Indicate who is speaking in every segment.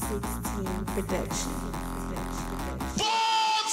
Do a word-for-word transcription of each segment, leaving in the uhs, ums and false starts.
Speaker 1: sixteen production.
Speaker 2: Bomb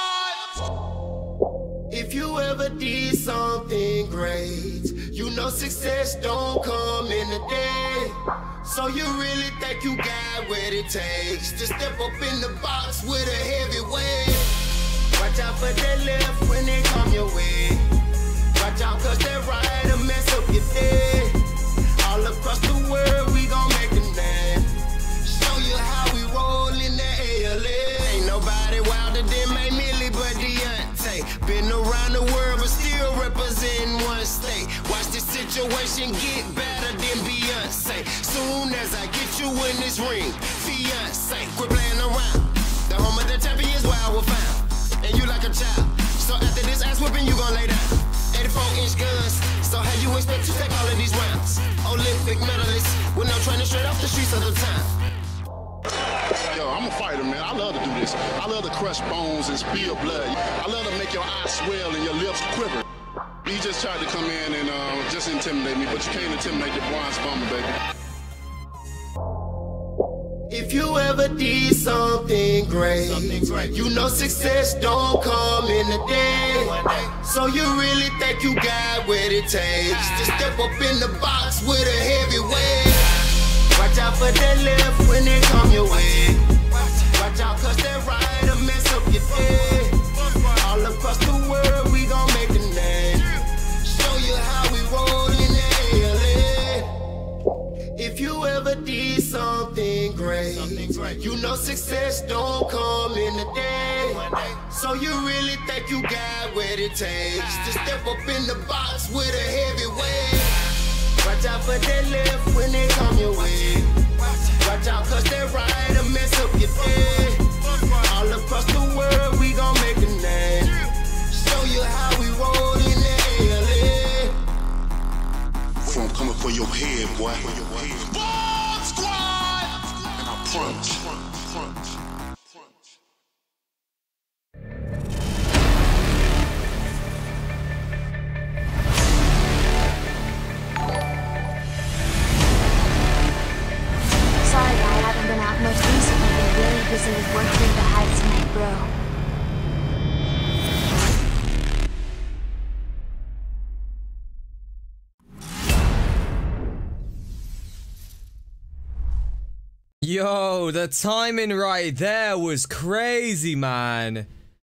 Speaker 2: Squad! If you ever did something great, you know success don't come in a day. So you really think you got what it takes to step up in the box with a heavy weight. Watch out for that left when they come your way. Watch out cause that right will mess up your day. All across the world we gon' make a name. Show you how we roll in the A L A. Ain't nobody wilder than May Millie but Deontay. Been around the world but still representing one state. Watch this situation get better than Beyonce. Soon as I get you in this ring, fiance, quit playing around. The home of the champions where I will found. And you like a child. So after this ass whipping you gon' lay down. eighty-four inch guns. So how you expect to take all of these rounds? Olympic medalist with no training straight off the streets of the time.
Speaker 3: Yo, I'm a fighter, man. I love to do this. I love to crush bones and spill blood. I love to make your eyes swell and your lips quiver. He just tried to come in and uh, just intimidate me, but you can't intimidate the bronze bomber, baby.
Speaker 2: If you ever did something great, something great, you know success don't come in a day. So you really think you got what it takes to step up in the box with a heavy weight. Watch out for that left when they come your way. Watch out cause that right will mess up your day. All across the world we gon' make a name. Show you how we roll in the A L A. If you ever did something great, something great, you know success don't come in a day. So you really think you got what it takes to step up in the box with a heavy weight. Watch out for that left when they come your way. Watch out cause that right will mess up your day. All across the world we gon' make a name. Show you how we roll in the A L A.
Speaker 3: I'm coming for your head, boy. Bomb Squad! And I promise.
Speaker 4: Sorry, I haven't been out much recently. Been really busy with work here to hide tonight, bro.
Speaker 5: Yo, the timing right there was crazy, man.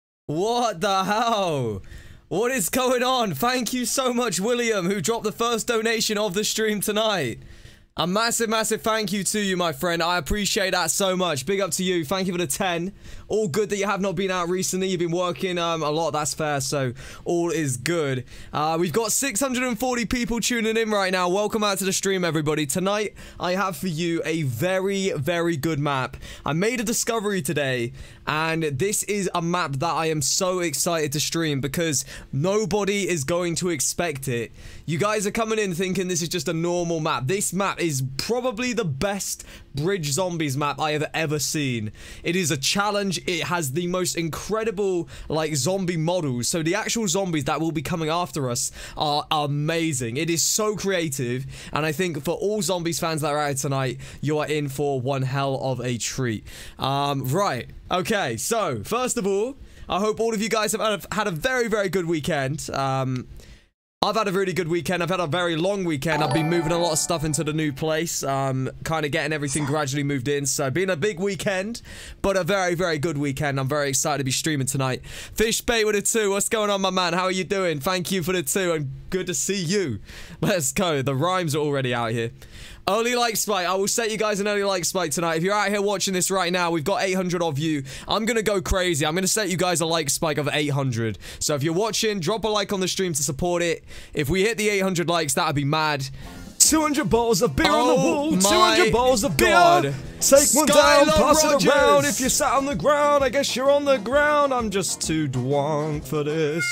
Speaker 5: What the hell? What is going on? Thank you so much, William, who dropped the first donation of the stream tonight. A massive, massive thank you to you, my friend. I appreciate that so much. Big up to you. Thank you for the ten. All good that you have not been out recently. You've been working um, a lot. That's fair. So all is good. Uh, we've got six hundred forty people tuning in right now. Welcome out to the stream, everybody. Tonight, I have for you a very, very good map. I made a discovery today, and this is a map that I am so excited to stream because nobody is going to expect it. You guys are coming in thinking this is just a normal map. This map is probably the best Bridge Zombies map I have ever seen. It is a challenge. It has the most incredible, like, zombie models. So the actual zombies that will be coming after us are amazing. It is so creative. And I think for all Zombies fans that are out tonight, you are in for one hell of a treat. Um, right. Okay. So, first of all, I hope all of you guys have had a very, very good weekend. Um... I've had a really good weekend. I've had a very long weekend. I've been moving a lot of stuff into the new place. Um, kind of getting everything gradually moved in. So, been a big weekend, but a very, very good weekend. I'm very excited to be streaming tonight. Fishbait with a two. What's going on, my man? How are you doing? Thank you for the two, and good to see you. Let's go. The rhymes are already out here. Early like spike. I will set you guys an early like spike tonight. If you're out here watching this right now, we've got eight hundred of you. I'm going to go crazy. I'm going to set you guys a like spike of eight hundred. So if you're watching, drop a like on the stream to support it. If we hit the eight hundred likes, that would be mad.
Speaker 6: two hundred bottles of beer
Speaker 5: oh
Speaker 6: on the wall. two hundred bottles of
Speaker 5: God.
Speaker 6: beer. Take one
Speaker 5: Skylar
Speaker 6: down, pass
Speaker 5: Rogers.
Speaker 6: it around. If you sat on the ground, I guess you're on the ground. I'm just too drunk for this.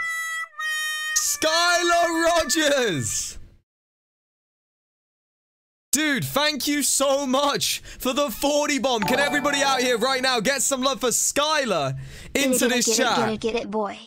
Speaker 5: Skylar Rogers. Dude, thank you so much for the forty bomb. Can everybody out here right now get some love for Skylar into
Speaker 4: Get it,
Speaker 5: this
Speaker 4: get
Speaker 5: chat?
Speaker 4: It, get it, get it, boy.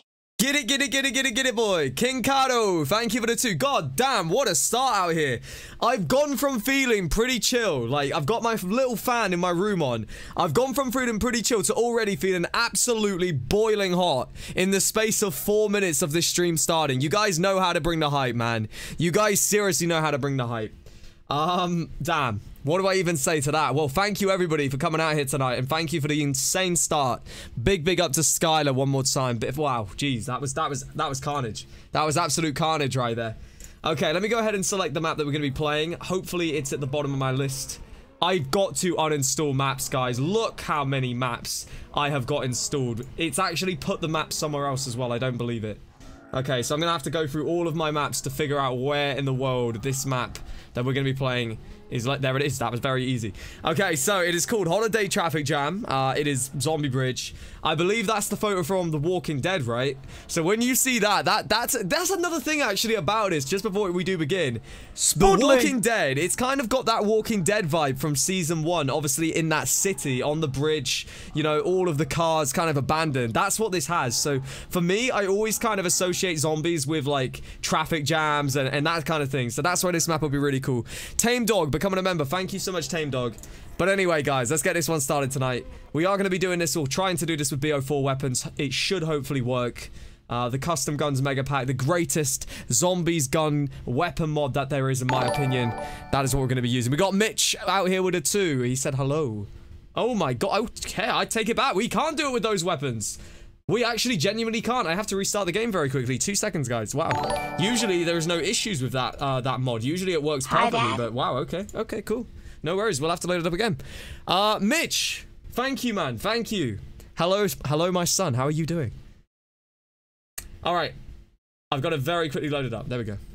Speaker 5: Get it, get it, get it, get it, get it, boy. King Kato, thank you for the two. God damn, what a start out here. I've gone from feeling pretty chill. Like, I've got my little fan in my room on. I've gone from feeling pretty chill to already feeling absolutely boiling hot in the space of four minutes of this stream starting. You guys know how to bring the hype, man. You guys seriously know how to bring the hype. Um, damn. What do I even say to that? Well, thank you everybody for coming out here tonight, and thank you for the insane start. Big, big up to Skylar one more time. But wow, geez, that was that was that was carnage. That was absolute carnage right there. Okay, let me go ahead and select the map that we're gonna be playing. Hopefully, it's at the bottom of my list. I've got to uninstall maps, guys. Look how many maps I have got installed. It's actually put the map somewhere else as well. I don't believe it. Okay, so I'm gonna have to go through all of my maps to figure out where in the world this map that we're gonna be playing is. Like, there it is. That was very easy. Okay, so it is called Holiday Traffic Jam. Uh, it is Zombie Bridge. I believe that's the photo from The Walking Dead, right? So when you see that, that that's that's another thing actually about this. Just before we do begin, The Walking Dead. It's kind of got that Walking Dead vibe from season one. Obviously in that city on the bridge, you know, all of the cars kind of abandoned. That's what this has. So for me, I always kind of associate zombies with like traffic jams and, and that kind of thing. So that's why this map will be really cool. Tame Dog becoming a member. Thank you so much, Tame Dog. But anyway, guys, let's get this one started tonight. We are going to be doing this or trying to do this with B O four weapons. It should hopefully work. Uh, the Custom Guns Mega Pack, the greatest zombies gun weapon mod that there is, in my opinion. That is what we're going to be using. We got Mitch out here with a two. He said hello. Oh my god. Okay, I take it back. We can't do it with those weapons. We actually genuinely can't. I have to restart the game very quickly. Two seconds, guys. Wow. Usually there's no issues with that uh, that mod. Usually it works perfectly, but wow. Okay. Okay, cool. No worries. We'll have to load it up again. Uh, Mitch. Thank you, man. Thank you. Hello, hello, my son. How are you doing? All right. I've got to very quickly load it up. There we go.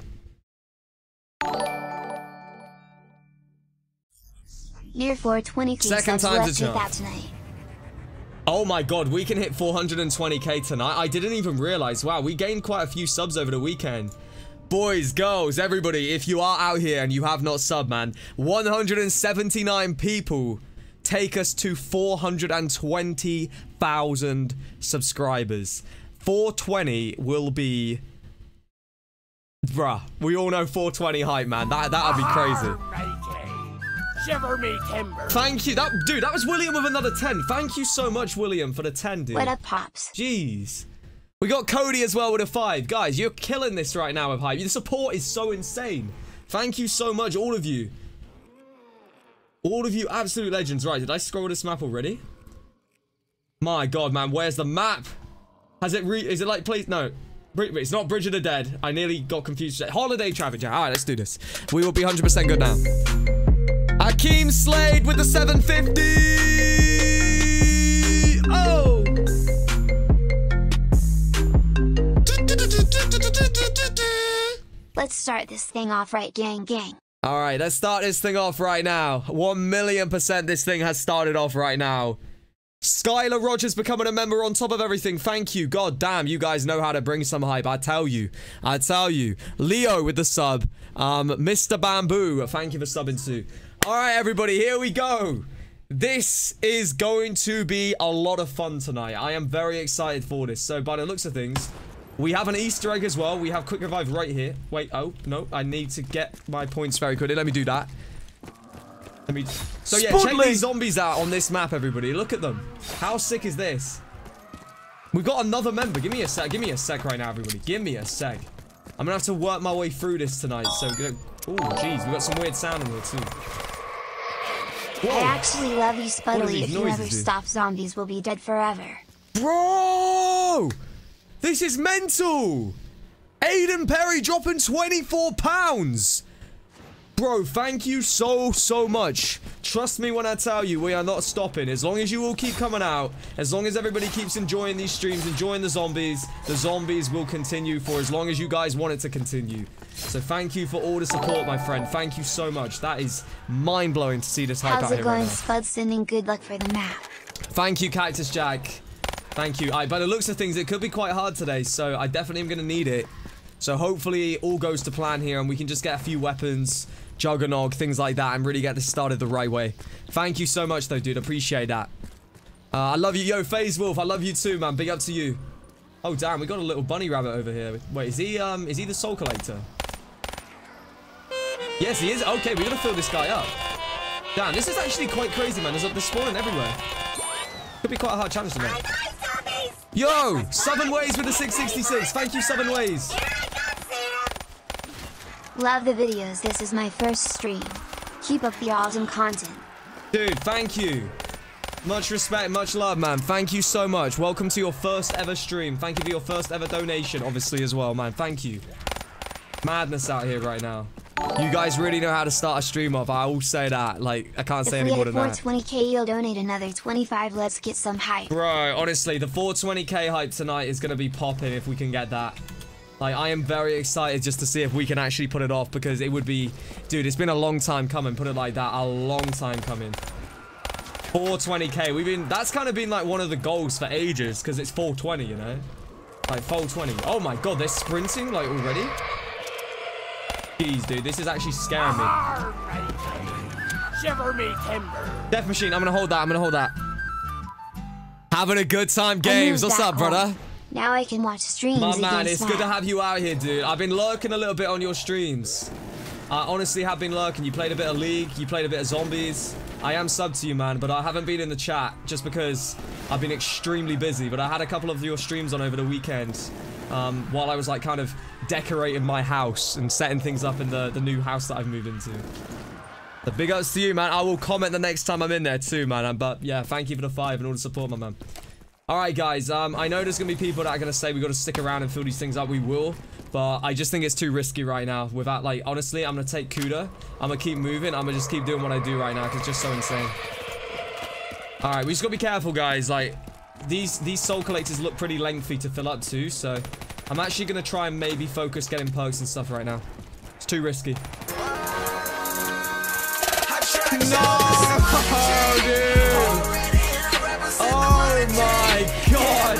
Speaker 4: Near four twenty
Speaker 5: Second time's a charm.
Speaker 4: that tonight.
Speaker 5: Oh my god, we can hit four hundred twenty K tonight. I didn't even realize. Wow, we gained quite a few subs over the weekend. Boys, girls, everybody, if you are out here and you have not subbed, man, one hundred seventy-nine people take us to four hundred twenty thousand subscribers. four twenty will be... Bruh, we all know four twenty hype, man. That, that'd be crazy.
Speaker 7: Shiver me timber.
Speaker 5: Thank you. That dude, that was William with another ten. Thank you so much, William, for the ten, dude.
Speaker 4: What up, Pops?
Speaker 5: Jeez. We got Cody as well with a five. Guys, you're killing this right now with hype. The support is so insane. Thank you so much, all of you. All of you absolute legends. Right, did I scroll this map already? My god, man, where's the map? Has it re- is it like, please, no. It's not Bridge of the Dead. I nearly got confused. Holiday Traffic Jam. Alright, let's do this. We will be one hundred percent good now. Akeem Slade with the seven fifty. Oh!
Speaker 4: Let's start this thing off right, gang, gang.
Speaker 5: All right, let's start this thing off right now. One million percent this thing has started off right now. Skylar Rogers becoming a member on top of everything. Thank you. God damn, you guys know how to bring some hype. I tell you. I tell you. Leo with the sub. Um, Mister Bamboo, thank you for subbing too. All right, everybody, here we go. This is going to be a lot of fun tonight. I am very excited for this. So, by the looks of things, we have an Easter egg as well. We have quick revive right here. Wait, oh, no. I need to get my points very quickly. Let me do that. Let me... So, yeah, check these zombies out on this map, everybody. Look at them. How sick is this? We've got another member. Give me a sec. Give me a sec right now, everybody. Give me a sec. I'm going to have to work my way through this tonight. So, oh, jeez. We've got some weird sound in here, too. Whoa.
Speaker 4: I actually love you, Spuddly. If you ever stop, zombies will be dead forever.
Speaker 5: Bro! This is mental! Aiden Perry dropping twenty-four pounds! Bro, thank you so, so much. Trust me when I tell you, we are not stopping. As long as you all keep coming out, as long as everybody keeps enjoying these streams, enjoying the zombies, the zombies will continue for as long as you guys want it to continue. So thank you for all the support, my friend. Thank you so much. That is mind-blowing to see this hype
Speaker 4: How's
Speaker 5: out
Speaker 4: it
Speaker 5: here
Speaker 4: going,
Speaker 5: right now.
Speaker 4: Spud? Sending good luck for the map.
Speaker 5: Thank you, Cactus Jack. Thank you. Right, by the looks of things, it could be quite hard today, so I definitely am going to need it. So hopefully all goes to plan here and we can just get a few weapons, Juggernog, things like that, and really get this started the right way. Thank you so much, though, dude. Appreciate that. Uh, I love you. Yo, FaZe Wolf, I love you too, man. Big up to you. Oh, damn, we got a little bunny rabbit over here. Wait, is he, um, is he the soul collector? Yes, he is. Okay, we're gonna fill this guy up. Damn, this is actually quite crazy, man. There's, there's spawning everywhere. Could be quite a hard challenge to make. Yo, Southern Ways with the six sixty-six. Thank you, Southern Ways.
Speaker 4: Love the videos. This is my first stream. Keep up the awesome content.
Speaker 5: Dude, thank you. Much respect, much love, man. Thank you so much. Welcome to your first ever stream. Thank you for your first ever donation, obviously, as well, man. Thank you. Madness out here right now. You guys really know how to start a stream off. I will say that. Like, I can't say any more than that.
Speaker 4: If we hit four twenty K, you'll donate another twenty-five. Let's get some hype.
Speaker 5: Bro, honestly, the four twenty K hype tonight is going to be popping if we can get that. Like, I am very excited just to see if we can actually put it off, because it would be... Dude, it's been a long time coming. Put it like that. A long time coming. four twenty K. We've been... That's kind of been, like, one of the goals for ages, because it's four twenty, you know? Like, four twenty. Oh, my God. They're sprinting, like, already? Jeez, dude. This is actually scaring me.
Speaker 7: Shiver me timber.
Speaker 5: Death Machine. I'm going to hold that. I'm going to hold that. Having a good time, Games. What's up, brother?
Speaker 4: Now I can watch streams.
Speaker 5: My man, it's good to have you out here, dude. I've been lurking a little bit on your streams. I honestly have been lurking. You played a bit of League. You played a bit of Zombies. I am subbed to you, man, but I haven't been in the chat just because I've been extremely busy. But I had a couple of your streams on over the weekend um, while I was, like, kind of decorating my house and setting things up in the, the new house that I've moved into. The big ups to you, man. I will comment the next time I'm in there too, man. But, yeah, thank you for the five and all the support, my man. Alright, guys, um, I know there's going to be people that are going to say we got to stick around and fill these things up. We will, but I just think it's too risky right now. Without, like, honestly, I'm going to take Kuda. I'm going to keep moving. I'm going to just keep doing what I do right now because it's just so insane. Alright, we just got to be careful, guys. Like, these, these soul collectors look pretty lengthy to fill up too, so I'm actually going to try and maybe focus getting perks and stuff right now. It's too risky. No, dude! Oh my God!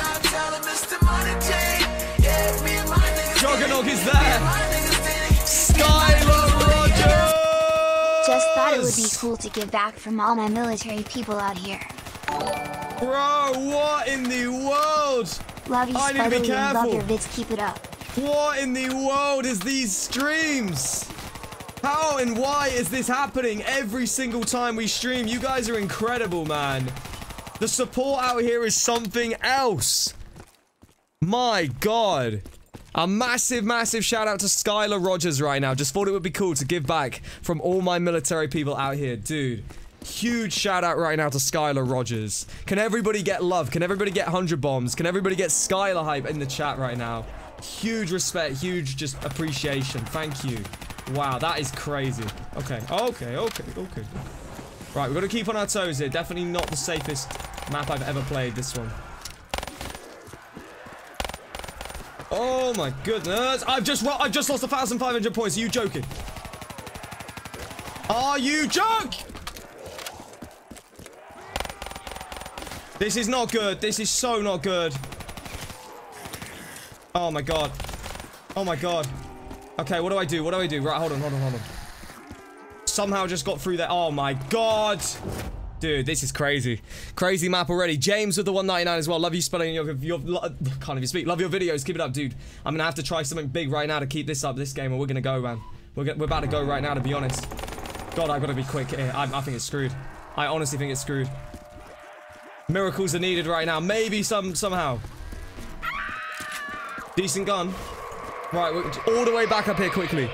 Speaker 5: Juggernog is there! Skylar Rogers!
Speaker 4: Just thought it would be cool to give back from all my military people out here.
Speaker 5: Bro, what in the world?
Speaker 4: Love you,
Speaker 5: I need to be
Speaker 4: Spider-Man.
Speaker 5: careful.
Speaker 4: Love your vids. Keep it up.
Speaker 5: What in the world is these streams? How and why is this happening every single time we stream? You guys are incredible, man. The support out here is something else. My God. A massive, massive shout out to Skylar Rogers right now. Just thought it would be cool to give back from all my military people out here. Dude, huge shout out right now to Skylar Rogers. Can everybody get love? Can everybody get one hundred bombs? Can everybody get Skylar hype in the chat right now? Huge respect, huge just appreciation. Thank you. Wow, that is crazy. Okay, okay, okay, okay. Right, we've got to keep on our toes here. Definitely not the safest map I've ever played, this one. Oh my goodness. I've just I've just lost one thousand five hundred points. Are you joking? Are you joking? This is not good. This is so not good. Oh my God. Oh my God. Okay, what do I do? What do I do? Right, hold on, hold on, hold on. Somehow just got through there. Oh my God. Dude, this is crazy. Crazy map already. James with the one ninety-nine as well. Love you spelling your... your can't even speak. Love your videos. Keep it up, dude. I'm going to have to try something big right now to keep this up, this game, or we're going to go, man. We're, we're about to go right now, to be honest. God, I've got to be quick here. I, I think it's screwed. I honestly think it's screwed. Miracles are needed right now. Maybe some somehow. Decent gun. Right, we're all the way back up here quickly.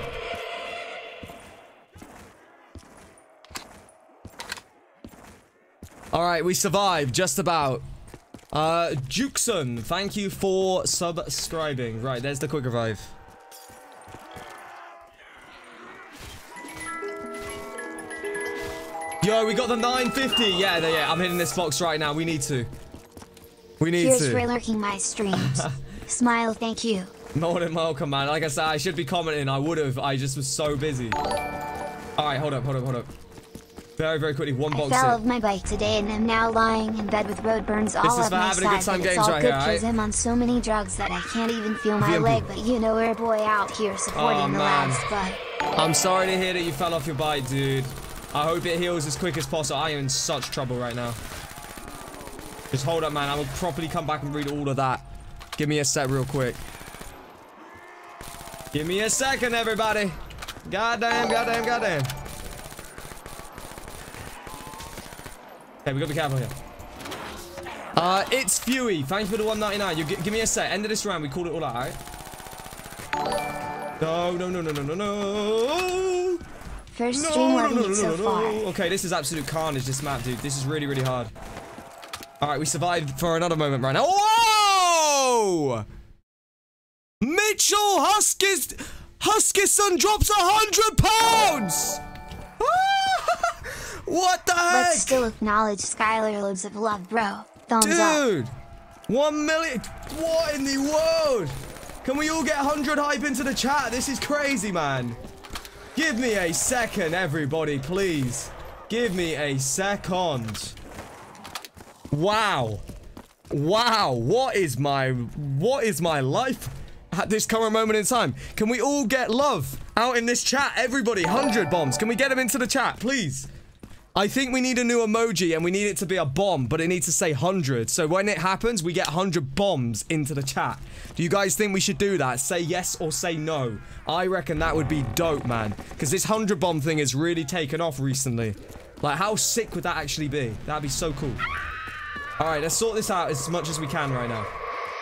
Speaker 5: Alright, we survived, just about. Uh, Jukeson, thank you for subscribing. Right, there's the quick revive. Yo, we got the nine fifty. Yeah, yeah, I'm hitting this box right now. We need to. We need
Speaker 4: Cheers
Speaker 5: to.
Speaker 4: for lurking my streams. Smile, thank you.
Speaker 5: More than welcome, man. Like I said, I should be commenting. I would have. I just was so busy. Alright, hold up, hold up, hold up. Very, very quickly, one box
Speaker 4: I fell
Speaker 5: in.
Speaker 4: off my bike today and I'm now lying in bed with road burns all
Speaker 5: This is
Speaker 4: up
Speaker 5: for
Speaker 4: my
Speaker 5: having a good
Speaker 4: side,
Speaker 5: time
Speaker 4: but it's
Speaker 5: games
Speaker 4: all
Speaker 5: right
Speaker 4: good
Speaker 5: here,
Speaker 4: because
Speaker 5: alright?
Speaker 4: I'm on so many drugs that I can't even feel my
Speaker 5: V M P.
Speaker 4: leg, but you know we're a boy out here supporting
Speaker 5: Oh,
Speaker 4: the
Speaker 5: man.
Speaker 4: lads, but...
Speaker 5: I'm sorry to hear that you fell off your bike, dude. I hope it heals as quick as possible. I am in such trouble right now. Just hold up, man. I will properly come back and read all of that. Give me a sec real quick. Give me a second, everybody. Goddamn, goddamn, goddamn. Okay, we gotta be careful here. Uh, it's Fuey. Thanks for the one ninety-nine. You give me a sec. End of this round. We called it all out, alright? No, no, no, no, no, no, no.
Speaker 4: First
Speaker 5: No,
Speaker 4: stream
Speaker 5: no,
Speaker 4: loving
Speaker 5: no,
Speaker 4: it
Speaker 5: no,
Speaker 4: so
Speaker 5: no,
Speaker 4: far.
Speaker 5: no. Okay, this is absolute carnage, this map, dude. This is really, really hard. Alright, we survived for another moment right now. Whoa! Mitchell Huskis Huskisson drops a hundred pounds! What the heck?
Speaker 4: Let's still acknowledge Skylar loads of love, bro. Thumbs up.
Speaker 5: Dude! One million! What in the world? Can we all get one hundred hype into the chat? This is crazy, man. Give me a second, everybody, please. Give me a second. Wow. Wow. What is my... What is my life at this current moment in time? Can we all get love out in this chat? Everybody, one hundred bombs. Can we get them into the chat, please? I think we need a new emoji and we need it to be a bomb, but it needs to say one hundred. So when it happens, we get one hundred bombs into the chat. Do you guys think we should do that? Say yes or say no. I reckon that would be dope, man. Because this one hundred bomb thing has really taken off recently. Like, how sick would that actually be? That'd be so cool. Alright, let's sort this out as much as we can right now.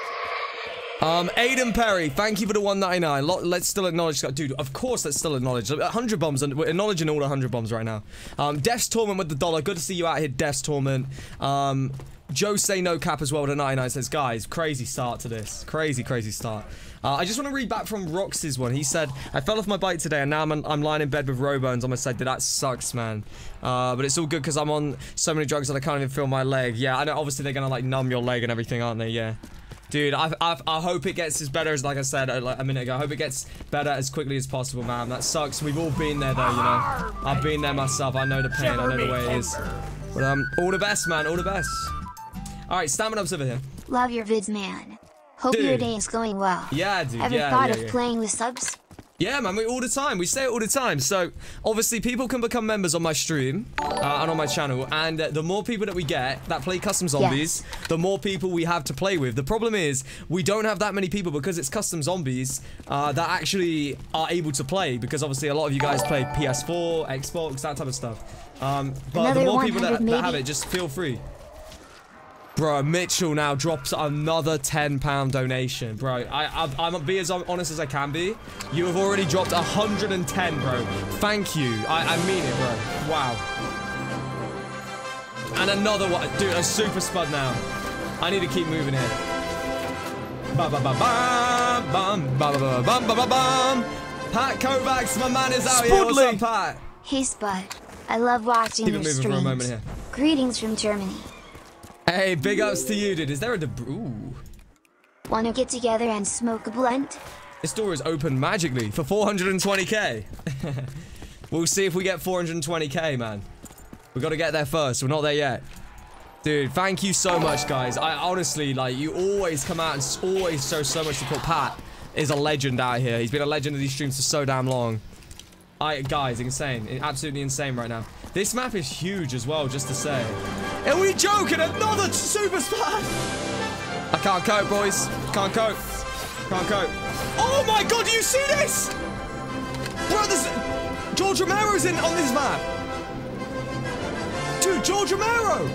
Speaker 5: Um, Aiden Perry, thank you for the one ninety-nine. Let's still acknowledge, dude, of course let's still acknowledge. one hundred bombs, and we're acknowledging all one hundred bombs right now. Um, Def's Torment with the dollar. Good to see you out here, Def's Torment. Um, Joe Say No Cap as well with a ninety-nine says, guys, crazy start to this. Crazy, crazy start. Uh, I just want to read back from Rox's one. He said, I fell off my bike today and now I'm, I'm lying in bed with row bones on my side. Dude, that sucks, man. Uh, but it's all good because I'm on so many drugs that I can't even feel my leg. Yeah, I know, obviously they're going to like numb your leg and everything, aren't they? Yeah. Dude, I, I, I hope it gets as better as, like I said like a minute ago, I hope it gets better as quickly as possible, man. That sucks. We've all been there, though, you know. I've been there myself. I know the pain. I know the way it is. But, um, all the best, man. All the best. All right, Stamina Up's over here.
Speaker 4: Love your vids, man. Hope
Speaker 5: Dude.
Speaker 4: your day is going well.
Speaker 5: Yeah, dude.
Speaker 4: Ever
Speaker 5: yeah,
Speaker 4: thought
Speaker 5: yeah,
Speaker 4: of
Speaker 5: yeah.
Speaker 4: playing with subs?
Speaker 5: Yeah, man, we all the time. We say it all the time. So, obviously, people can become members on my stream uh, and on my channel. And uh, the more people that we get that play custom zombies, yes. the more people we have to play with. The problem is, we don't have that many people because it's custom zombies uh, that actually are able to play. Because, obviously, a lot of you guys play P S four, Xbox, that type of stuff. Um, but
Speaker 4: Another
Speaker 5: the more people that,
Speaker 4: maybe?
Speaker 5: that have it, just feel free. Bro, Mitchell now drops another ten pound donation. Bro, I, I, I'm gonna be as honest as I can be. You have already dropped one hundred ten, bro. Thank you. I, I mean it, bro. Wow. And another one. Dude, a super spud now. I need to keep moving here. Ba ba ba ba bum ba ba ba bum ba ba bum. Pat Kovacs, my man is out here. What's up, Pat?
Speaker 4: Hey, Spud. I love watching
Speaker 5: Keep
Speaker 4: your
Speaker 5: it moving
Speaker 4: streams.
Speaker 5: for a moment here.
Speaker 4: Greetings from Germany.
Speaker 5: Hey, big ups to you, dude. Is there a deb- Ooh.
Speaker 4: Wanna get together and smoke a blunt?
Speaker 5: This door is open magically for four hundred twenty K. We'll see if we get four hundred twenty K, man. We gotta get there first. We're not there yet. Dude, thank you so much, guys. I honestly, like, you always come out and always show so much support. Pat is a legend out here. He's been a legend of these streams for so damn long. I, guys, insane. Absolutely insane right now. This map is huge as well, just to say. Are we joking? Another super spot! I can't cope, boys. Can't cope. Can't cope. Oh my god, do you see this? Bro, there's... George Romero's in on this map. Dude, George Romero!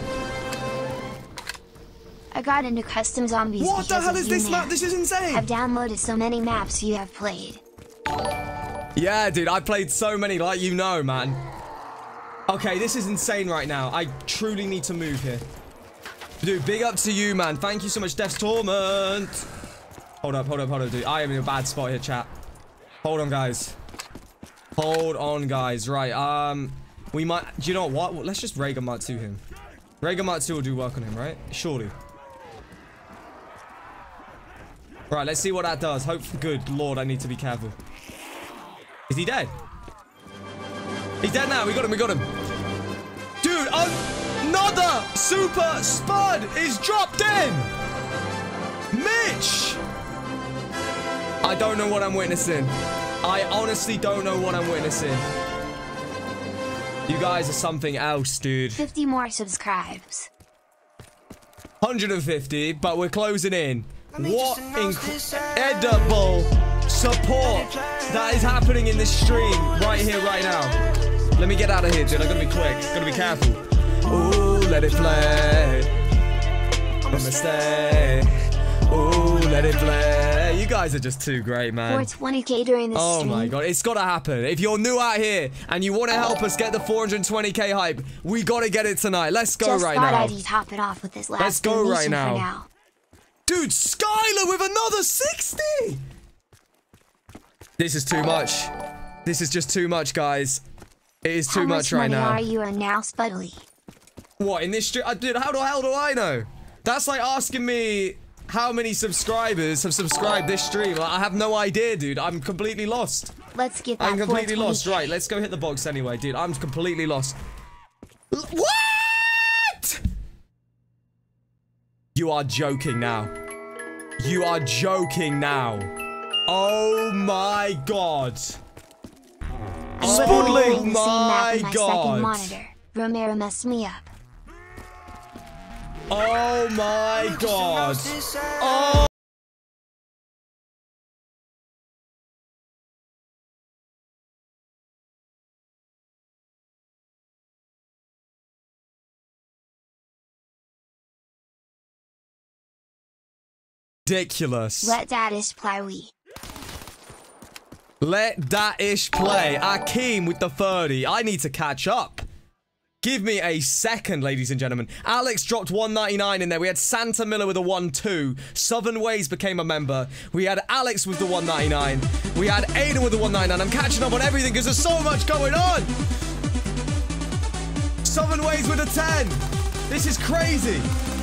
Speaker 4: I got into custom zombies
Speaker 5: What the
Speaker 4: because
Speaker 5: hell
Speaker 4: of
Speaker 5: is
Speaker 4: you,
Speaker 5: this
Speaker 4: man.
Speaker 5: map? This is insane.
Speaker 4: I've downloaded so many maps you have played.
Speaker 5: Yeah, dude, I played so many, like you know, man. Okay, this is insane right now. I truly need to move here. Dude, big up to you, man. Thank you so much, Def's Torment. Hold up, hold up, hold up, dude. I am in a bad spot here, chat. Hold on, guys. Hold on, guys. Right, um... we might... Do you know what? Let's just Reagan Mark two him. Reagan Mark two will do work on him, right? Surely. Right, let's see what that does. Hope... Good lord, I need to be careful. Is he dead? He's dead now. We got him. We got him. Dude, another super spud is dropped in. Mitch. I don't know what I'm witnessing. I honestly don't know what I'm witnessing. You guys are something else, dude.
Speaker 4: fifty more subscribes.
Speaker 5: one hundred fifty, but we're closing in. What incredible support that is happening in this stream right here, right now. Let me get out of here, dude. I'm gonna be quick. Gonna be careful. Ooh, let it play. I'ma stay. Ooh, let it play. You guys are just too great, man.
Speaker 4: four twenty K during this
Speaker 5: Oh
Speaker 4: stream.
Speaker 5: my god, it's gotta happen. If you're new out here and you want to help us get the four hundred twenty K hype, we gotta get it tonight. Let's go
Speaker 4: Just
Speaker 5: right
Speaker 4: thought
Speaker 5: now.
Speaker 4: I'd top it off with this last
Speaker 5: Let's go right
Speaker 4: donation for
Speaker 5: now.
Speaker 4: now.
Speaker 5: Dude, Skylar with another sixty! This is too much. This is just too much, guys. It is too
Speaker 4: How
Speaker 5: much, right
Speaker 4: money
Speaker 5: now.
Speaker 4: are you in now, Spudley?
Speaker 5: What, in this stream? Uh, dude, how the hell do I know? That's like asking me how many subscribers have subscribed this stream. Like, I have no idea, dude. I'm completely lost.
Speaker 4: Let's get that
Speaker 5: I'm completely
Speaker 4: four twenty K.
Speaker 5: lost. Right, let's go hit the box anyway, dude. I'm completely lost. L- what? You are joking now. You are joking now. Oh my god.
Speaker 4: I'm literally
Speaker 5: Oh
Speaker 4: playing the same map
Speaker 5: my
Speaker 4: on my
Speaker 5: god.
Speaker 4: second monitor. Romero messed me up.
Speaker 5: Oh my god. Oh. Ridiculous.
Speaker 4: Let that is play we.
Speaker 5: Let that ish play. Akeem with the thirty. I need to catch up. Give me a second, ladies and gentlemen. Alex dropped one ninety-nine in there. We had Santa Miller with a one two. Southern Ways became a member. We had Alex with the one ninety-nine. We had Aiden with the one ninety-nine. I'm catching up on everything because there's so much going on. Southern Ways with a ten. This is crazy.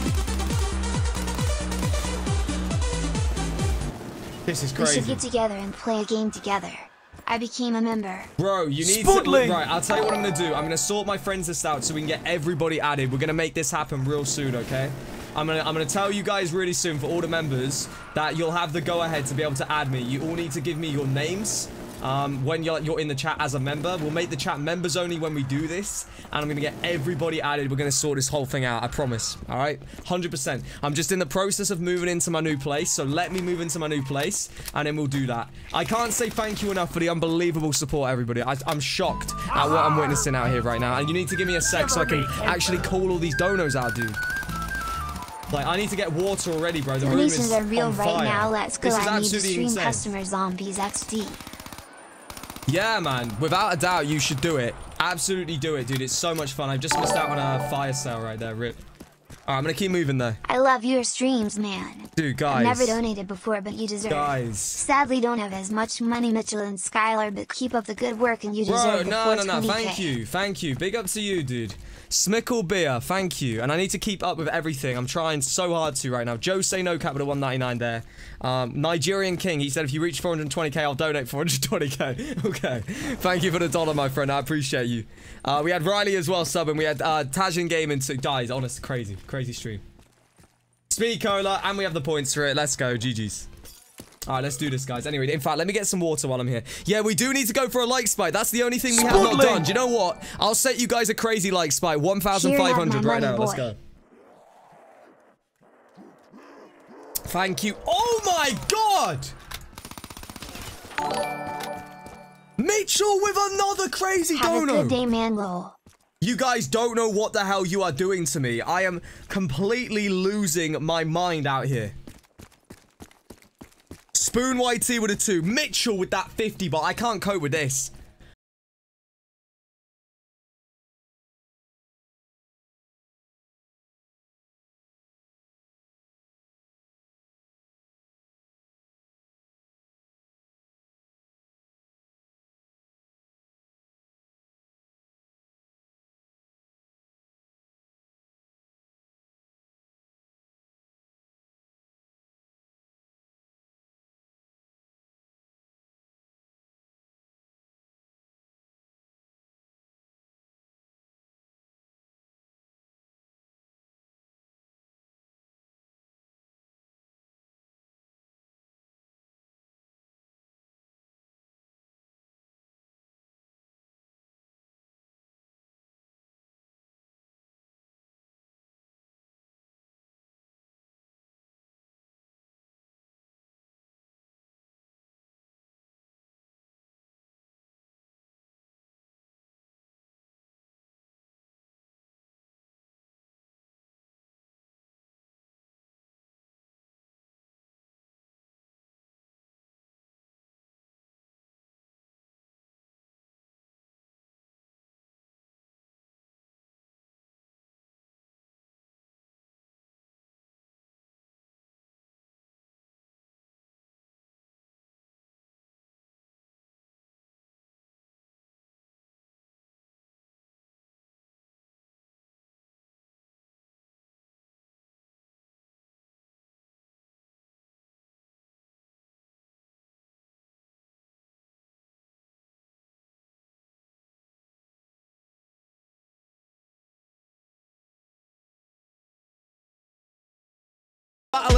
Speaker 5: This is
Speaker 4: We
Speaker 5: crazy.
Speaker 4: should get together and play a game together. I became a member.
Speaker 5: Bro, you need
Speaker 6: Spudling.
Speaker 5: to... Right, I'll tell you what I'm going to do. I'm going to sort my friends list out so we can get everybody added. We're going to make this happen real soon, okay? I'm going to I'm gonna tell you guys really soon for all the members that you'll have the go-ahead to be able to add me. You all need to give me your names um, when you're, you're in the chat as a member. We'll make the chat members only when we do this. And I'm going to get everybody added. We're going to sort this whole thing out, I promise. All right? one hundred percent. I'm just in the process of moving into my new place. So let me move into my new place. And then we'll do that. I can't say thank you enough for the unbelievable support, everybody. I, I'm shocked at what I'm witnessing out here right now. And you need to give me a sec so I can actually call all these donos out, dude. Like, I need to get water already, bro. The room is
Speaker 4: Donations are real
Speaker 5: on
Speaker 4: right
Speaker 5: fire.
Speaker 4: now. Let's go.
Speaker 5: This is
Speaker 4: I need to
Speaker 5: absolutely
Speaker 4: stream
Speaker 5: insane.
Speaker 4: customer zombies X D.
Speaker 5: Yeah, man. Without a doubt, you should do it. Absolutely do it, dude. It's so much fun. I've just missed out on a fire sale right there. Rip. Alright, I'm gonna keep moving though.
Speaker 4: I love your streams, man.
Speaker 5: Dude, guys.
Speaker 4: I've never donated before, but you deserve it.
Speaker 5: Guys.
Speaker 4: Sadly, don't have as much money, Mitchell and Skylar, but keep up the good work and you deserve
Speaker 5: Bro,
Speaker 4: the
Speaker 5: no, no, no.
Speaker 4: four twenty K.
Speaker 5: Thank you. Thank you. Big up to you, dude. Smickle Beer, thank you. And I need to keep up with everything. I'm trying so hard to right now. Joe Say No Cap with a one ninety-nine there. Um, Nigerian King, he said if you reach four hundred twenty K, I'll donate four hundred twenty K. Okay. Thank you for the dollar, my friend. I appreciate you. Uh, we had Riley as well subbing. We had uh, Tajin Gaming too. Guys, honest, crazy. Crazy stream. Speed Cola, and we have the points for it. Let's go. G G's. Alright, let's do this, guys. Anyway, in fact, let me get some water while I'm here. Yeah, we do need to go for a like spike. That's the only thing we have not
Speaker 6: Spudling.
Speaker 5: done. Do you know what? I'll set you guys a crazy like spike. one thousand five hundred
Speaker 4: Here,
Speaker 5: right
Speaker 4: have
Speaker 5: now.
Speaker 4: my
Speaker 5: Let's
Speaker 4: money,
Speaker 5: go. Thank you. Oh my god! Mitchell with another crazy
Speaker 4: Have a
Speaker 5: dono.
Speaker 4: good day, man. Lol.
Speaker 5: You guys don't know what the hell you are doing to me. I am completely losing my mind out here. Spoon Y T with a two. Mitchell with that fifty, but I can't cope with this.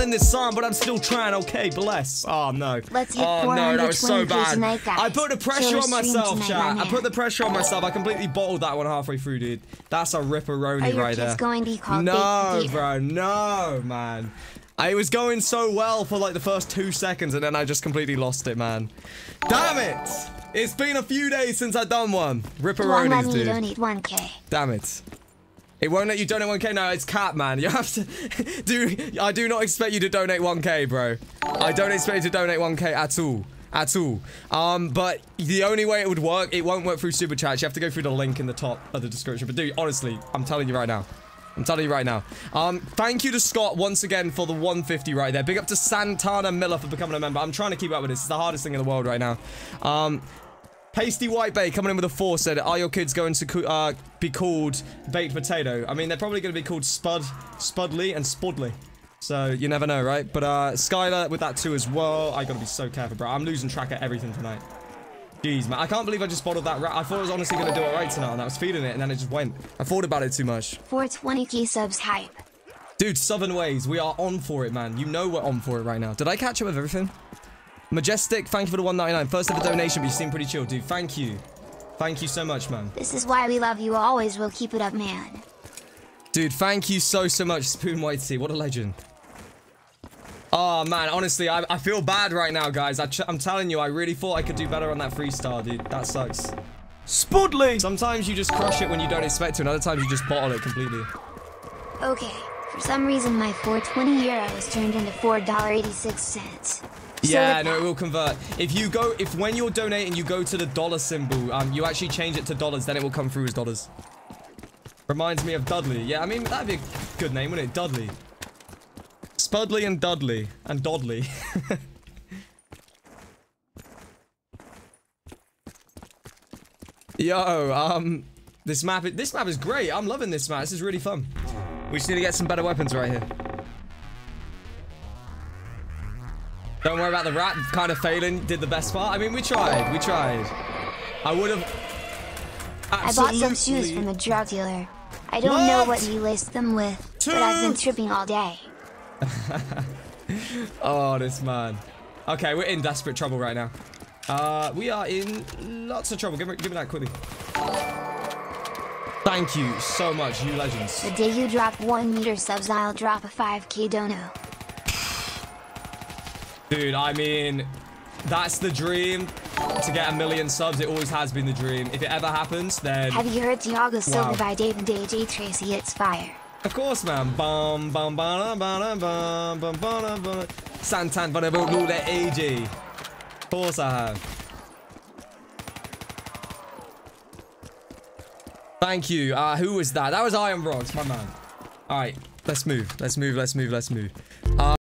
Speaker 6: killing this song, but I'm still trying. Okay, bless. Oh, no.
Speaker 4: Let's hit
Speaker 6: Oh, no, that was so
Speaker 4: four hundred twenty
Speaker 6: bad.
Speaker 4: tonight, guys.
Speaker 6: I put the pressure
Speaker 4: Killer
Speaker 6: on
Speaker 4: stream
Speaker 6: myself,
Speaker 4: tonight,
Speaker 6: chat.
Speaker 4: my
Speaker 6: I
Speaker 4: man.
Speaker 6: put the pressure on myself. I completely bottled that one halfway through, dude. That's a
Speaker 4: Are
Speaker 6: ripperoni
Speaker 4: your
Speaker 6: right
Speaker 4: kids
Speaker 6: there.
Speaker 4: going to be called
Speaker 6: No,
Speaker 4: Baked Potato?
Speaker 6: bro, no, man. I was going so well for like the first two seconds, and then I just completely lost it, man. Damn it! It's been a few days since I done one.
Speaker 4: Come on, let
Speaker 6: Ripperonis,
Speaker 4: me
Speaker 6: dude.
Speaker 4: donate one K.
Speaker 6: Damn it. It won't let you donate one K? No, it's cap, man. You have to... Dude, I do not expect you to donate one K, bro. I don't expect you to donate one K at all. At all. Um, but the only way it would work, it won't work through Super Chat. You have to go through the link in the top of the description. But dude, honestly, I'm telling you right now. I'm telling you right now. Um, thank you to Scott once again for the one fifty right there. Big up to Santana Miller for becoming a member. I'm trying to keep up with this. It's the hardest thing in the world right now. Um... Pasty White Bay coming in with a four said, are your kids going to uh, be called Baked Potato? I mean, they're probably going to be called Spud, Spudley, and Spudley. So, you never know, right? But, uh, Skylar with that too as well. I gotta be so careful, bro. I'm losing track of everything tonight. Jeez, man. I can't believe I just bottled that rat. I thought I was honestly going to do it right tonight, and I was feeling it, and then it just went. I thought about it too much.
Speaker 4: four twenty K subs hype.
Speaker 5: Dude, Southern Ways, we are on for it, man. You know we're on for it right now. Did I catch up with everything? Majestic, thank you for the one ninety-nine. First ever donation, but you seem pretty chill, dude. Thank you. Thank you so much, man.
Speaker 4: This is why we love you always. We'll keep it up, man.
Speaker 5: Dude, thank you so, so much, Spoon White Tea. What a legend. Oh, man, honestly, I, I feel bad right now, guys. I ch I'm telling you, I really thought I could do better on that freestyle, dude. That sucks.
Speaker 6: Spudley!
Speaker 5: Sometimes you just crush it when you don't expect to, and other times you just bottle it completely.
Speaker 4: Okay. For some reason, my four twenty euro was turned into four eighty-six.
Speaker 5: Yeah, no, it will convert. If you go, if when you're donating, you go to the dollar symbol, um, you actually change it to dollars, then it will come through as dollars. Reminds me of Dudley. Yeah, I mean, that'd be a good name, wouldn't it? Dudley. Spudley and Dudley. And Dodley. Yo, um, this map, this map is great. I'm loving this map. This is really fun. We just need to get some better weapons right here. Don't worry about the rat kind of failing. Did the best part. I mean, we tried. We tried. I would have.
Speaker 4: I bought some shoes from a drug dealer. I don't what? know what he laced them with, Two. but I've been tripping all day.
Speaker 5: Oh, this man. Okay, we're in desperate trouble right now. Uh, we are in lots of trouble. Give me, give me that quickly. Thank you so much, you legends.
Speaker 4: The day you drop one meter subs, I'll drop a five K dono.
Speaker 5: Dude, I mean, that's the dream. To get a million subs, it always has been the dream. If it ever happens, then...
Speaker 4: Have you heard Tiago Silva wow. by Dave and A J Tracy? It's fire.
Speaker 5: Of course, man. Bum, bum, bum, bum, bum, bum, bum, bum. Santan, but about the A J. Of course I have. Thank you. Uh, who was that? That was Iron Rocks, my man. All right, let's move. Let's move. Let's move. Let's move. Uh,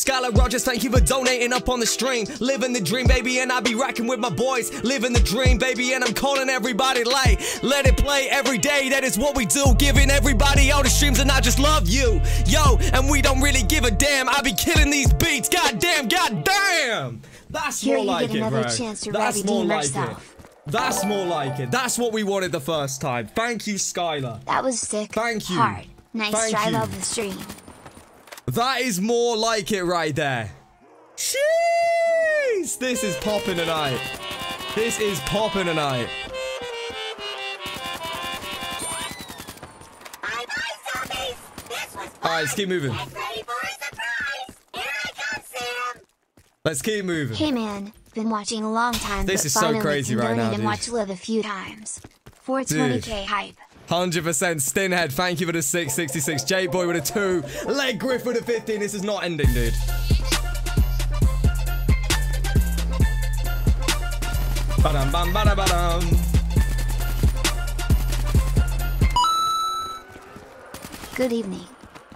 Speaker 5: Skylar Rogers, thank you for donating up on the stream. Living the dream, baby, and I be racking with my boys. Living the dream, baby, and I'm calling everybody like, let it play every day, that is what we do. Giving everybody all the streams and I just love you. Yo, and we don't really give a damn. I be killing these beats, goddamn, goddamn. That's
Speaker 4: Here
Speaker 5: more
Speaker 4: you
Speaker 5: like
Speaker 4: get
Speaker 5: it,
Speaker 4: another
Speaker 5: bro.
Speaker 4: chance to
Speaker 5: That's more
Speaker 4: redeem
Speaker 5: like
Speaker 4: yourself.
Speaker 5: it. That's more like it. That's what we wanted the first time. Thank you, Skylar.
Speaker 4: That was sick.
Speaker 5: Thank you.
Speaker 4: Hard. Nice
Speaker 5: Thank
Speaker 4: try,
Speaker 5: you.
Speaker 4: love the stream.
Speaker 5: That is more like it right there. Jeez! This is popping tonight. This is popping tonight.
Speaker 8: Bye bye, zombies! This was fun!
Speaker 5: Alright, let's keep moving.
Speaker 8: Get ready for a surprise! Here I come, Sam!
Speaker 5: Let's keep moving.
Speaker 4: Hey man, been watching a long time.
Speaker 5: This
Speaker 4: but
Speaker 5: is so
Speaker 4: finally
Speaker 5: crazy
Speaker 4: can
Speaker 5: right
Speaker 4: donate
Speaker 5: now,
Speaker 4: and
Speaker 5: dude.
Speaker 4: watch Live a few times. four twenty K hype.
Speaker 5: one hundred percent Stinhead, thank you for the six sixty-six. J-Boy with a two. Leg Griff with a fifteen. This is not ending, dude. Ba-dum, bam, ba-da, ba-dum.
Speaker 4: Good evening.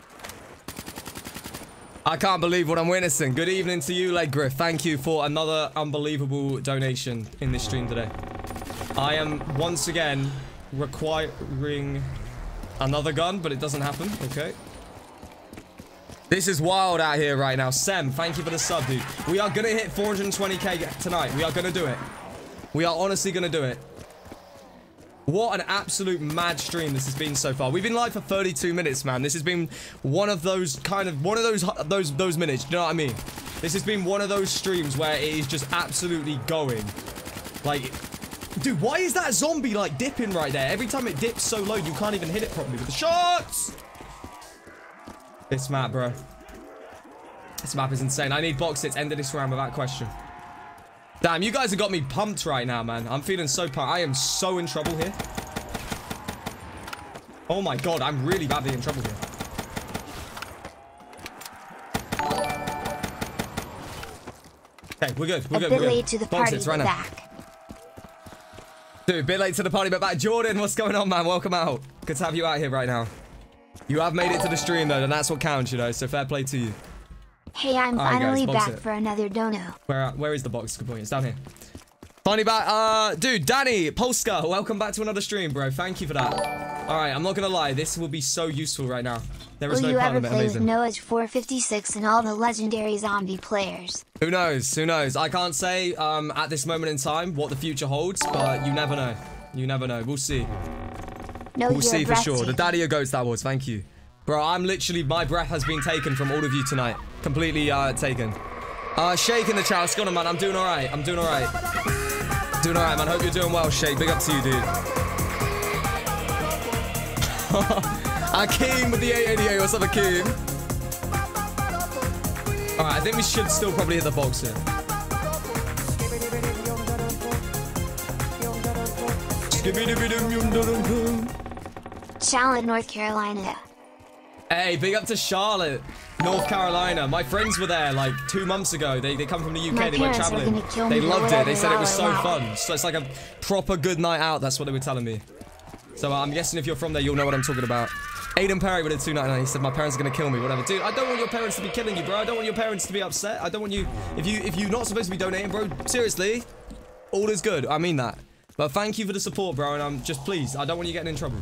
Speaker 5: I can't believe what I'm witnessing. Good evening to you, Leg Griff. Thank you for another unbelievable donation in this stream today. I am once again requiring another gun, but it doesn't happen. Okay. This is wild out here right now. Sem, thank you for the sub, dude. We are gonna hit four hundred twenty K tonight. We are gonna do it. We are honestly gonna do it. What an absolute mad stream this has been so far. We've been live for thirty-two minutes, man. This has been one of those kind of one of those those those minutes. Do you know what I mean? This has been one of those streams where it is just absolutely going. Like, dude, why is that zombie like dipping right there? Every time it dips so low, you can't even hit it properly with the shots. This map, bro. This map is insane. I need box hits. End of this round without question. Damn, you guys have got me pumped right now, man. I'm feeling so pumped. I am so in trouble here. Oh my god, I'm really badly in trouble here. Okay, we're good. We're
Speaker 4: a
Speaker 5: good.
Speaker 4: bit
Speaker 5: We're
Speaker 4: late
Speaker 5: good.
Speaker 4: to the
Speaker 5: Box
Speaker 4: party,
Speaker 5: hits right
Speaker 4: but
Speaker 5: now.
Speaker 4: back.
Speaker 5: Dude, a bit late to the party, but back. Jordan, what's going on, man? Welcome out. Good to have you out here right now. You have made it to the stream, though, and that's what counts, you know, so fair play to you.
Speaker 4: Hey, I'm
Speaker 5: All right,
Speaker 4: finally
Speaker 5: guys, box
Speaker 4: back
Speaker 5: it.
Speaker 4: for another dono.
Speaker 5: Where where is the box? Good point. It's down here. Finally back. Uh, dude, Danny Polska, welcome back to another stream, bro. Thank you for that. All right, I'm not gonna lie. This will be so useful right now. There is
Speaker 4: Will
Speaker 5: no
Speaker 4: you
Speaker 5: part
Speaker 4: ever
Speaker 5: of it
Speaker 4: play with
Speaker 5: amazing.
Speaker 4: Noah's four fifty-six and all the legendary zombie players?
Speaker 5: Who knows? Who knows? I can't say um at this moment in time what the future holds, but you never know. You never know. We'll see.
Speaker 4: No,
Speaker 5: We'll
Speaker 4: you're
Speaker 5: see for sure. The
Speaker 4: breathtaking.
Speaker 5: daddy of goats that was. Thank you, bro. I'm literally my breath has been taken from all of you tonight. Completely uh taken. Uh, Shake in the chat. What's going on, man? I'm doing all right. I'm doing all right. Doing all right, man. Hope you're doing well, Shake. Big up to you, dude. Akeem with the eight eighty-eight. What's up, Akeem? All right, I think we should still probably hit the box here.
Speaker 4: Charlotte, North Carolina.
Speaker 5: Hey, big up to Charlotte, North Carolina. My friends were there like two months ago. They, they come from the U K.
Speaker 4: My
Speaker 5: They went
Speaker 4: parents were
Speaker 5: traveling.
Speaker 4: gonna kill
Speaker 5: They
Speaker 4: me, but
Speaker 5: loved it. They
Speaker 4: whatever,
Speaker 5: said it was so
Speaker 4: wow, wow.
Speaker 5: fun. So it's like a proper good night out. That's what they were telling me. So uh, I'm guessing if you're from there, you'll know what I'm talking about. Aiden Perry with a two ninety-nine. He said my parents are gonna kill me. Whatever, dude. I don't want your parents to be killing you, bro. I don't want your parents to be upset. I don't want you. If you if you're not supposed to be donating, bro. Seriously, all is good. I mean that. But thank you for the support, bro. And I'm just please. I don't want you getting in trouble.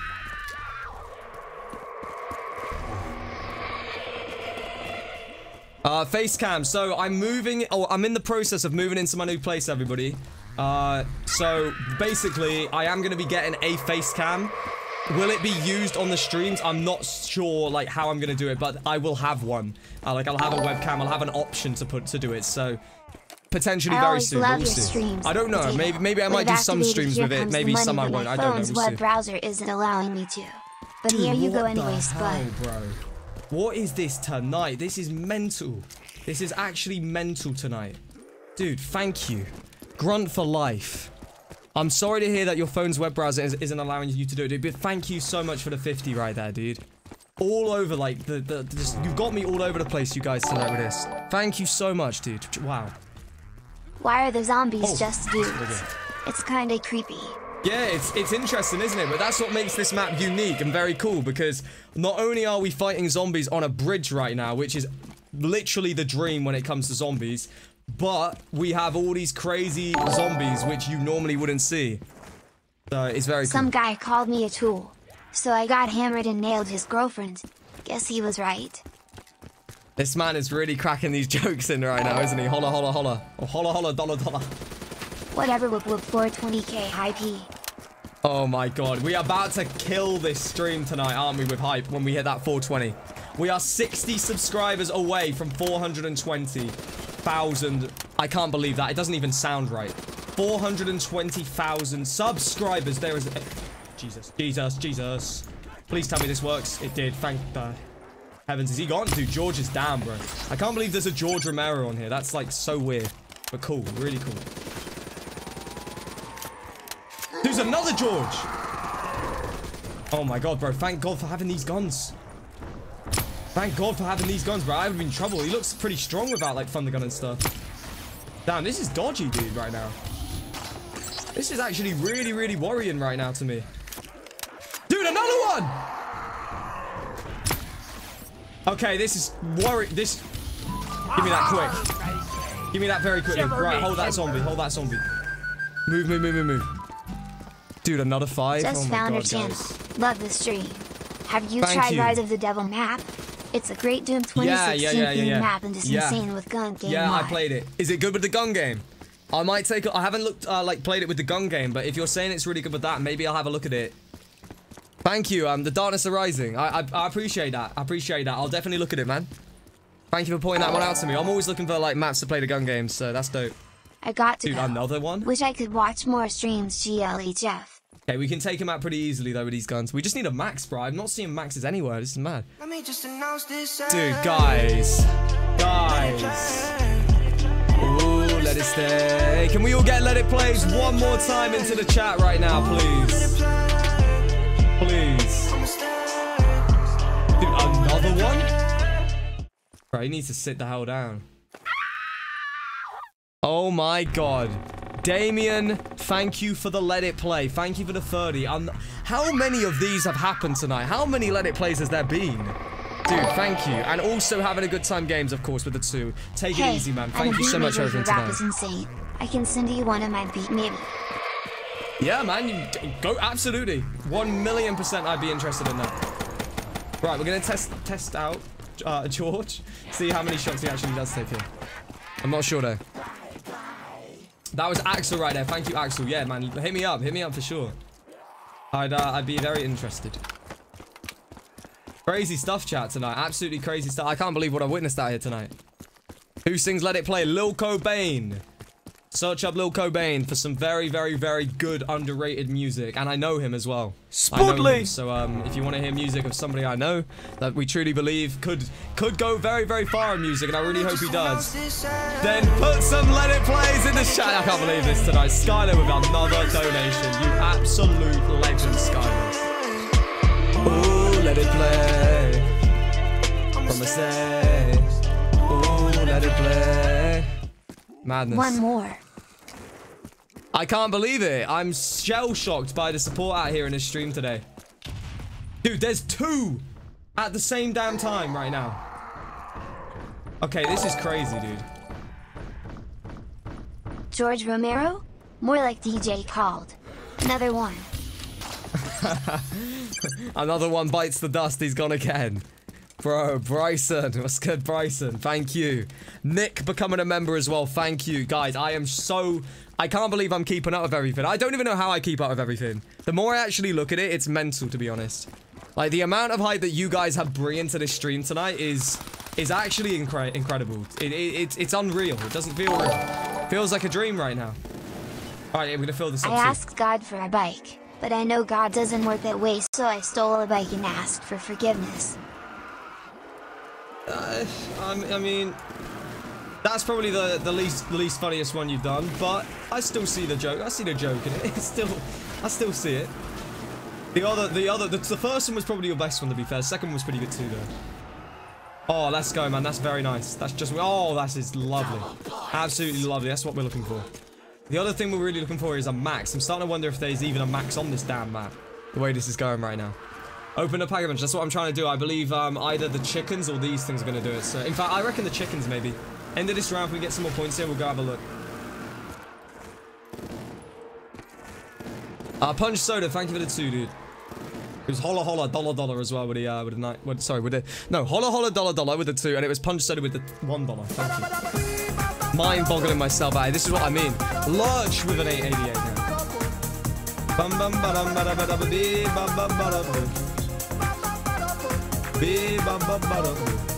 Speaker 5: Uh, face cam. So I'm moving. Oh, I'm in the process of moving into my new place, everybody. Uh, so basically, I am going to be getting a face cam. Will it be used on the streams? I'm not sure, like, how I'm going to do it, but I will have one. Uh, like, I'll have a webcam. I'll have an option to put to do it. So potentially
Speaker 4: I
Speaker 5: very
Speaker 4: always
Speaker 5: soon.
Speaker 4: love
Speaker 5: But we'll
Speaker 4: your
Speaker 5: see.
Speaker 4: streams,
Speaker 5: I don't know.
Speaker 4: Potato.
Speaker 5: Maybe maybe I
Speaker 4: When
Speaker 5: might do
Speaker 4: I've
Speaker 5: some
Speaker 4: activated
Speaker 5: streams
Speaker 4: Here
Speaker 5: with it.
Speaker 4: Comes the
Speaker 5: Maybe
Speaker 4: Money,
Speaker 5: some I
Speaker 4: but
Speaker 5: won't.
Speaker 4: my
Speaker 5: I don't know.
Speaker 4: phone's
Speaker 5: We'll
Speaker 4: web
Speaker 5: see.
Speaker 4: browser isn't allowing me to. But
Speaker 5: Dude,
Speaker 4: here you
Speaker 5: what
Speaker 4: go
Speaker 5: the
Speaker 4: anyways,
Speaker 5: hell,
Speaker 4: bud.
Speaker 5: bro? What is this tonight? This is mental. This is actually mental tonight. Dude, thank you. Grunt for life. I'm sorry to hear that your phone's web browser is, isn't allowing you to do it, dude, but thank you so much for the fifty right there, dude. All over, like, the, the, the just, you've got me all over the place, you guys, tonight with this. Thank you so much, dude. Wow.
Speaker 4: Why are the zombies
Speaker 5: Oh.
Speaker 4: just dudes? It's kinda creepy.
Speaker 5: Yeah, it's it's interesting, isn't it? But that's what makes this map unique and very cool, because not only are we fighting zombies on a bridge right now, which is
Speaker 6: literally the dream when it comes to zombies. But we have all these crazy zombies which you normally wouldn't see. So it's very cool.
Speaker 4: Some guy called me a tool. So I got hammered and nailed his girlfriend. Guess he was right.
Speaker 6: This man is really cracking these jokes in right now, isn't he? Holla, holla, holla. Oh, holla, holla, dollar, dollar.
Speaker 4: Whatever, whoop, whoop, four twenty K I P.
Speaker 6: Oh my god. We are about to kill this stream tonight, aren't we, with hype when we hit that four twenty. We are sixty subscribers away from four hundred twenty thousand. I can't believe that. It doesn't even sound right. four hundred twenty thousand subscribers. There is... Jesus, Jesus, Jesus. Please tell me this works. It did. Thank the heavens. Is he gone? Dude, George is down, bro. I can't believe there's a George Romero on here. That's like so weird. But cool. Really cool. There's another George. Oh my god, bro. Thank God for having these guns. Thank God for having these guns, bro. I would have been in trouble. He looks pretty strong without like thunder gun and stuff. Damn, this is dodgy, dude, right now. This is actually really, really worrying right now to me. Dude, another one! Okay, this is worry. This. Give me that quick. Give me that very quickly. Right, hold that zombie. Hold that zombie. Move, move, move, move, move. Dude, another five.
Speaker 4: Just
Speaker 6: oh my
Speaker 4: found
Speaker 6: God,
Speaker 4: her channel.
Speaker 6: guys.
Speaker 4: Love the stream. Have you
Speaker 6: Thank
Speaker 4: tried
Speaker 6: you.
Speaker 4: Rise of the Devil map? It's a great Doom twenty sixteen
Speaker 6: yeah, yeah, yeah, yeah.
Speaker 4: map and it's
Speaker 6: Yeah.
Speaker 4: insane with gun game
Speaker 6: Yeah,
Speaker 4: mod.
Speaker 6: I played it. Is it good with the gun game? I might take it. I haven't looked, uh, like, played it with the gun game, but if you're saying it's really good with that, maybe I'll have a look at it. Thank you, um, the Darkness Arising. I, I, I appreciate that. I appreciate that. I'll definitely look at it, man. Thank you for pointing that one out to me. I'm always looking for, like, maps to play the gun games, so that's dope.
Speaker 4: I got to
Speaker 6: Dude,
Speaker 4: go.
Speaker 6: another one?
Speaker 4: Wish I could watch more streams, G L H F.
Speaker 6: Okay, we can take him out pretty easily, though, with these guns. We just need a max, bro. I'm not seeing maxes anywhere. This is mad.
Speaker 2: Let me just announce this.
Speaker 6: Dude, guys. Guys. Ooh, let it stay. Can we all get Let It Plays one more time into the chat right now, please? Please. Dude, another one? Bro, he needs to sit the hell down. Oh my god. Damien, thank you for the Let It Play. Thank you for the thirty. Um, how many of these have happened tonight? How many Let It Plays has there been? Dude, thank you. And also having a good time games, of course, with the two. Take
Speaker 4: Hey,
Speaker 6: it easy, man.
Speaker 4: I'm
Speaker 6: Thank
Speaker 4: a
Speaker 6: you so
Speaker 4: beat
Speaker 6: much for
Speaker 4: maker.
Speaker 6: everything
Speaker 4: Your rap
Speaker 6: tonight.
Speaker 4: is insane. I can send you one of my beat, maybe.
Speaker 6: Yeah, man. You go absolutely. One million percent I'd be interested in that. Right, we're going to test test out uh, George. See how many shots he actually does take here. I'm not sure, though. That was Axel right there. Thank you, Axel. Yeah, man. Hit me up. Hit me up for sure. I'd, uh, I'd be very interested. Crazy stuff, chat, tonight. Absolutely crazy stuff. I can't believe what I witnessed out here tonight. Who sings Let It Play? Lil Cobain. Search up Lil Cobain for some very, very, very good underrated music. And I know him as well. Spudley! So um, if you want to hear music of somebody I know that we truly believe could could go very, very far in music, and I really hope he does, then put some Let It Plays in the chat. I can't believe this tonight. Skylar with another donation. You absolute legend, Skylar. Ooh, let it play. From a say. Ooh, let it play. Madness.
Speaker 4: One more.
Speaker 6: I can't believe it. I'm shell-shocked by the support out here in this stream today. Dude, there's two at the same damn time right now. Okay, this is crazy, dude.
Speaker 4: George Romero? More like D J Called. Another one.
Speaker 6: Another one bites the dust. He's gone again. Bro, Bryson. What's good, Bryson? Thank you. Nick becoming a member as well. Thank you. Guys, I am so... I can't believe I'm keeping up with everything. I don't even know how I keep up with everything. The more I actually look at it, it's mental, to be honest. Like, the amount of hype that you guys have bringing to this stream tonight is is actually incre incredible. It, it, it, it's unreal. It doesn't feel real. It feels like a dream right now. All right, I'm going to fill this up
Speaker 4: I
Speaker 6: too.
Speaker 4: asked God for a bike, but I know God doesn't work that way, so I stole a bike and asked for forgiveness.
Speaker 6: Uh, I mean, that's probably the the least the least funniest one you've done, but I still see the joke. I see the joke in it. It's still, I still see it. The other, the other, the, the first one was probably your best one, to be fair. The second one was pretty good too, though. Oh, let's go, man. That's very nice. That's just, oh, that is lovely. Absolutely lovely. That's what we're looking for. The other thing we're really looking for is a max. I'm starting to wonder if there's even a max on this damn map. The way this is going right now. Open a pack a punch. That's what I'm trying to do. I believe um, either the chickens or these things are going to do it. So, in fact, I reckon the chickens maybe. End of this round, if we get some more points here, we'll go have a look. Uh, Punch Soda, thank you for the two, dude. It was holla holla dollar dollar as well with the uh, with the night. With, sorry, with the no holla holla dollar dollar with the two, and it was Punch Soda with the one dollar. Thank you. Mind boggling myself out. This is what I mean. Lurch with an eight eighty-eight now. Bum bum ba dum ba da ba da ba dee bum bum ba da ba. Bee bum bum ba da.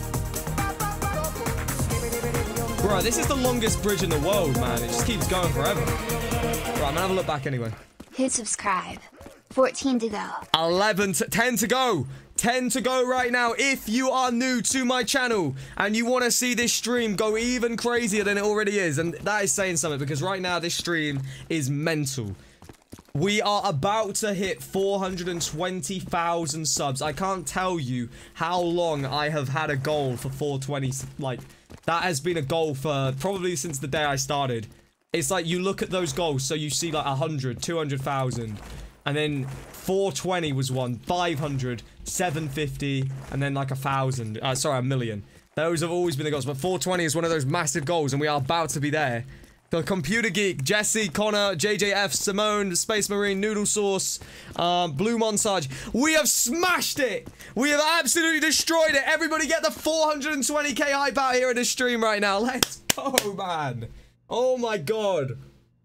Speaker 6: Bro, this is the longest bridge in the world, man. It just keeps going forever. Right, I'm gonna have a look back anyway.
Speaker 4: Hit subscribe. fourteen to go.
Speaker 6: eleven to ten to go. ten to go right now. If you are new to my channel and you want to see this stream go even crazier than it already is, and that is saying something because right now this stream is mental. We are about to hit four hundred twenty thousand subs. I can't tell you how long I have had a goal for four twenty. Like, that has been a goal for probably since the day I started. It's like you look at those goals, so you see like one hundred, two hundred thousand. And then four twenty was one, five hundred, seven fifty, and then like a thousand. Uh, sorry, a million. Those have always been the goals, but four twenty is one of those massive goals, and we are about to be there. The Computer Geek, Jesse, Connor, J J F, Simone, Space Marine, Noodle Sauce, um, Blue Monsage. We have smashed it! We have absolutely destroyed it! Everybody get the four hundred twenty K hype out here in this stream right now. Let's go, man! Oh my god.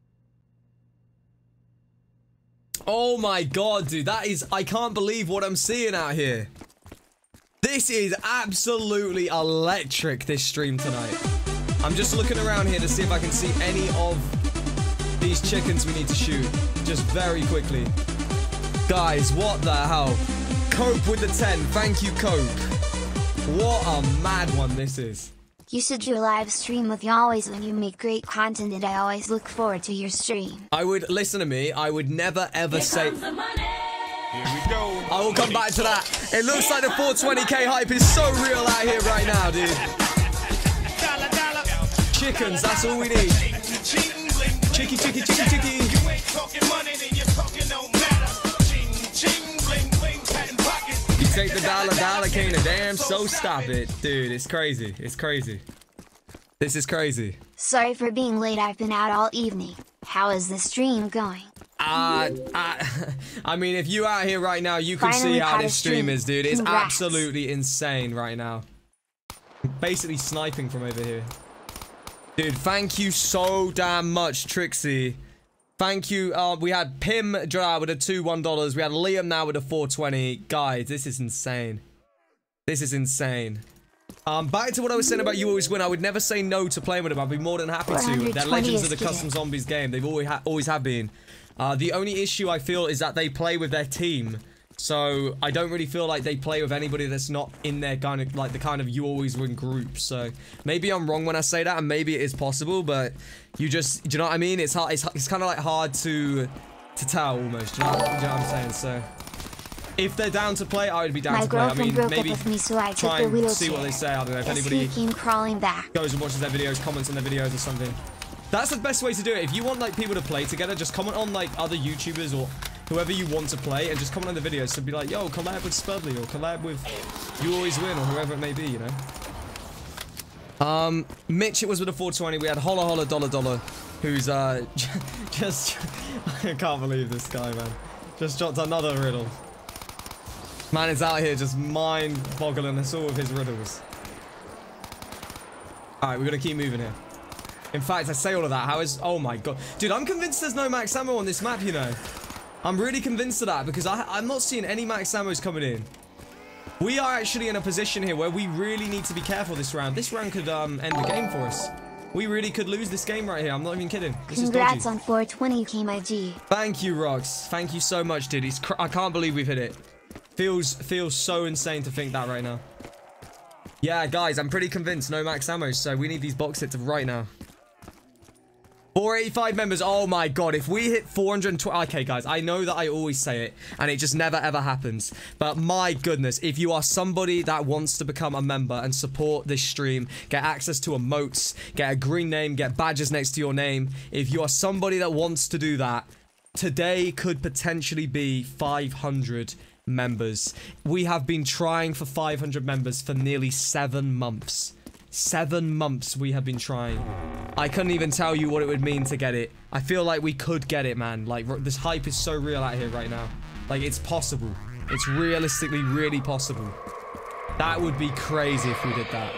Speaker 6: Oh my god, dude, that is, I can't believe what I'm seeing out here. This is absolutely electric, this stream tonight. I'm just looking around here to see if I can see any of these chickens we need to shoot. Just very quickly. Guys, what the hell? Cope with the ten, thank you, Cope. What a mad one this is.
Speaker 4: You should do a live stream with you always when you make great content, and I always look forward to your stream.
Speaker 6: I would, listen to me, I would never ever
Speaker 7: Here
Speaker 6: say...
Speaker 7: comes the money.
Speaker 3: Here we go.
Speaker 6: I will come back to that. It looks like the four twenty K hype is so real out here right now, dude.
Speaker 7: Dollar, dollar.
Speaker 6: Chickens, that's all we need. Chicky, chicky, chicky, chicky.
Speaker 7: You ain't talking money, then you're talking no matter. Ching, ching, bling, bling, patent pockets.
Speaker 6: You take the dollar, dollar, cane a damn, so stop it. Dude, it's crazy. It's crazy. This is crazy.
Speaker 4: Sorry for being late, I've been out all evening. How is the stream going?
Speaker 6: Uh, uh, I mean, if you out here right now, you can
Speaker 4: Finally
Speaker 6: see how
Speaker 4: caught a
Speaker 6: this stream
Speaker 4: stream.
Speaker 6: is, dude. It's
Speaker 4: Congrats.
Speaker 6: absolutely insane right now. Basically sniping from over here. Dude, thank you so damn much, Trixie. Thank you. Uh, we had Pim Gerard with a two one dollars. We had Liam now with a four twenty. Guys, this is insane. This is insane. Um, back to what I was saying about You Always Win. I would never say no to playing with them. I'd be more than happy to. They're legends of the Custom Zombies game. They've always, ha always have been. Uh, the only issue I feel is that they play with their team. So I don't really feel like they play with anybody that's not in their kind of like the kind of You Always Win group. So maybe I'm wrong when I say that, and maybe it is possible, but you just, do you know what I mean? It's hard. It's, it's kind of like hard to to tell almost. Do you, know, do you know what I'm saying? So if they're down to play, I would be down
Speaker 4: My
Speaker 6: to play. I
Speaker 4: girlfriend
Speaker 6: mean,
Speaker 4: broke
Speaker 6: maybe
Speaker 4: up with me, so I
Speaker 6: try
Speaker 4: took the
Speaker 6: and see
Speaker 4: wheelchair.
Speaker 6: what they say. I don't know if
Speaker 4: Yes,
Speaker 6: anybody
Speaker 4: he came crawling back.
Speaker 6: goes and watches their videos, comments on their videos or something. That's the best way to do it. If you want like people to play together, just comment on like other YouTubers or whoever you want to play and just comment on the videos. So be like, yo, collab with Spudley or collab with You Always Win or whoever it may be, you know? Um, Mitch, it was with a four twenty. We had Holla Holla Dollar Dollar, who's uh, just, I can't believe this guy, man. Just dropped another riddle. Man is out here just mind-boggling us all with his riddles. Alright, we're gonna keep moving here. In fact, I say all of that. How is... Oh my god. Dude, I'm convinced there's no max ammo on this map, you know. I'm really convinced of that because I, I'm not seeing any max ammos coming in. We are actually in a position here where we really need to be careful this round. This round could um, end the game for us. We really could lose this game right here. I'm not even kidding. This
Speaker 4: Congrats
Speaker 6: is dodgy.
Speaker 4: on four twenty K, my G.
Speaker 6: Thank you, Rox. Thank you so much, dude. It's cr I can't believe we've hit it. Feels, feels so insane to think that right now. Yeah, guys, I'm pretty convinced no max ammo, so we need these box hits right now. four eighty-five members. Oh my god, if we hit four hundred twenty... Okay, guys, I know that I always say it, and it just never ever happens. But my goodness, if you are somebody that wants to become a member and support this stream, get access to emotes, get a green name, get badges next to your name. If you are somebody that wants to do that,
Speaker 5: Today could potentially be five hundred members. We have been trying for five hundred members for nearly seven months. Seven months we have been trying. I couldn't even tell you what it would mean to get it. I feel like we could get it, man. Like, this hype is so real out here right now. Like, it's possible. It's realistically really possible. That would be crazy if we did that.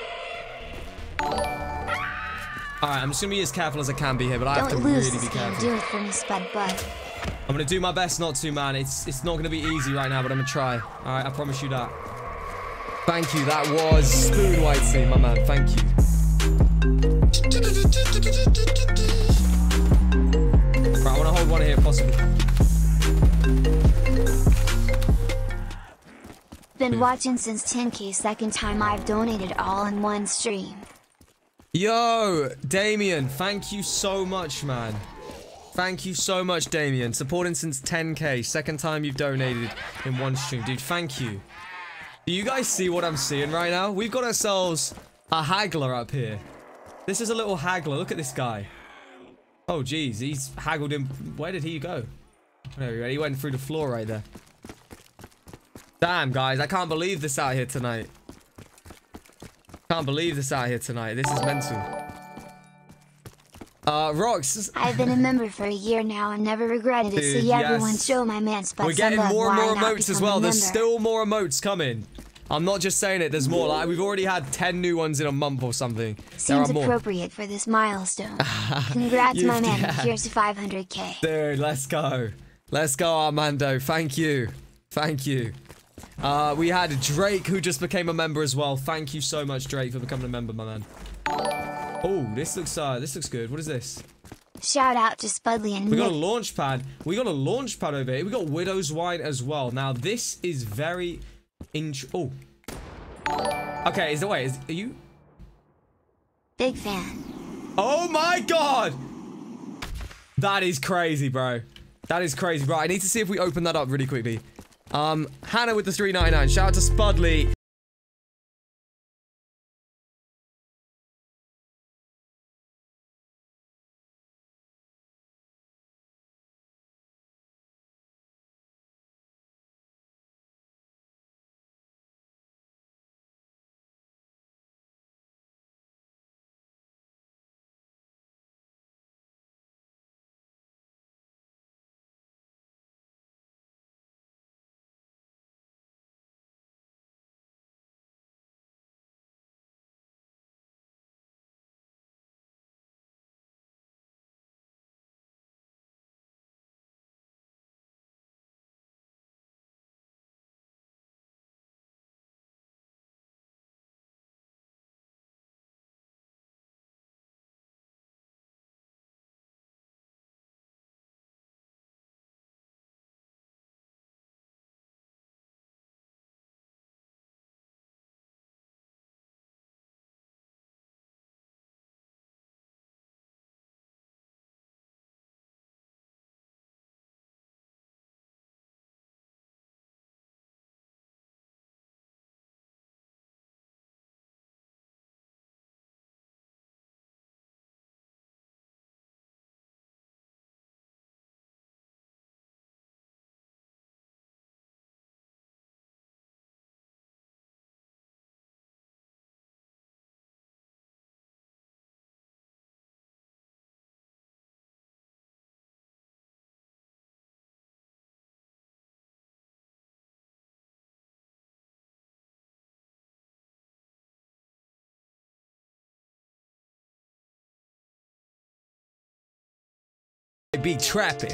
Speaker 5: Alright, I'm just gonna be as careful as I can be here, but I
Speaker 4: Don't
Speaker 5: have to
Speaker 4: lose
Speaker 5: really
Speaker 4: this
Speaker 5: be
Speaker 4: game.
Speaker 5: careful.
Speaker 4: Do it for me, Spud Bud.
Speaker 5: I'm gonna do my best not to, man. It's it's not gonna be easy right now, but I'm gonna try. Alright, I promise you that. Thank you, that was Spoon Whitesy, my man. Thank you. Right, I wanna hold one here if possible.
Speaker 4: Been watching since ten K, second time I've donated all in one stream.
Speaker 5: Yo, Damien, thank you so much, man. Thank you so much, Damien. Supporting since ten K. Second time you've donated in one stream. Dude, thank you. Do you guys see what I'm seeing right now? We've got ourselves a haggler up here. This is a little haggler. Look at this guy. Oh, geez. He's haggled him. Where did he go? There we go. He went through the floor right there. Damn, guys. I can't believe this out here tonight. Can't believe this out here tonight. This is mental. Uh, Rox.
Speaker 4: I've been a member for a year now and never regretted it.
Speaker 5: Dude,
Speaker 4: See
Speaker 5: yes.
Speaker 4: everyone show my man Spud
Speaker 5: We're getting
Speaker 4: some love.
Speaker 5: more and
Speaker 4: Why
Speaker 5: more
Speaker 4: not
Speaker 5: emotes as
Speaker 4: become a
Speaker 5: well. There's
Speaker 4: member?
Speaker 5: still more emotes coming. I'm not just saying it. There's more. Like, we've already had ten new ones in a month or something. There
Speaker 4: Seems
Speaker 5: are more.
Speaker 4: appropriate for this milestone. Congrats,
Speaker 5: You-
Speaker 4: my man.
Speaker 5: yeah.
Speaker 4: Here's to five hundred K.
Speaker 5: Dude, let's go. Let's go, Armando. Thank you. Thank you. Uh, we had Drake, who just became a member as well. Thank you so much, Drake, for becoming a member, my man. Oh, this looks uh, this looks good. What is this?
Speaker 4: Shout out to Spudley and
Speaker 5: We got a
Speaker 4: Nick.
Speaker 5: launch pad. We got a launch pad over here. We got Widow's Wine as well. Now, this is very... int- oh. Okay, is it... Wait, is, are you...
Speaker 4: Big fan.
Speaker 5: Oh my god! That is crazy, bro. That is crazy, bro. I need to see if we open that up really quickly. Um, Hannah with the three ninety-nine. Shout out to Spudley. Be trapping.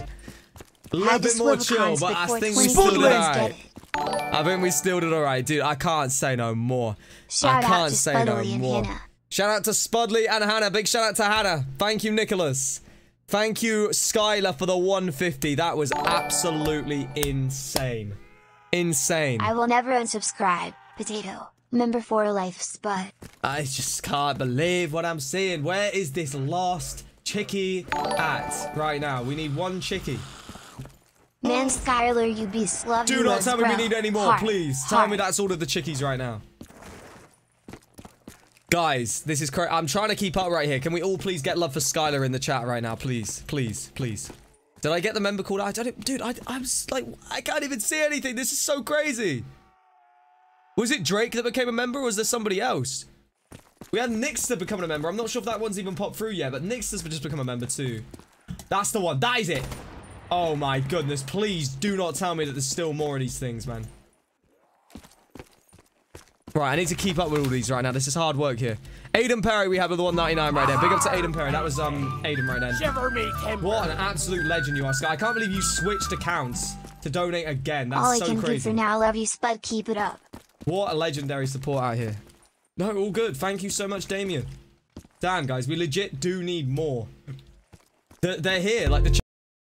Speaker 5: A little
Speaker 4: Had to
Speaker 5: bit more
Speaker 4: swivel
Speaker 5: chill,
Speaker 4: cons
Speaker 5: but I
Speaker 4: before
Speaker 5: think we
Speaker 4: twenty
Speaker 5: still did
Speaker 4: viewers
Speaker 5: alright.
Speaker 4: get it.
Speaker 5: I think we still did alright, dude. I can't say no more.
Speaker 4: Shout
Speaker 5: I
Speaker 4: out
Speaker 5: can't
Speaker 4: to
Speaker 5: say no
Speaker 4: Spudley and
Speaker 5: more.
Speaker 4: Hannah.
Speaker 5: Shout out to Spudley and Hannah. Big shout out to Hannah. Thank you, Nicholas. Thank you, Skylar, for the one fifty. That was absolutely insane. Insane.
Speaker 4: I will never unsubscribe. Potato. Member for life, Spud.
Speaker 5: I just can't believe what I'm seeing. Where is this last chickie at right now? We need one chickie.
Speaker 4: Man, Skylar, you beast. Love
Speaker 5: Do
Speaker 4: you
Speaker 5: not
Speaker 4: loads,
Speaker 5: tell me
Speaker 4: bro.
Speaker 5: we need any more,
Speaker 4: Heart.
Speaker 5: please. Tell
Speaker 4: Heart.
Speaker 5: me that's all of the chickies right now. Guys, this is crazy. I'm trying to keep up right here. Can we all please get love for Skylar in the chat right now? Please, please, please. Did I get the member called? I don't, dude. I, I'm just like, I can't even see anything. This is so crazy. Was it Drake that became a member, or was there somebody else? We had Nixter becoming a member. I'm not sure if that one's even popped through yet, but Nixter's just become a member too. That's the one. That is it. Oh my goodness. Please do not tell me that there's still more of these things, man. Right, I need to keep up with all these right now. This is hard work here. Aiden Perry, we have with the one ninety-nine right there. Big up to Aiden Perry. That was um Aiden right there.
Speaker 7: Shiver me timber.
Speaker 5: What an absolute legend you are, Sky. I can't believe you switched accounts to donate again. That's
Speaker 4: All I
Speaker 5: so
Speaker 4: can
Speaker 5: crazy.
Speaker 4: do for now. Love you, Spud. Keep it up.
Speaker 5: What a legendary support out here. No, all good. Thank you so much, Damien. Damn, guys, we legit do need more. They're, they're here, like the... Ch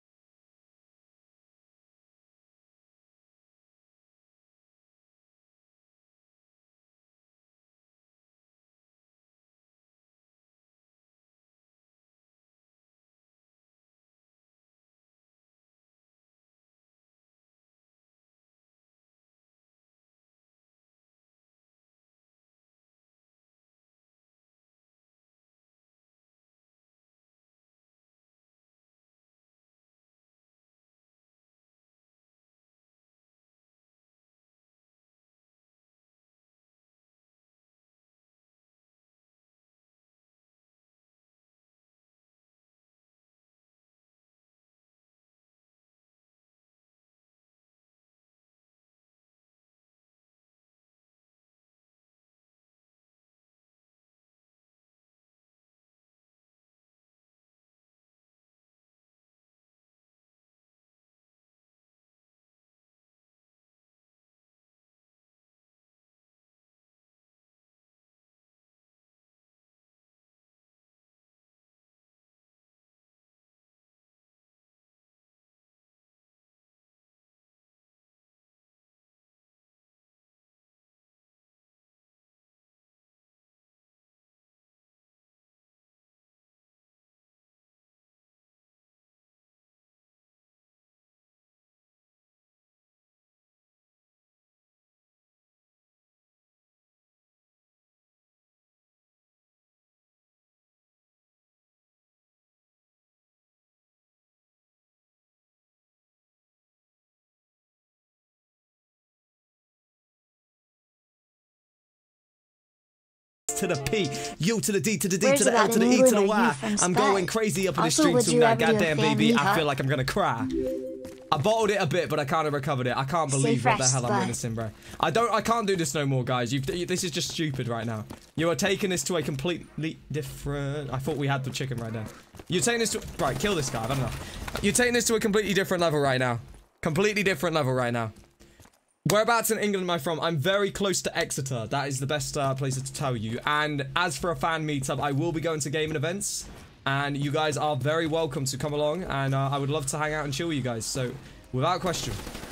Speaker 5: to the P, U to the D to the D
Speaker 4: Where's
Speaker 5: to the L
Speaker 4: about
Speaker 5: to the
Speaker 4: in
Speaker 5: E to
Speaker 4: England
Speaker 5: the
Speaker 4: are you
Speaker 5: Y.
Speaker 4: from,
Speaker 5: I'm
Speaker 4: Spud?
Speaker 5: going crazy up in the
Speaker 4: Also,
Speaker 5: street
Speaker 4: would you
Speaker 5: tonight.
Speaker 4: ever do a
Speaker 5: Goddamn, baby,
Speaker 4: family
Speaker 5: I
Speaker 4: hug?
Speaker 5: feel like I'm gonna cry. I bottled it a bit, but I kind of recovered it. I can't
Speaker 4: Stay
Speaker 5: believe what the
Speaker 4: fresh,
Speaker 5: hell I'm
Speaker 4: Spud.
Speaker 5: witnessing, bro. I don't. I can't do this no more, guys. You've, you, this is just stupid right now. You are taking this to a completely different. I thought we had the chicken right there. You're taking this to right. Kill this guy. I don't know. You're taking this to a completely different level right now. Completely different level right now. Whereabouts in England am I from? I'm very close to Exeter. That is the best uh, place to tell you. And as for a fan meetup, I will be going to gaming events. And you guys are very welcome to come along. And uh, I would love to hang out and chill with you guys. So, without question.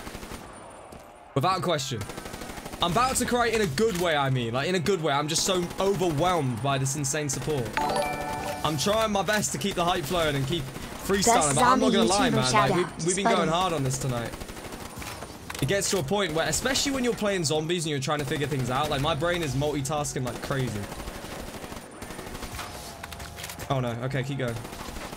Speaker 5: Without question. I'm about to cry in a good way, I mean. Like, in a good way. I'm just so overwhelmed by this insane support. I'm trying my best to keep the hype flowing and keep freestyling. But I'm not gonna lie, man. Like, we've, we've been going hard on this tonight. It gets to a point where, especially when you're playing zombies and you're trying to figure things out, like my brain is multitasking like crazy. Oh no, okay, keep going.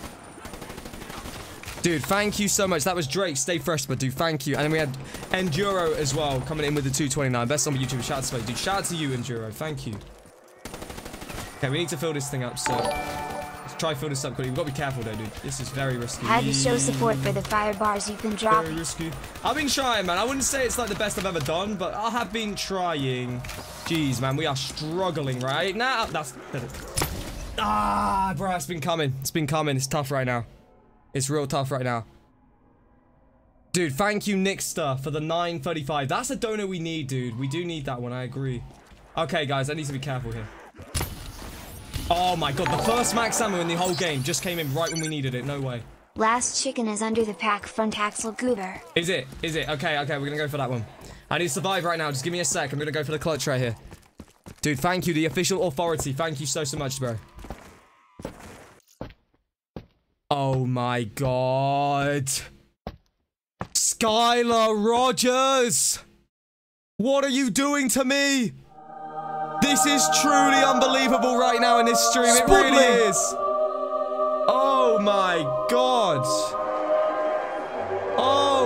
Speaker 5: Dude, thank you so much. That was Drake. Stay fresh, but dude, thank you. And then we had Enduro as well coming in with the two twenty-nine. Best on YouTube. Shout out to dude. Shout out to you, Enduro. Thank you. Okay, we need to fill this thing up, so let's try fill this up quickly. We've got to be careful though, dude. This is very risky.
Speaker 4: How do you show support for the fire bars you've been
Speaker 5: Very
Speaker 4: dropping?
Speaker 5: risky. I've been trying, man. I wouldn't say it's like the best I've ever done, but I have been trying. Jeez, man, we are struggling right now. That's ah, bro. It's been coming. It's been coming. It's tough right now. It's real tough right now. Dude, thank you, Nixter, for the nine thirty-five. That's a donor we need, dude. We do need that one. I agree. Okay, guys, I need to be careful here. Oh my god, the first max ammo in the whole game just came in right when we needed it. No way.
Speaker 4: Last chicken is under the pack front axle goober.
Speaker 5: Is it? Is it? Okay, okay, we're gonna go for that one. I need to survive right now. Just give me a sec. I'm gonna go for the clutch right here. Dude, thank you, the official authority. Thank you so, so much, bro. Oh my god. Skylar Rogers! What are you doing to me? This is truly unbelievable right now in this stream. It really is. Oh my god.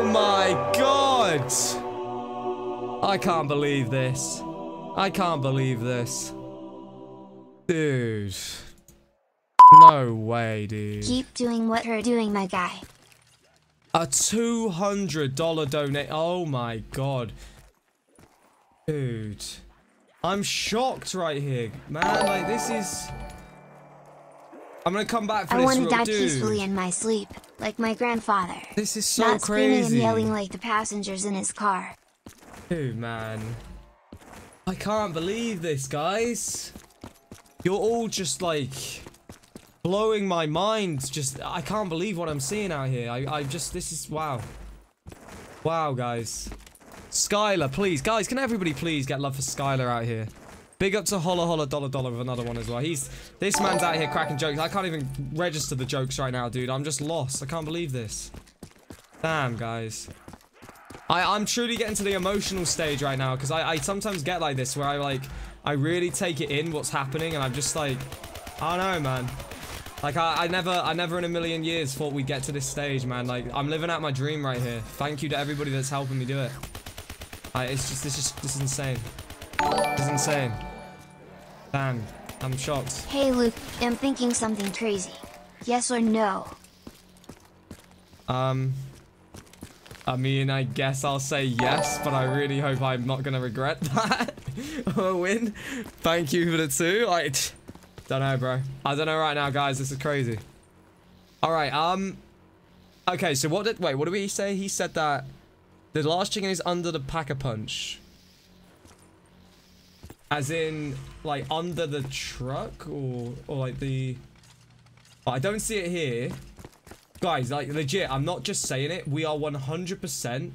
Speaker 5: Oh my god! I can't believe this. I can't believe this. Dude. No way, dude.
Speaker 4: Keep doing what you're doing, my guy.
Speaker 5: A two hundred dollar donate. Oh my god. Dude. I'm shocked right here. Man, like, this is... I'm gonna come back for
Speaker 4: I
Speaker 5: this
Speaker 4: want to
Speaker 5: real
Speaker 4: die
Speaker 5: dude.
Speaker 4: peacefully in my sleep, like my grandfather.
Speaker 5: This is so
Speaker 4: Not screaming and
Speaker 5: crazy.
Speaker 4: yelling like the passengers in his car.
Speaker 5: Dude, man. I can't believe this, guys. You're all just, like... blowing my mind. Just, I can't believe what I'm seeing out here. I, I just, this is, wow. Wow, guys. Skylar, please. Guys, can everybody please get love for Skylar out here? Big up to Holla Holla Dollar Dollar with another one as well. He's, this man's out here cracking jokes. I can't even register the jokes right now, dude. I'm just lost. I can't believe this. Damn, guys. I, I'm truly getting to the emotional stage right now because I, I sometimes get like this where I, like, I really take it in what's happening and I'm just like, I don't know, man. Like, I, I never, I never in a million years thought we'd get to this stage, man. Like, I'm living out my dream right here. Thank you to everybody that's helping me do it. I, it's just, this is, this is insane. This is insane. Damn, I'm shocked.
Speaker 4: Hey Luke, I'm thinking something crazy. Yes or no?
Speaker 5: Um, I mean, I guess I'll say yes, but I really hope I'm not gonna regret that. A win. Thank you for the two. I don't know, bro. I don't know right now, guys. This is crazy. All right. Um. Okay. So what did? Wait. What did we say? He said that the last chicken is under the Pack-a-Punch. As in, like, under the truck? Or, or like, the... Oh, I don't see it here. Guys, like, legit, I'm not just saying it. We are one hundred percent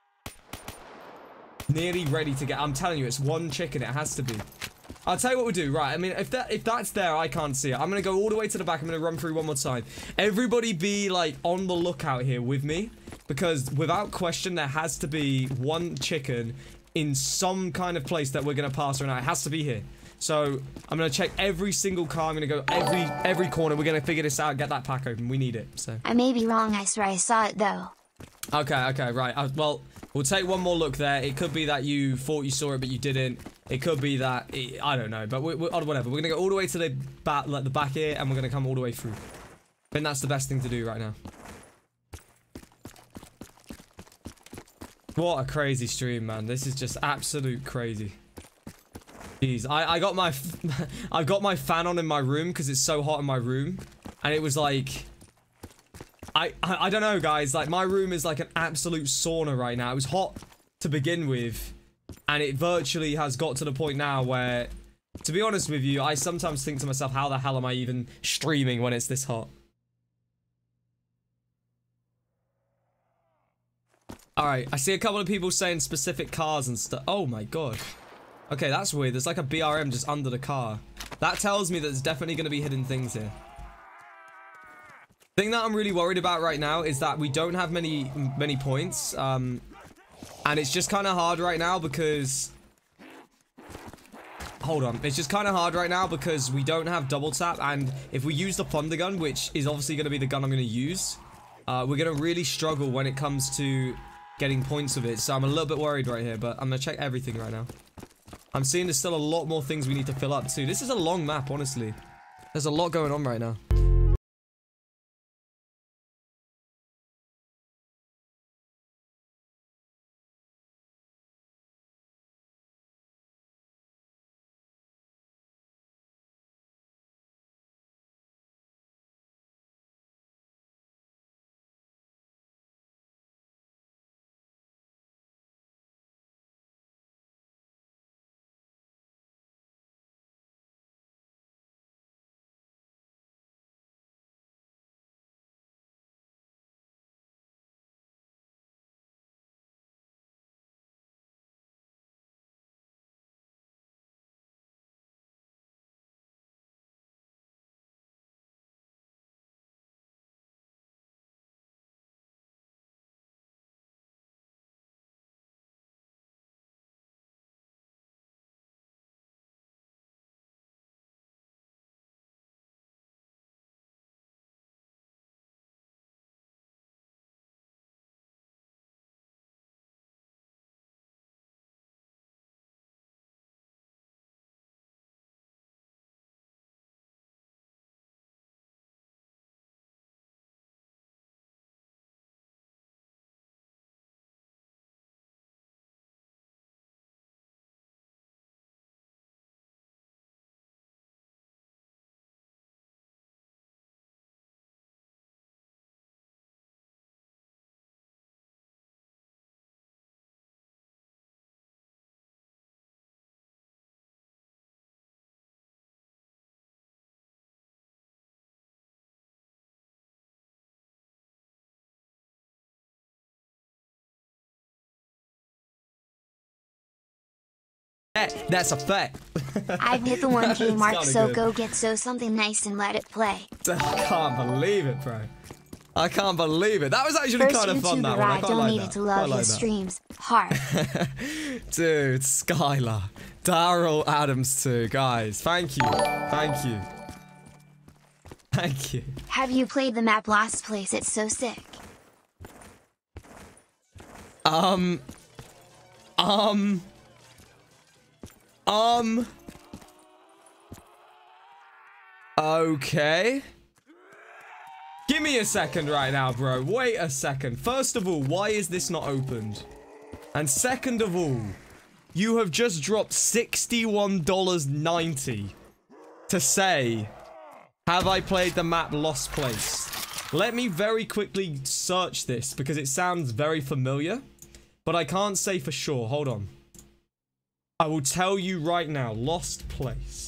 Speaker 5: nearly ready to get... I'm telling you, it's one chicken. It has to be. I'll tell you what we'll do. Right, I mean, if that if that's there, I can't see it. I'm going to go all the way to the back. I'm going to run through one more time. Everybody be, like, on the lookout here with me. Because, without question, there has to be one chicken in some kind of place that we're going to pass right now. It has to be here. So, I'm going to check every single car. I'm going to go every every corner. We're going to figure this out. Get that pack open. We need it. So.
Speaker 4: I may be wrong. I swear I saw it, though.
Speaker 5: Okay, okay, right. Uh, well, we'll take one more look there. It could be that you thought you saw it, but you didn't. It could be that... It, I don't know. But we, we, oh, whatever. We're going to go all the way to the back, like the back here, and we're going to come all the way through. I think that's the best thing to do right now. What a crazy stream, man. This is just absolute crazy. Jeez, I, I got my... I've got my fan on in my room because it's so hot in my room. And it was like... I, I I don't know, guys. Like, my room is like an absolute sauna right now. It was hot to begin with. And it virtually has got to the point now where... To be honest with you, I sometimes think to myself, how the hell am I even streaming when it's this hot? Alright, I see a couple of people saying specific cars and stuff. Oh my god. Okay, that's weird. There's like a B R M just under the car. That tells me that there's definitely going to be hidden things here. The thing that I'm really worried about right now is that we don't have many many points. Um, and it's just kind of hard right now because... Hold on. It's just kind of hard right now because we don't have double tap. And if we use the thunder gun, which is obviously going to be the gun I'm going to use, uh, we're going to really struggle when it comes to getting points with it. So I'm a little bit worried right here, but I'm going to check everything right now. I'm seeing there's still a lot more things we need to fill up too. This is a long map, honestly. There's a lot going on right now. That's a fact.
Speaker 4: I've hit the one K
Speaker 5: It's
Speaker 4: mark,
Speaker 5: kinda
Speaker 4: so
Speaker 5: good.
Speaker 4: go get so something nice and let it play.
Speaker 5: I can't believe it, bro. I can't believe it. That was actually
Speaker 4: First
Speaker 5: kind of fun, that
Speaker 4: YouTuber
Speaker 5: one. I
Speaker 4: I
Speaker 5: can't like
Speaker 4: donated
Speaker 5: that.
Speaker 4: to
Speaker 5: Quite
Speaker 4: love
Speaker 5: like
Speaker 4: his
Speaker 5: that.
Speaker 4: streams. Heart.
Speaker 5: Dude, Skylar. Daryl Adams too. Guys, thank you. Thank you. Thank you.
Speaker 4: Have you played the map Lost Place? It's so sick.
Speaker 5: Um. Um. Um. Okay. Give me a second right now, bro. Wait a second. First of all, why is this not opened? And second of all, you have just dropped sixty-one dollars and ninety cents to say, have I played the map Lost Place? Let me very quickly search this because it sounds very familiar, but I can't say for sure. Hold on. I will tell you right now, Lost Place.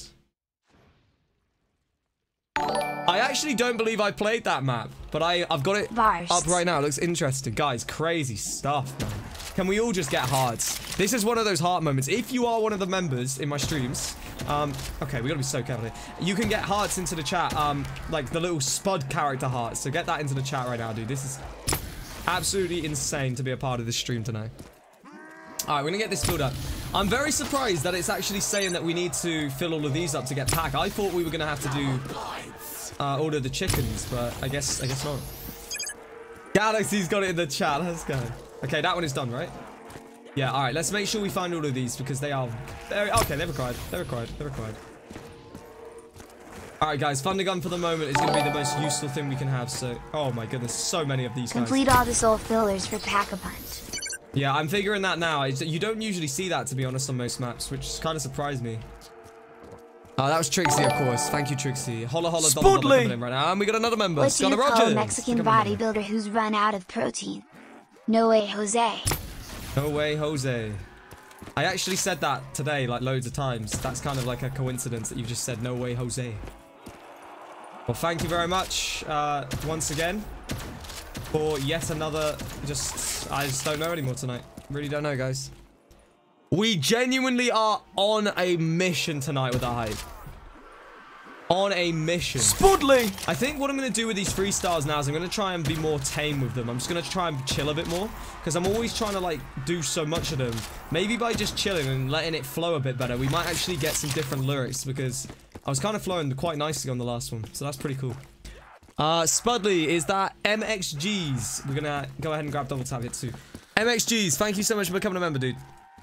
Speaker 5: I actually don't believe I played that map, but I, I've got it
Speaker 4: Varst.
Speaker 5: up right now. It looks interesting. Guys, crazy stuff, man. Can we all just get hearts? This is one of those heart moments. If you are one of the members in my streams, um, okay, we gotta be so careful here. You can get hearts into the chat, um, like the little Spud character hearts. So get that into the chat right now, dude. This is absolutely insane to be a part of this stream tonight. All right, we're gonna get this filled up. I'm very surprised that it's actually saying that we need to fill all of these up to get pack. I thought we were gonna have to do uh, order the chickens, but I guess I guess not. Galaxy's got it in the chat. Let's go. Okay, that one is done, right? Yeah. All right. Let's make sure we find all of these because they are very okay. They're required. They're required. They're required. All right, guys. Thundergun for the moment is gonna be the most useful thing we can have. So, oh my goodness, so many of these guys.
Speaker 4: Complete all the soul fillers for Pack-a-Punch.
Speaker 5: Yeah, I'm figuring that now. I, you don't usually see that, to be honest, on most maps, which kind of surprised me. Oh, that was Trixie, of course. Thank you, Trixie. Holla, holla, dollar, dollar coming in right now. And we got another member,
Speaker 4: What do you
Speaker 5: Scott
Speaker 4: call
Speaker 5: Rogers.
Speaker 4: a Mexican
Speaker 5: Come on, man.
Speaker 4: bodybuilder who's run out of protein? No way, Jose.
Speaker 5: No way, Jose. I actually said that today, like, loads of times. That's kind of like a coincidence that you just said, no way, Jose. Well, thank you very much, uh, once again, for yet another, just, I just don't know anymore tonight. Really don't know, guys. We genuinely are on a mission tonight with our hype. On a mission.
Speaker 6: Spudley!
Speaker 5: I think what I'm going to do with these freestyles now is I'm going to try and be more tame with them. I'm just going to try and chill a bit more. Because I'm always trying to, like, do so much of them. Maybe by just chilling and letting it flow a bit better, we might actually get some different lyrics. Because I was kind of flowing quite nicely on the last one. So that's pretty cool. Uh, Spudley, is that M X Gs? We're going to go ahead and grab double tap it too. M X Gs, thank you so much for becoming a member, dude.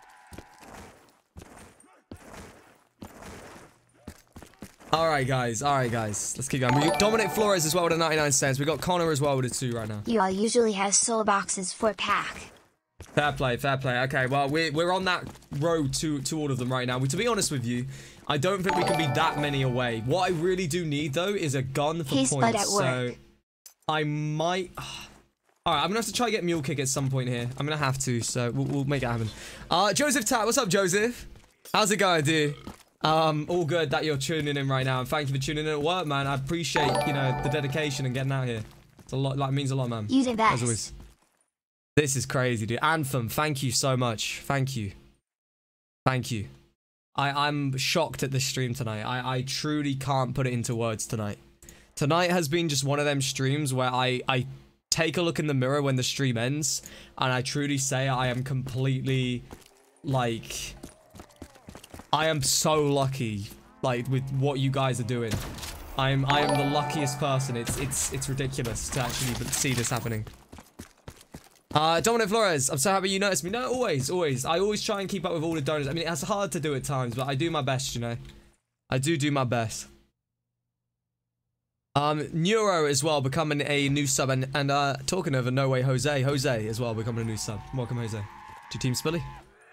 Speaker 5: Alright, guys. Alright, guys. Let's keep going. We got Dominic Flores as well with a ninety-nine cents. We got Connor as well with a two right now.
Speaker 4: You all usually has soul boxes for Pack.
Speaker 5: Fair play, fair play. Okay, well, we're, we're on that road to, to all of them right now. We, to be honest with you, I don't think we can be that many away. What I really do need, though, is a gun for
Speaker 4: He's Spud
Speaker 5: points.
Speaker 4: at work.
Speaker 5: So, I might... Alright, I'm gonna have to try to get Mule Kick at some point here. I'm gonna have to, so we'll, we'll make it happen. Uh, Joseph Tat, what's up, Joseph? How's it going, dude? Um, all good that you're tuning in right now, and thank you for tuning in at work, man. I appreciate, you know, the dedication and getting out here. It's a lot, like, it means a lot, man.
Speaker 4: You the best.
Speaker 5: As always. This is crazy, dude. Anthem, thank you so much. Thank you. Thank you. I, I'm shocked at this stream tonight. I, I truly can't put it into words tonight. Tonight has been just one of them streams where I, I take a look in the mirror when the stream ends, and I truly say I am completely, like... I am so lucky, like, with what you guys are doing. I am, I am the luckiest person. It's, it's, it's ridiculous to actually see this happening. Uh, Dominic Flores, I'm so happy you noticed me. No, always, always. I always try and keep up with all the donors. I mean, it's hard to do at times, but I do my best, you know. I do do my best. Um, Neuro as well, becoming a new sub, and, and uh, talking over No Way Jose, Jose as well, becoming a new sub. Welcome, Jose. To Team Spilly.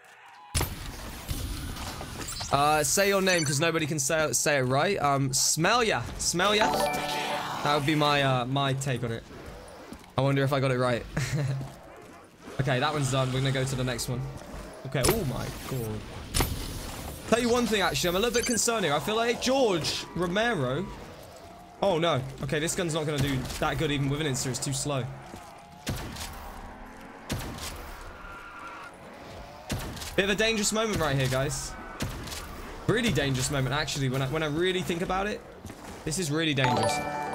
Speaker 5: Uh, say your name, because nobody can say, say it right. Um, smell ya. Smell ya. That would be my, uh, my take on it. I wonder if I got it right. Okay, that one's done. We're gonna go to the next one. Okay, oh my god. Tell you one thing, actually, I'm a little bit concerned here. I feel like George Romero... Oh, no. Okay, this gun's not gonna do that good even with an insta. It's too slow. Bit of a dangerous moment right here, guys.
Speaker 6: Really dangerous moment, actually. When I when I really think about it, this is really dangerous.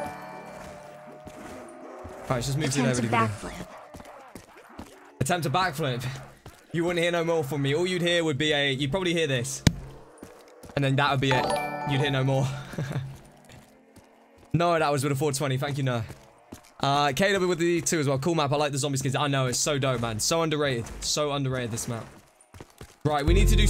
Speaker 6: Alright, let's just move
Speaker 4: Attempt
Speaker 6: to
Speaker 4: to
Speaker 6: there. Really
Speaker 4: backflip.
Speaker 6: Attempt to backflip. You wouldn't hear no more from me. All you'd hear would be a... You'd probably hear this. And then that would be it. You'd hear no more. No, that was with a four twenty. Thank you, no. Uh, K W with the two as well. Cool map. I like the zombie skins. I know. It's so dope, man. So underrated. So underrated, this map. Right, we need to do...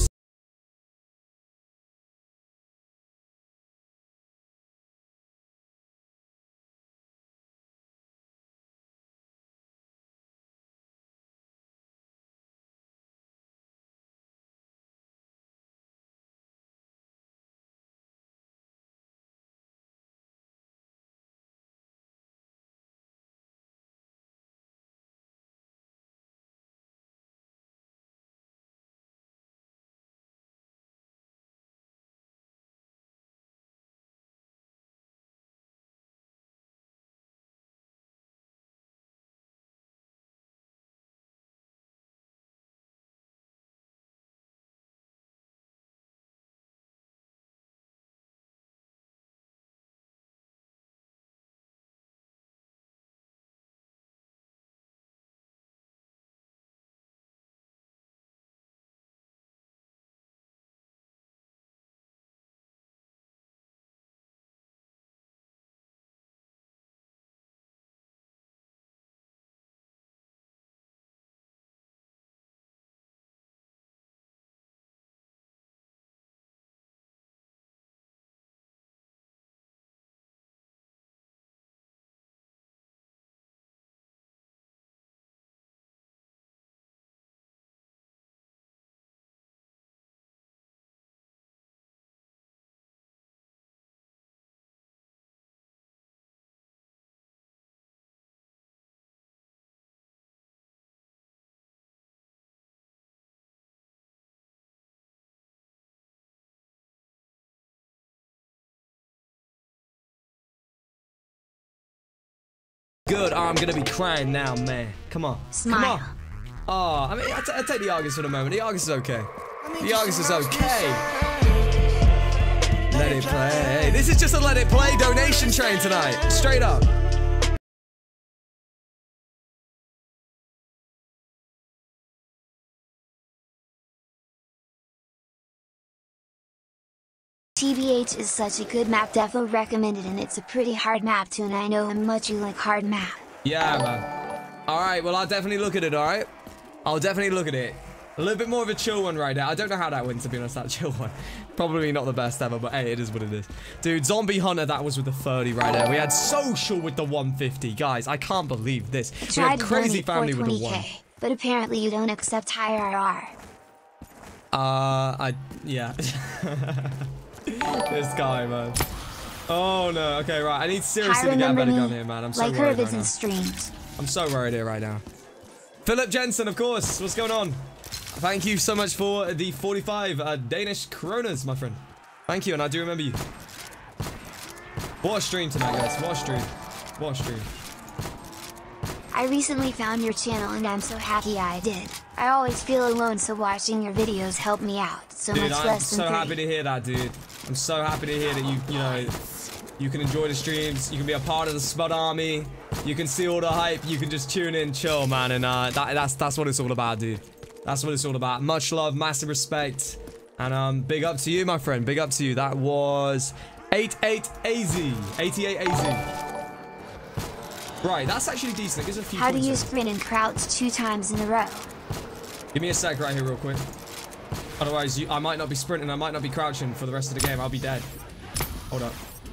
Speaker 6: Good. Oh, I'm gonna be crying now, man. Come on.
Speaker 4: Smile.
Speaker 6: Come on. Oh, I mean, I, t I take the Argus for the moment. The Argus is okay. The Argus is okay. Let it play. This is just a let it play donation train tonight. Straight up.
Speaker 4: T B H is such a good map, defo recommended, and it's a pretty hard map too, and I know how much you like hard map.
Speaker 6: Yeah, man. Alright, well, I'll definitely look at it, alright? I'll definitely look at it. A little bit more of a chill one right now. I don't know how that went, to be honest, that chill one. Probably not the best ever, but hey, it is what it is. Dude, Zombie Hunter, that was with the thirty right there. We had Social with the one fifty. Guys, I can't believe this.
Speaker 4: I
Speaker 6: We
Speaker 4: tried
Speaker 6: had
Speaker 4: to
Speaker 6: Crazy
Speaker 4: donate
Speaker 6: Family with the one.
Speaker 4: four twenty K, but apparently you don't accept higher R R.
Speaker 6: Uh, I, yeah. This guy, man. Oh, no. Okay, right. I need seriously to get a better gun here, man. I'm so
Speaker 4: like
Speaker 6: worried
Speaker 4: Herbids
Speaker 6: right now.
Speaker 4: and streams.
Speaker 6: I'm so worried here right now. Philip Jensen, of course. What's going on? Thank you so much for the forty-five uh, Danish kronas, my friend. Thank you, and I do remember you. What a stream tonight, guys. What a stream. What a stream.
Speaker 4: I recently found your channel and I'm so happy I did. I always feel alone, so watching your videos helped me out so
Speaker 6: Dude,
Speaker 4: much
Speaker 6: I'm
Speaker 4: less than
Speaker 6: so
Speaker 4: three.
Speaker 6: happy to hear that, dude. I'm so happy to hear that you, you know, you can enjoy the streams. You can be a part of the Spud Army. You can see all the hype. You can just tune in, chill, man, and uh, that, that's that's what it's all about, dude. That's what it's all about. Much love, massive respect, and um, big up to you, my friend. Big up to you. That was eighty-eight A Z, eighty-eight A Z. Right, that's actually decent. It gives a few
Speaker 4: How do
Speaker 6: points
Speaker 4: you
Speaker 6: there.
Speaker 4: sprint and crouch two times in a row?
Speaker 6: Give me a sec right here real quick. Otherwise, you, I might not be sprinting. I might not be crouching for the rest of the game. I'll be dead. Hold up.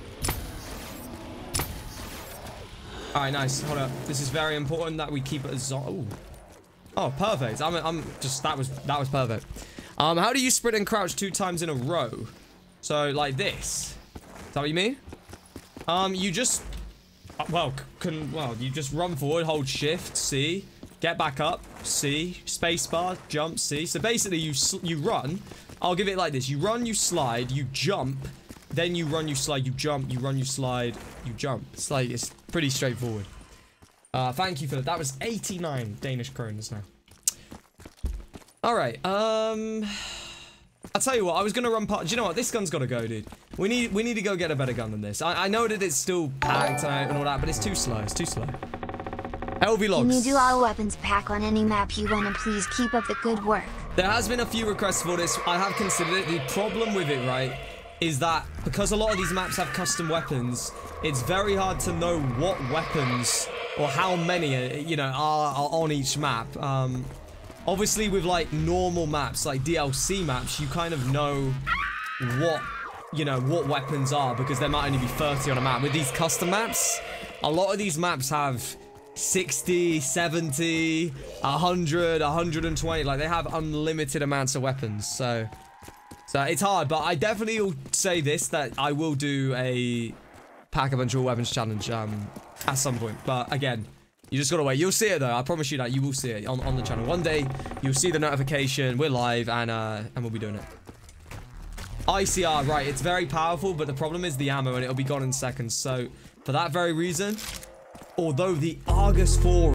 Speaker 6: Alright, nice. Hold up. This is very important that we keep it as... Oh. Oh, perfect. I'm, I'm just... That was that was perfect. Um, how do you sprint and crouch two times in a row? So, like this. Is that what you mean? Um, you just... Uh, well, can... Well, you just run forward, hold shift, C... Get back up, C, spacebar, jump, C. So basically, you you run. I'll give it like this: you run, you slide, you jump, then you run, you slide, you jump, you run, you slide, you jump. It's like it's pretty straightforward. Uh, thank you for that. That was eighty-nine Danish kronas now. All right. Um,
Speaker 5: I'll tell you what, I was gonna run part. Do you know what? This gun's gotta go, dude. We need we need to go get a better gun than this. I, I know that it's still packed and all that, but it's too slow. It's too slow. L V logs.
Speaker 4: Can you do all weapons pack on any map you want, and please keep up the good work.
Speaker 5: There has been a few requests for this. I have considered it. The problem with it, right, is that because a lot of these maps have custom weapons, it's very hard to know what weapons or how many, uh, you know, are, are on each map. Um, obviously, with like normal maps, like D L C maps, you kind of know what, you know, what weapons are because there might only be thirty on a map. With these custom maps, a lot of these maps have sixty, seventy, one hundred, one hundred twenty. Like, they have unlimited amounts of weapons. So, so it's hard. But I definitely will say this, that I will do a pack a bunch of weapons challenge um, at some point. But again, you just gotta wait. You'll see it, though. I promise you that. You will see it on, on the channel. One day, you'll see the notification. We're live, and, uh, and we'll be doing it. I C R, right. It's very powerful, but the problem is the ammo, and it'll be gone in seconds. So, for that very reason... Although the Argus four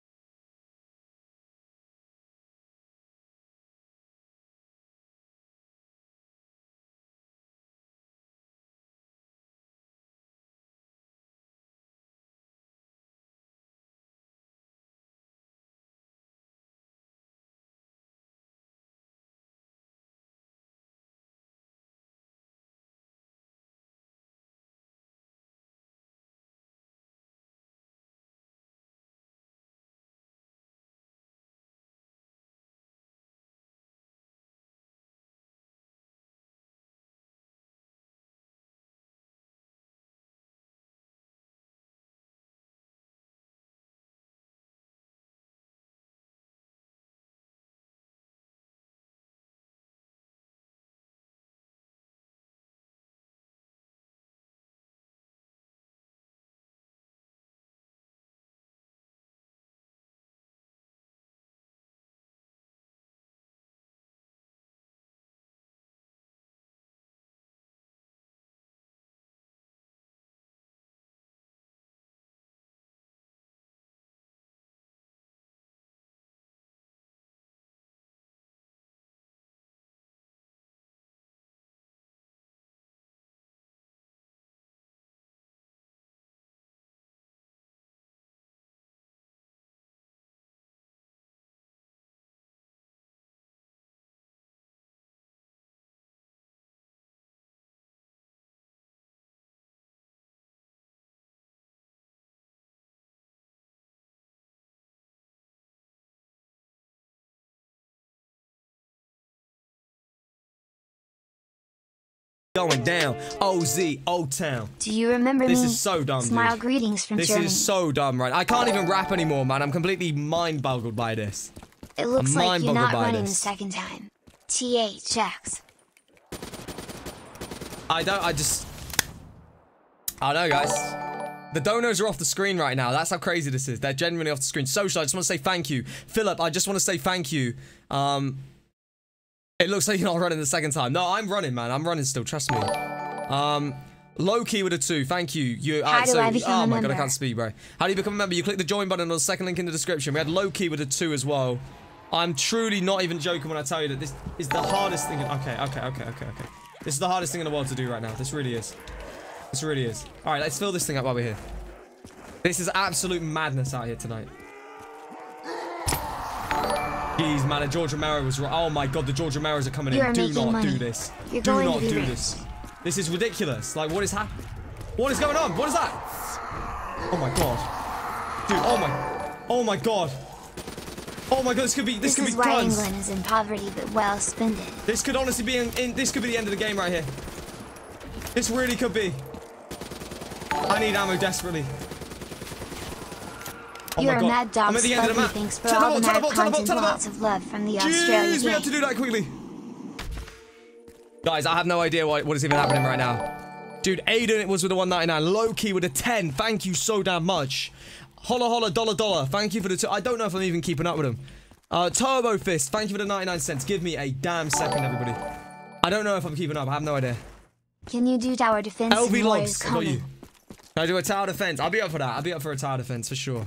Speaker 5: going down. O Z, Old Town.
Speaker 4: Do you remember
Speaker 5: This
Speaker 4: me?
Speaker 5: is so dumb,
Speaker 4: Smile
Speaker 5: dude.
Speaker 4: greetings from
Speaker 5: This
Speaker 4: Germany.
Speaker 5: is so dumb, right? I can't even rap anymore, man. I'm completely mind-boggled by this.
Speaker 4: It looks
Speaker 5: I'm
Speaker 4: like you're
Speaker 5: mind-boggled
Speaker 4: not
Speaker 5: by
Speaker 4: running the
Speaker 5: this.
Speaker 4: second time. T H X.
Speaker 5: I don't, I just... I don't know, guys. The donos are off the screen right now. That's how crazy this is. They're genuinely off the screen. Social, I just want to say thank you. Philip, I just want to say thank you. Um... It looks like you're not running the second time. No, I'm running, man. I'm running still. Trust me. Um, Loki with a two. Thank you. You.
Speaker 4: How
Speaker 5: Uh,
Speaker 4: do
Speaker 5: so,
Speaker 4: I become
Speaker 5: oh
Speaker 4: a
Speaker 5: my god, I
Speaker 4: member?
Speaker 5: can't speak, bro. How do you become a member? You click the join button on the second link in the description. We had Loki with a two as well. I'm truly not even joking when I tell you that this is the hardest thing. In okay, okay, okay, okay, okay. This is the hardest thing in the world to do right now. This really is. This really is. All right, let's fill this thing up while we're here. This is absolute madness out here tonight. Jeez, man, the George Romero was right. Oh my god, the George Romeros are coming
Speaker 4: You
Speaker 5: in.
Speaker 4: are
Speaker 5: Do
Speaker 4: making
Speaker 5: not
Speaker 4: money.
Speaker 5: do this.
Speaker 4: You're
Speaker 5: do
Speaker 4: going
Speaker 5: not
Speaker 4: to be
Speaker 5: do
Speaker 4: rich.
Speaker 5: this. This is ridiculous. Like, what is happening? What is going on? What is that? Oh my god. Dude, oh my. Oh my god. Oh my god, this could be, this,
Speaker 4: This
Speaker 5: could
Speaker 4: is
Speaker 5: be
Speaker 4: why
Speaker 5: tons.
Speaker 4: England is in poverty but well spended.
Speaker 5: This could honestly be in, in, this could be the end of the game right here. This really could be. I need ammo desperately. Oh
Speaker 4: You're
Speaker 5: my
Speaker 4: a
Speaker 5: god.
Speaker 4: mad dog.
Speaker 5: I'm at the end of the map.
Speaker 4: Thanks for
Speaker 5: Teleport,
Speaker 4: all the mad
Speaker 5: teleport, teleport,
Speaker 4: content.
Speaker 5: teleport.
Speaker 4: Lots of love from the Australian
Speaker 5: Jeez, we have to do that quickly. Guys, I have no idea what, what is even happening right now. Dude, Aiden, it was with a one ninety-nine. Loki with a ten. Thank you so damn much. Holla holla dollar dollar. Thank you for the two. I don't know if I'm even keeping up with them. Uh, Turbo Fist. Thank you for the ninety-nine cents. Give me a damn second, everybody. I don't know if I'm keeping up. I have no idea.
Speaker 4: Can you do tower defense?
Speaker 5: L V
Speaker 4: and Warriors
Speaker 5: Logs. I got you.
Speaker 4: coming?
Speaker 5: Can I do a tower defense? I'll be up for that. I'll be up for a tower defense for sure.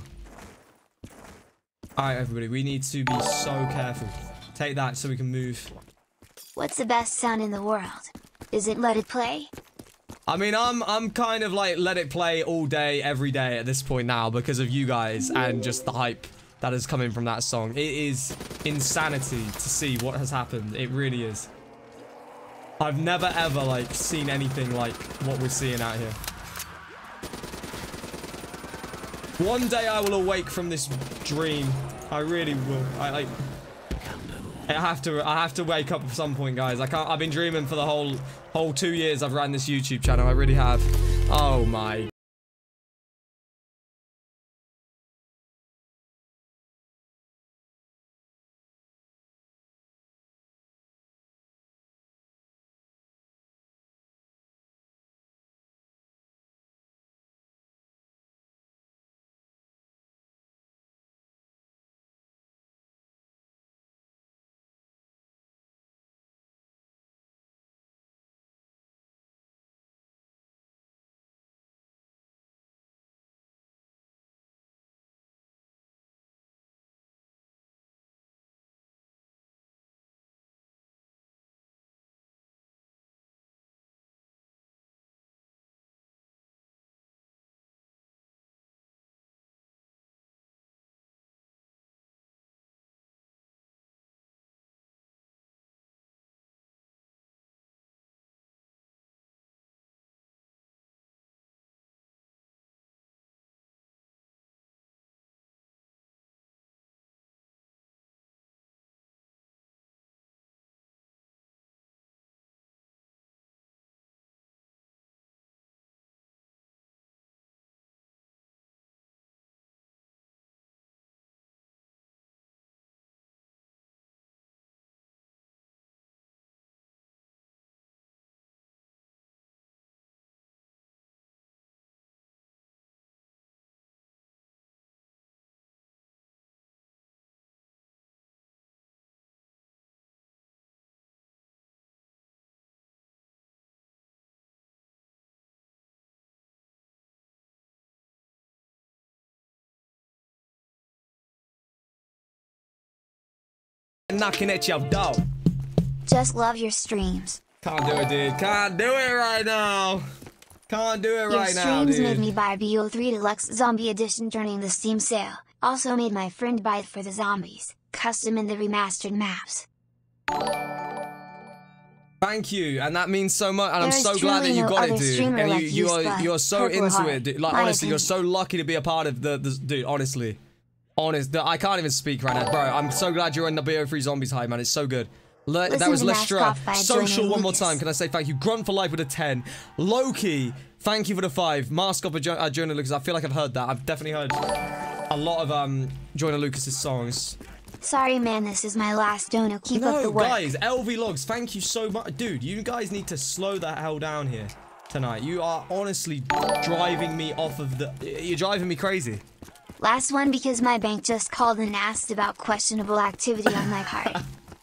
Speaker 5: Alright, everybody. We need to be so careful. Take that so we can move.
Speaker 4: What's the best sound in the world? Is it Let It Play?
Speaker 5: I mean, I'm I'm kind of like let it play all day, every day at this point now because of you guys and just the hype that is coming from that song. It is insanity to see what has happened. It really is. I've never ever like seen anything like what we're seeing out here. One day I will awake from this dream. I really will. I like. I have to. I have to wake up at some point, guys. I can't. I've been dreaming for the whole whole two years I've ran this YouTube channel. I really have. Oh my. Knocking at your door.
Speaker 4: Just love your streams.
Speaker 5: Can't do it, dude. Can't do it right now. Can't do it
Speaker 4: Your
Speaker 5: right now,
Speaker 4: streams made
Speaker 5: dude.
Speaker 4: me buy B O three Deluxe Zombie Edition during the Steam sale. Also made my friend buy it for the zombies. Custom in the remastered maps.
Speaker 5: Thank you, and that means so much, and I'm
Speaker 4: There is
Speaker 5: so glad that
Speaker 4: truly
Speaker 5: you
Speaker 4: no
Speaker 5: got it,
Speaker 4: other
Speaker 5: dude.
Speaker 4: streamer
Speaker 5: And you,
Speaker 4: like
Speaker 5: you
Speaker 4: you,
Speaker 5: are
Speaker 4: Spud.
Speaker 5: you're so
Speaker 4: Purple
Speaker 5: into
Speaker 4: Heart.
Speaker 5: it, dude. Like
Speaker 4: My
Speaker 5: honestly, you're
Speaker 4: opinion.
Speaker 5: so lucky to be a part of the, the dude. Honestly, honest, the, I can't even speak right now, bro. I'm so glad you're in the B O three Zombies hype, man. It's so good. Le that
Speaker 4: Listen
Speaker 5: was
Speaker 4: to Mask
Speaker 5: Lestra.
Speaker 4: Off by
Speaker 5: Social
Speaker 4: Jonah
Speaker 5: one more
Speaker 4: Lucas.
Speaker 5: time. Can I say thank you? Grunt for life with a ten. Loki, thank you for the five. Mask Off by jo uh, Jonah Lucas. I feel like I've heard that. I've definitely heard a lot of um Jonah Lucas's songs.
Speaker 4: Sorry man, this is my last dono. Keep up the
Speaker 5: No,
Speaker 4: work.
Speaker 5: guys, L V Logs, thank you so much. Dude, you guys need to slow the hell down here tonight. You are honestly driving me off of the... You're driving me crazy.
Speaker 4: Last one because my bank just called and asked about questionable activity on my card.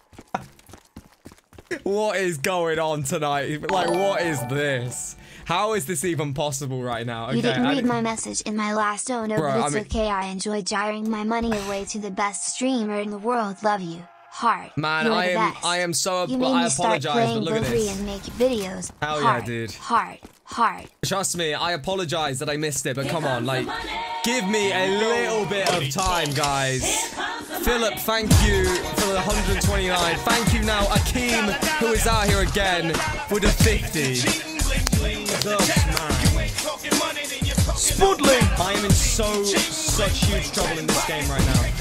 Speaker 5: What is going on tonight? Like, what is this? How is this even possible right now? Okay,
Speaker 4: You didn't
Speaker 5: I
Speaker 4: read my message in my last dono,
Speaker 5: Bro,
Speaker 4: but it's
Speaker 5: I mean-
Speaker 4: okay. I enjoy gyring my money away to the best streamer in the world. Love you. Heart.
Speaker 5: Man,
Speaker 4: You're
Speaker 5: I
Speaker 4: the
Speaker 5: am-
Speaker 4: best.
Speaker 5: I am so-
Speaker 4: You made
Speaker 5: I
Speaker 4: me start
Speaker 5: apologize,
Speaker 4: playing
Speaker 5: but look at
Speaker 4: Bo three
Speaker 5: this.
Speaker 4: and make videos.
Speaker 5: Hell yeah,
Speaker 4: Heart,
Speaker 5: dude.
Speaker 4: Heart. Heart.
Speaker 5: Trust me, I apologize that I missed it, but come on, like, give me a little bit of time, guys. Philip, thank you for the one hundred twenty-nine. Thank you now, Akeem, who is out here again with the fifty. The man. Spudling! I am in so, such huge trouble in this game right now.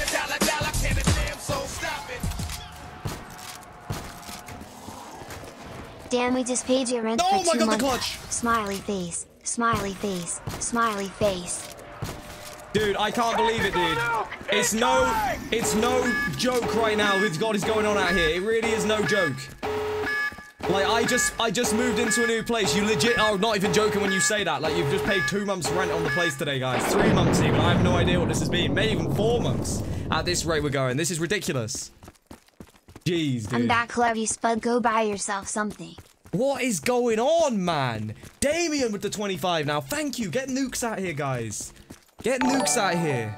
Speaker 4: Damn, we just paid your rent
Speaker 5: Oh
Speaker 4: for
Speaker 5: my
Speaker 4: two
Speaker 5: God, the
Speaker 4: months.
Speaker 5: clutch.
Speaker 4: Smiley face. Smiley face. Smiley face.
Speaker 5: Dude, I can't believe it, dude. It's no, it's no joke right now with what is going on out here. It really is no joke. Like, I just, I just moved into a new place. You legit are not even joking when you say that. Like, you've just paid two months rent on the place today, guys. Three months even. I have no idea what this has been. Maybe even four months. At this rate we're going. This is ridiculous. Jeez, dude.
Speaker 4: I'm back, love you, Spud. Go buy yourself something.
Speaker 5: What is going on, man? Damien with the twenty-five now. Thank you. Get nukes out here, guys. Get nukes out here.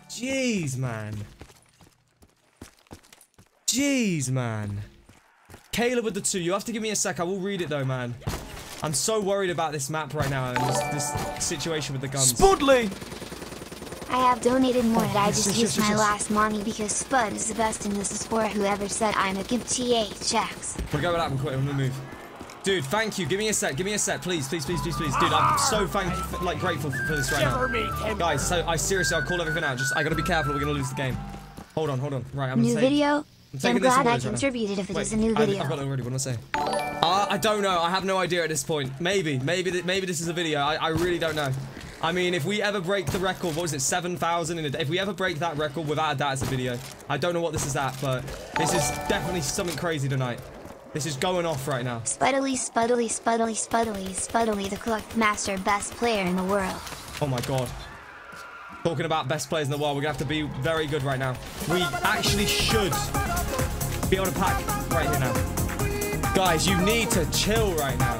Speaker 5: Jeez, man. Jeez, man.
Speaker 6: Caleb with the two. You have to give me a sec. I will read it though, man. I'm so worried about this map right now and this, this situation with the guns.
Speaker 5: Spudley!
Speaker 4: I have donated more, but I
Speaker 6: yes,
Speaker 4: just
Speaker 6: yes,
Speaker 4: used
Speaker 6: yes,
Speaker 4: my
Speaker 6: yes.
Speaker 4: last money because Spud is the best, and this is for whoever said I'm a G I M T H X.
Speaker 6: We'll go with that one quick. I'm gonna move. Dude, thank you. Give me a sec. Give me a sec, please, please, please, please, please. Dude, I'm so thank, like, grateful for this right now. Guys, so I seriously, I'll call everything out. Just, I gotta be careful. We're gonna lose the game. Hold on, hold on. Right, I'm
Speaker 4: New
Speaker 6: gonna say.
Speaker 4: video?
Speaker 6: I'm
Speaker 4: I'm
Speaker 6: taking this
Speaker 4: glad I
Speaker 6: away, Zara.
Speaker 4: contributed if it
Speaker 6: Wait,
Speaker 4: is a new
Speaker 6: I-
Speaker 4: video.
Speaker 6: I've got it already. What do I say? Uh, I don't know. I have no idea at this point. Maybe, maybe, th maybe this is a video. I, I really don't know. I mean, if we ever break the record, what was it, seven thousand in a day? If we ever break that record, without a doubt, it's a video. I don't know what this is at, but this is definitely something crazy tonight. This is going off right now.
Speaker 4: Spuddly, Spuddly, Spuddly, Spuddly, Spuddly, the Cluck Master, best player in the world.
Speaker 6: Oh my god. Talking about best players in the world, we're gonna have to be very good right now. We actually should be able to pack right here now. Guys, you need to chill right now.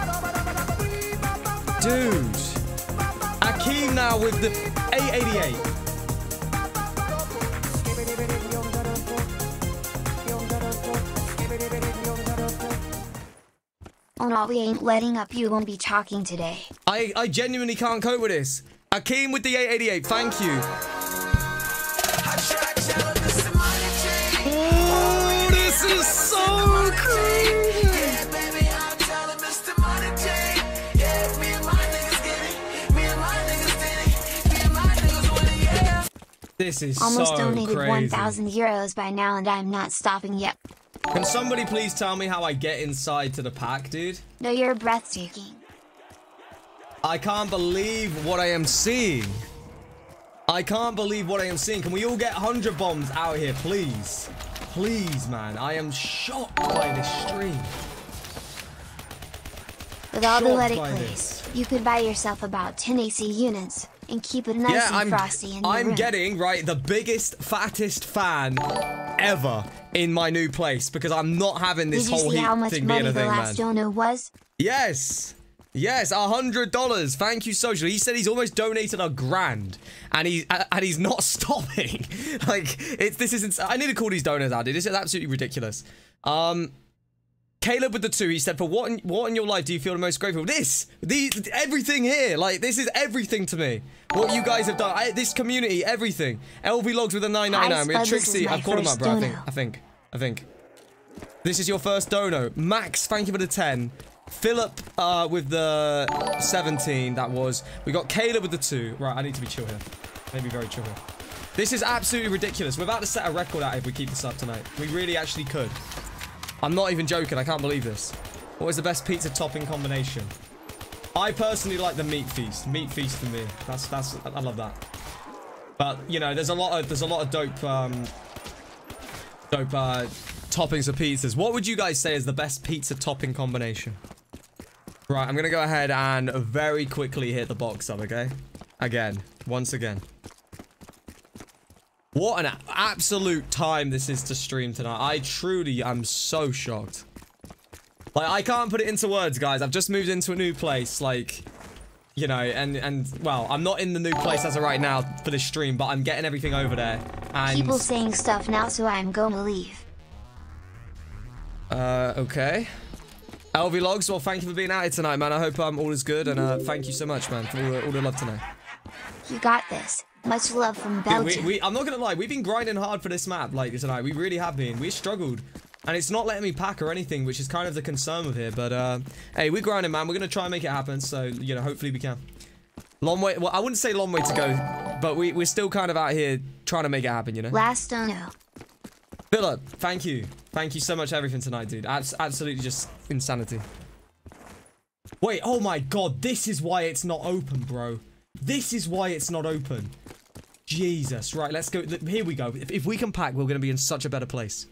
Speaker 6: Dude. Akeem now with the eight eighty-eight.
Speaker 4: Oh no, we ain't letting up. You won't be talking today.
Speaker 6: I, I genuinely can't cope with this. Akeem with the eight eighty-eight, thank you. Oh, this is so crazy. This is
Speaker 4: Almost
Speaker 6: so
Speaker 4: donated
Speaker 6: crazy.
Speaker 4: one thousand euros by now, and I'm not stopping yet.
Speaker 6: Can somebody please tell me how I get inside to the pack, dude?
Speaker 4: No, you're breathtaking.
Speaker 6: I can't believe what I am seeing. I can't believe what I am seeing. Can we all get one hundred bombs out here, please? Please, man. I am shocked by this stream.
Speaker 4: With all the
Speaker 6: Shocked
Speaker 4: let it
Speaker 6: by
Speaker 4: plays,
Speaker 6: this.
Speaker 4: you could buy yourself about ten A C units and keep it nice
Speaker 6: Yeah,
Speaker 4: and
Speaker 6: I'm,
Speaker 4: frosty in your
Speaker 6: I'm
Speaker 4: room.
Speaker 6: getting, right, the biggest, fattest fan ever in my new place because I'm not having this
Speaker 4: Did you
Speaker 6: whole
Speaker 4: see
Speaker 6: heat
Speaker 4: how much
Speaker 6: thing
Speaker 4: money
Speaker 6: being a
Speaker 4: the
Speaker 6: thing,
Speaker 4: last
Speaker 6: man.
Speaker 4: dono was?
Speaker 6: Yes. Yes, a hundred dollars. Thank you, Social. He said he's almost donated a grand, and he's and he's not stopping. Like it's this isn't. I need to call these donors out, dude. This is absolutely ridiculous. Um, Caleb with the two. He said, "For what in, what in your life do you feel the most grateful?" This, these, everything here. Like this is everything to me. What you guys have done, I, this community, everything. L V Logs with a nine ninety-nine. We had
Speaker 4: Spud, this is
Speaker 6: Trixie.
Speaker 4: my
Speaker 6: I've called him up,
Speaker 4: first
Speaker 6: bro. I think.
Speaker 4: dono.
Speaker 6: I think. I think. This is your first dono. Max, thank you for the ten. Philip uh, with the seventeen, that was. We got Caleb with the two. Right, I need to be chill here. Maybe very chill here. This is absolutely ridiculous. We're about to set a record out if we keep this up tonight. We really actually could. I'm not even joking. I can't believe this. What is the best pizza topping combination? I personally like the meat feast. Meat feast for me. That's that's. I love that. But you know, there's a lot of there's a lot of dope um, dope uh, toppings of pizzas. What would you guys say is the best pizza topping combination? Right, I'm gonna go ahead and very quickly hit the box up, okay? Again, once again. What an absolute time this is to stream tonight. I truly am so shocked. Like, I can't put it into words, guys. I've just moved into a new place, like, you know, and, and well, I'm not in the new place as of right now for this stream, but I'm getting everything over there. And,
Speaker 4: People saying stuff now, so I'm gonna leave.
Speaker 6: uh, okay. L V Logs, well, thank you for being out here tonight, man. I hope um, all is good, and uh, thank you so much, man, for all the, all the love tonight.
Speaker 4: You got this. Much love from
Speaker 6: Dude,
Speaker 4: Belgium.
Speaker 6: we, we, I'm not gonna lie, we've been grinding hard for this map, like, tonight. We really have been. We struggled. And it's not letting me pack or anything, which is kind of the concern with here. But, uh, hey, we're grinding, man. We're gonna try and make it happen, so, you know, hopefully we can. Long way, well, I wouldn't say long way to go, but we, we're still kind of out here trying to make it happen, you know?
Speaker 4: Last dono.
Speaker 6: Philip, thank you. Thank you so much for everything tonight, dude. Abs absolutely just insanity. Wait, oh my god, this is why it's not open, bro. This is why it's not open. Jesus, right, let's go. Here we go. If, if we can pack, we're going to be in such a better place.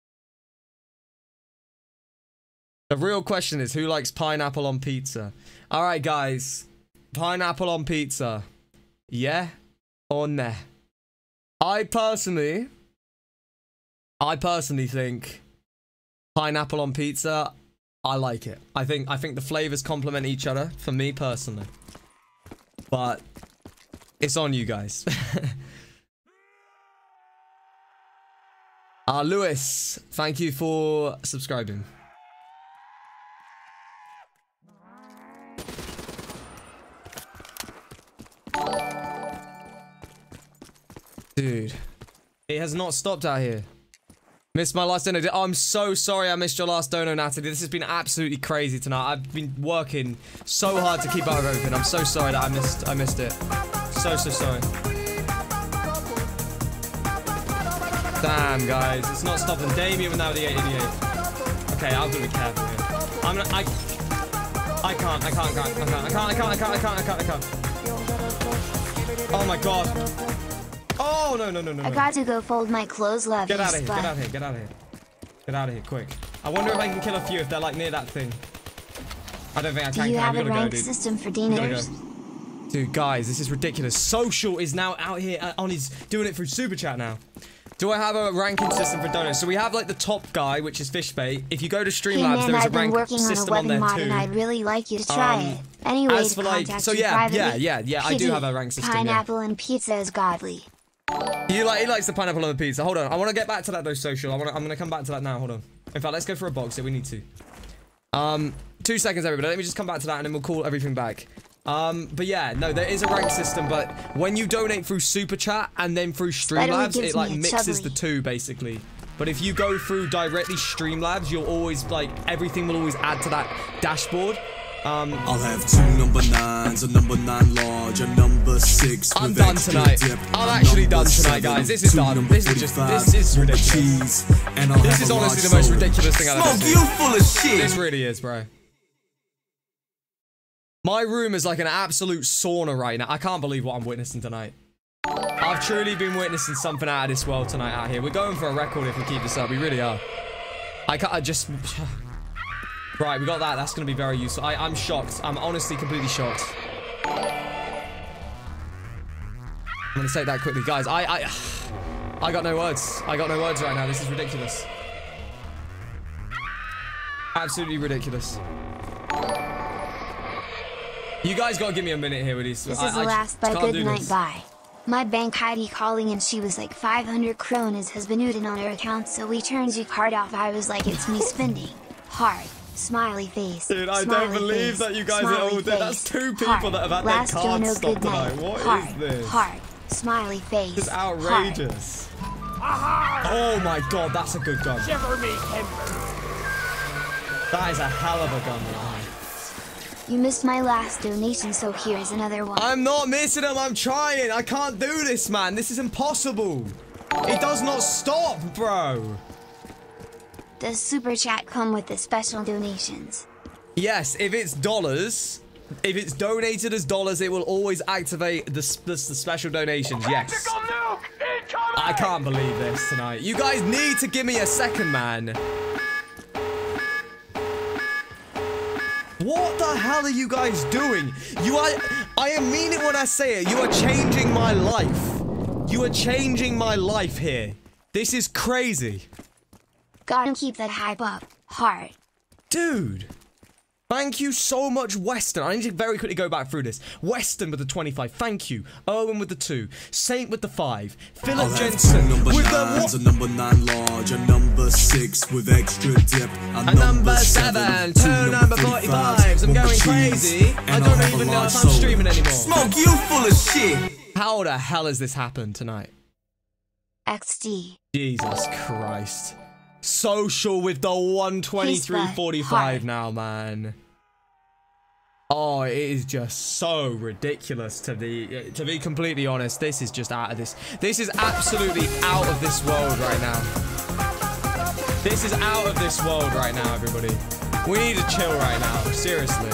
Speaker 6: The real question is, who likes pineapple on pizza? All right, guys. Pineapple on pizza. Yeah or nah? I personally... I personally think pineapple on pizza, I like it. I think I think the flavors complement each other for me personally. But it's on you guys.
Speaker 5: Uh, Lewis, thank you for subscribing. Dude, it has not stopped out here. Missed my last dono. Oh, I'm so sorry I missed your last dono, Natalie. This has been absolutely crazy tonight. I've been working so hard to keep up with everything. I'm so sorry that I missed I missed it. So, so sorry. Damn, guys. It's not stopping. Damien now with the eight eighty-eight. Okay, I'm gonna be careful here. I'm gonna... I... I can't. I can't. I can't. I can't. I can't. I can't. I can't. I can't. I can't. I can't. Oh my god. Oh, no, no, no, no,
Speaker 4: I
Speaker 5: no.
Speaker 4: got to go fold my clothes, love.
Speaker 5: Get out of here, get out of here, get out of here. Get out of here, quick. I wonder if I can kill a few if they're like near that thing. I don't think I can.
Speaker 4: Do you
Speaker 5: can
Speaker 4: have
Speaker 5: I?
Speaker 4: a
Speaker 5: We gotta
Speaker 4: rank
Speaker 5: go, dude.
Speaker 4: system for
Speaker 5: We gotta
Speaker 4: diners?
Speaker 5: go. Dude, guys, this is ridiculous. Social is now out here uh, on his doing it through Super Chat now. Do I have a ranking system for donuts? So we have like the top guy, which is Fishbait. If you go to
Speaker 4: Hey
Speaker 5: Streamlabs,
Speaker 4: man,
Speaker 5: there is a
Speaker 4: I've been
Speaker 5: rank
Speaker 4: working on a
Speaker 5: system on
Speaker 4: weapon
Speaker 5: there
Speaker 4: mod
Speaker 5: too.
Speaker 4: and I'd really like you to try
Speaker 5: Um,
Speaker 4: it. Anyway,
Speaker 5: as for, like-
Speaker 4: contact
Speaker 5: so
Speaker 4: you
Speaker 5: yeah,
Speaker 4: privately.
Speaker 5: yeah, yeah, yeah, I do
Speaker 4: Pity.
Speaker 5: have a rank system, yeah.
Speaker 4: Pineapple and pizza is godly.
Speaker 5: He like he likes the pineapple on the pizza. Hold on, I want to get back to that though. Social. I want. I'm gonna come back to that now. Hold on. In fact, let's go for a box if we need to. Um, two seconds, everybody. Let me just come back to that and then we'll call everything back. Um, but yeah, no, there is a rank system, but when you donate through Super Chat and then through Streamlabs,
Speaker 4: gives
Speaker 5: it like
Speaker 4: me a
Speaker 5: mixes
Speaker 4: chuggly.
Speaker 5: the two basically. But if you go through directly Streamlabs, you'll always like everything will always add to that dashboard. Um,
Speaker 9: I'll have two number nines, a number nine large, a number six.
Speaker 5: I'm
Speaker 9: with
Speaker 5: done
Speaker 9: extra
Speaker 5: tonight.
Speaker 9: dip,
Speaker 5: I'm
Speaker 9: a
Speaker 5: actually
Speaker 9: number
Speaker 5: done tonight,
Speaker 9: seven,
Speaker 5: guys. This is
Speaker 9: two
Speaker 5: done.
Speaker 9: number
Speaker 5: This is just-
Speaker 9: forty-five
Speaker 5: this is
Speaker 9: with
Speaker 5: ridiculous.
Speaker 9: cheese, and I'll
Speaker 5: this
Speaker 9: have
Speaker 5: is
Speaker 9: a
Speaker 5: honestly the
Speaker 9: large
Speaker 5: most
Speaker 9: soda.
Speaker 5: ridiculous thing I've ever
Speaker 9: Smoke,
Speaker 5: seen.
Speaker 9: you full of shit.
Speaker 5: This really is, bro. My room is like an absolute sauna right now. I can't believe what I'm witnessing tonight. I've truly been witnessing something out of this world tonight out here. We're going for a record if we keep this up. We really are. I can't I just... Right, we got that. That's going to be very useful. I, I'm shocked. I'm honestly completely shocked. I'm going to say that quickly. Guys, I... I, I got no words. I got no words right now. This is ridiculous. Absolutely ridiculous. You guys gotta give me a minute here with these.
Speaker 4: This
Speaker 5: I,
Speaker 4: is the
Speaker 5: I
Speaker 4: last
Speaker 5: just
Speaker 4: by
Speaker 5: can't
Speaker 4: good
Speaker 5: do
Speaker 4: night
Speaker 5: this.
Speaker 4: bye. My bank I D calling and she was like five hundred kronas has been eaten on her account, so we turned your card off. I was like, it's me spending. Heart. Smiley face.
Speaker 5: Dude, I
Speaker 4: smiley
Speaker 5: don't believe
Speaker 4: face,
Speaker 5: that you guys are
Speaker 4: smiley
Speaker 5: all dead.
Speaker 4: face,
Speaker 5: That's two people
Speaker 4: heart.
Speaker 5: that have had
Speaker 4: Last
Speaker 5: their cards
Speaker 4: dono,
Speaker 5: stopped
Speaker 4: good night.
Speaker 5: tonight. What
Speaker 4: heart,
Speaker 5: is this?
Speaker 4: Heart. Smiley face.
Speaker 5: This is
Speaker 4: heart.
Speaker 5: outrageous. Oh my god, that's a good gun.
Speaker 7: Shiver me timbers.
Speaker 5: That is a hell of a gun, man.
Speaker 4: You missed my last donation, so here's another one.
Speaker 5: I'm not missing them. I'm trying. I can't do this, man. This is impossible. It does not stop, bro.
Speaker 4: Does Super Chat come with the special donations?
Speaker 5: Yes, if it's dollars, if it's donated as dollars, it will always activate the, the, the special donations. Yes.
Speaker 7: Nuke incoming!
Speaker 5: I can't believe this tonight. You guys need to give me a second, man. What the hell are you guys doing? You are... I mean it when I say it. You are changing my life. You are changing my life here. This is crazy.
Speaker 4: Gotta keep that hype up. Heart.
Speaker 5: Dude. Thank you so much, Weston. I need to very quickly go back through this. Weston with the twenty-five. Thank you. Owen with the two. Saint with the five. Philip
Speaker 9: I'll have
Speaker 5: Jensen
Speaker 9: two number
Speaker 5: with the
Speaker 9: nines,
Speaker 5: what?
Speaker 9: a number nine large, a number six with extra dip, a,
Speaker 5: A number seven, two number forty-fives. I'm going crazy. I don't even know if I'm streaming anymore.
Speaker 9: Smoke, you full of shit.
Speaker 5: How the hell has this happened tonight?
Speaker 4: X D.
Speaker 5: Jesus Christ. Social with the one twenty-three forty-five now, man. Oh, it is just so ridiculous to be to be completely honest. This is just out of this. This is absolutely out of this world right now. This is out of this world right now, everybody. We need to chill right now, seriously.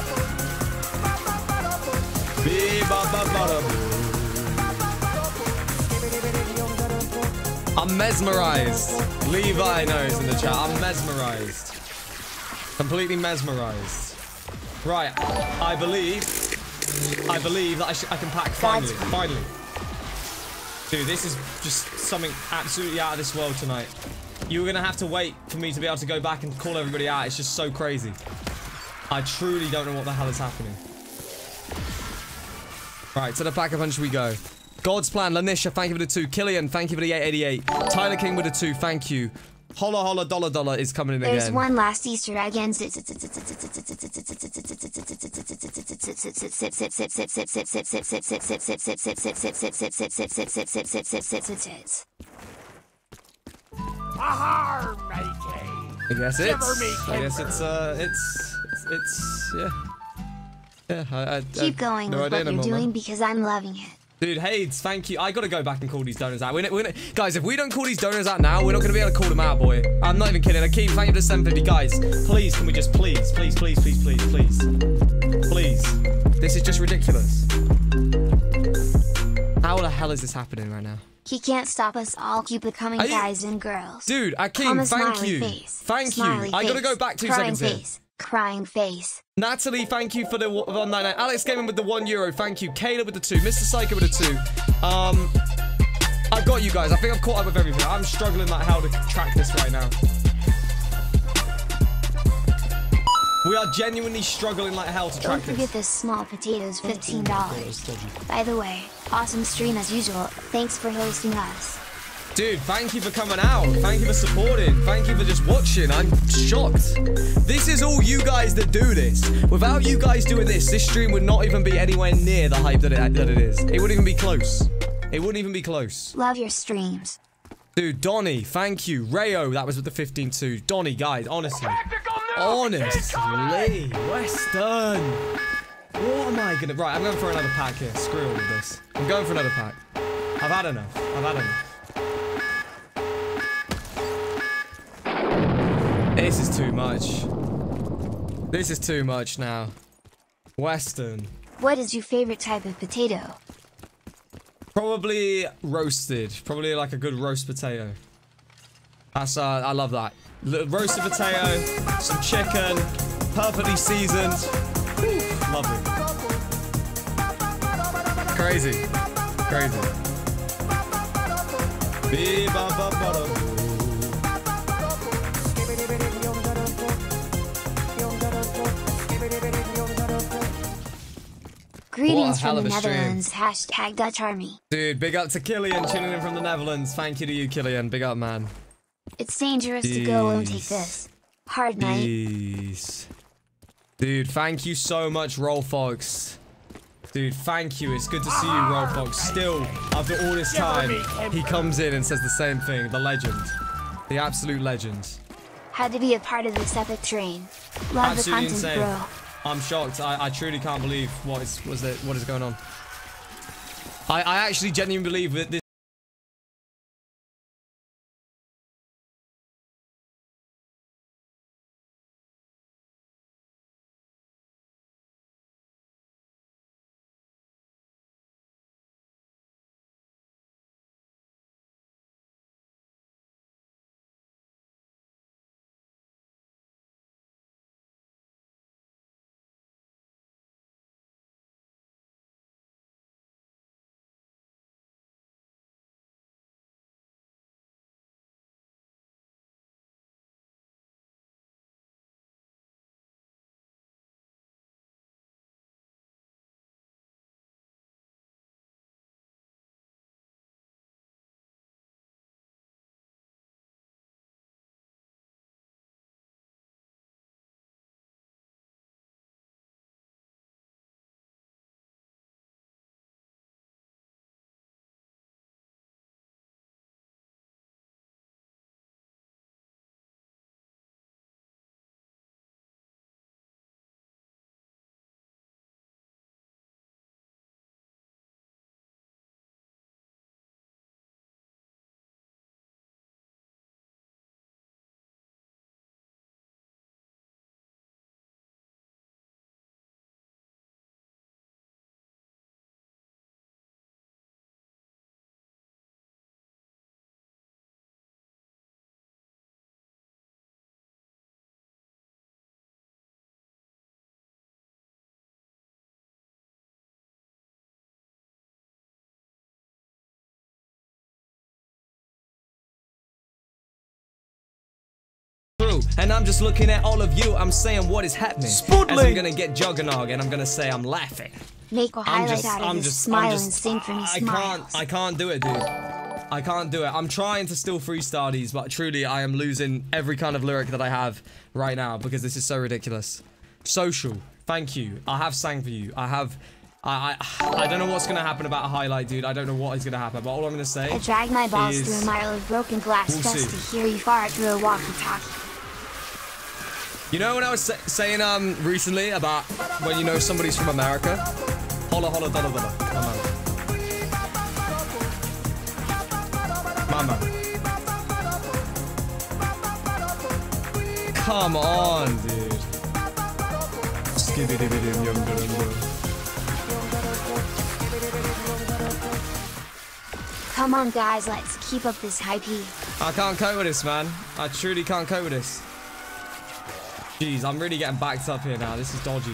Speaker 5: I'm mesmerized. Levi knows in the chat. I'm mesmerized. Completely mesmerized. Right. I believe. I believe that I, sh I can pack finally. Finally. Dude, this is just something absolutely out of this world tonight. You were going to have to wait for me to be able to go back and call everybody out. It's just so crazy. I truly don't know what the hell is happening. Right, to the pack-a-punch we go.
Speaker 6: God's Plan, Lanisha, thank you for the two. Killian, thank you for the eight eighty-eight. Tyler King with the two, thank you. Holla Holla Dollar Dollar is coming in again.
Speaker 4: There's one last Easter egg and I
Speaker 6: guess it's, I guess it's, uh, it's, it's, it's yeah. Yeah, I, I,
Speaker 4: keep going
Speaker 6: no
Speaker 4: with what you're doing because I'm loving it.
Speaker 6: Dude, Hades, thank you. I gotta go back and call these donors out. We're, not, we're not, guys, if we don't call these donors out now, we're not gonna be able to call them out, boy. I'm not even kidding. Akeem, thank you for the seven fifty. Guys, please, can we just please, please, please, please, please, please, please. This is just ridiculous. How the hell is this happening right now?
Speaker 4: He can't stop us all. Keep it coming,
Speaker 6: you,
Speaker 4: guys and girls.
Speaker 6: Dude, Akeem, thank you.
Speaker 4: Face.
Speaker 6: Thank
Speaker 4: smiley
Speaker 6: you. I gotta go back two
Speaker 4: crying
Speaker 6: seconds
Speaker 4: face.
Speaker 6: here.
Speaker 4: Crying face.
Speaker 6: Natalie, thank you for the one ninety-nine. Alex Gaming with the one euro, thank you. Caleb with the two. Mister Psycho with the two. Um, I've got you guys. I think I've caught up with everything. I'm struggling like hell to track this right now. We are genuinely struggling like hell to track
Speaker 4: this. Don't forget this small potatoes, fifteen dollars. By the way, awesome stream as usual. Thanks for hosting us.
Speaker 6: Dude, thank you for coming out. Thank you for supporting. Thank you for just watching. I'm shocked. This is all you guys that do this. Without you guys doing this, this stream would not even be anywhere near the hype that it, that it is. It wouldn't even be close. It wouldn't even be close.
Speaker 4: Love your streams.
Speaker 6: Dude, Donnie, thank you. Rayo, that was with the fifteen two. Donnie, guys, honestly. Honestly. Western. What am I gonna... Right, I'm going for another pack here. Screw all of this. I'm going for another pack. I've had enough. I've had enough. This is too much. This is too much now. Western.
Speaker 4: What is your favorite type of potato?
Speaker 6: Probably roasted. Probably like a good roast potato. That's, uh, I love that. L roasted potato, some chicken, perfectly seasoned. Whew, lovely. Crazy. Crazy.
Speaker 4: Greetings from the Netherlands, hashtag Dutch Army.
Speaker 6: Dude, big up to Killian tuning in from the Netherlands. Thank you to you, Killian. Big up, man.
Speaker 4: It's dangerous Jeez. to go and take this. Hard night.
Speaker 6: Jeez. Dude, thank you so much, Roll Fox. Dude, thank you. It's good to see you, Roll Fox. Still, after all this time, he comes in and says the same thing. The legend. The absolute legend.
Speaker 4: Had to be a part of this epic train. Love Absolutely the content, insane. bro.
Speaker 6: I'm shocked. I, I truly can't believe what is was it, what is going on. I, I actually genuinely believe that this. And I'm just looking at all of you, I'm saying what is happening. Spoodling. As I'm gonna get Juggernog and I'm gonna say I'm laughing.
Speaker 4: Make a
Speaker 5: I'm
Speaker 4: highlight
Speaker 5: just,
Speaker 4: out of
Speaker 5: I'm
Speaker 4: this
Speaker 5: just,
Speaker 4: smile
Speaker 5: I'm
Speaker 4: and
Speaker 5: just,
Speaker 4: sing for me
Speaker 5: I
Speaker 4: smiles.
Speaker 5: can't, I can't do it, dude. I can't do it. I'm trying to still freestyle these, but truly, I am losing every kind of lyric that I have right now because this is so ridiculous. Social, thank you. I have sang for you. I have, I, I, I don't know what's gonna happen about a highlight, dude. I don't know what is gonna happen, but all I'm gonna say
Speaker 4: I dragged my balls
Speaker 5: is,
Speaker 4: through a mile of broken glass
Speaker 5: we'll
Speaker 4: just
Speaker 5: see.
Speaker 4: to hear you fart through a walkie-talkie.
Speaker 5: You know when I was sa saying um recently about when you know somebody's from America? Holla holla dolla dolla. Mama. Come on, dude. Skibidi-bidi yum dum dum.
Speaker 4: Come on guys, let's keep up this hype heat.
Speaker 5: I can't cope with this, man. I truly can't cope with this. Jeez, I'm really getting backed up here now. This is dodgy.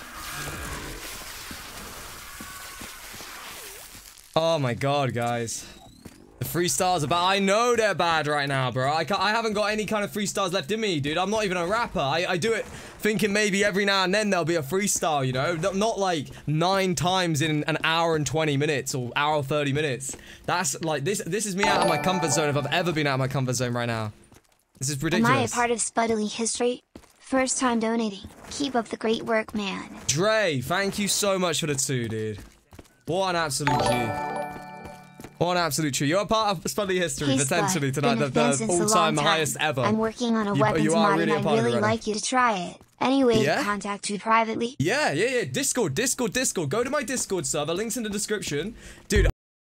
Speaker 5: Oh my god, guys. The freestyles are bad. I know they're bad right now, bro. I, can't, I haven't got any kind of freestyles left in me, dude. I'm not even a rapper. I, I do it thinking maybe every now and then there'll be a freestyle, you know? Not like nine times in an hour and twenty minutes or hour thirty minutes. That's like, this This is me out of my comfort zone if I've ever been out of my comfort zone right now. This is ridiculous.
Speaker 4: Am I a part of Spuddly history? First time donating. Keep up the great work, man.
Speaker 5: Dre, thank you so much for the two, dude. What an absolute G. What an absolute tree. You're a part of Spuddly history,
Speaker 4: Hey,
Speaker 5: potentially,
Speaker 4: Spud,
Speaker 5: tonight.
Speaker 4: been
Speaker 5: The,
Speaker 4: a fan
Speaker 5: the
Speaker 4: since a long
Speaker 5: all-time
Speaker 4: time.
Speaker 5: highest ever.
Speaker 4: I'm working on a
Speaker 5: You-
Speaker 4: weapons
Speaker 5: you are
Speaker 4: mod
Speaker 5: really a
Speaker 4: and
Speaker 5: part
Speaker 4: I'd
Speaker 5: of it
Speaker 4: really
Speaker 5: already.
Speaker 4: like you to try it. Anyway,
Speaker 5: Yeah?
Speaker 4: contact you privately.
Speaker 5: Yeah, yeah, yeah. Discord, Discord, Discord. Go to my Discord server. Links in the description. Dude.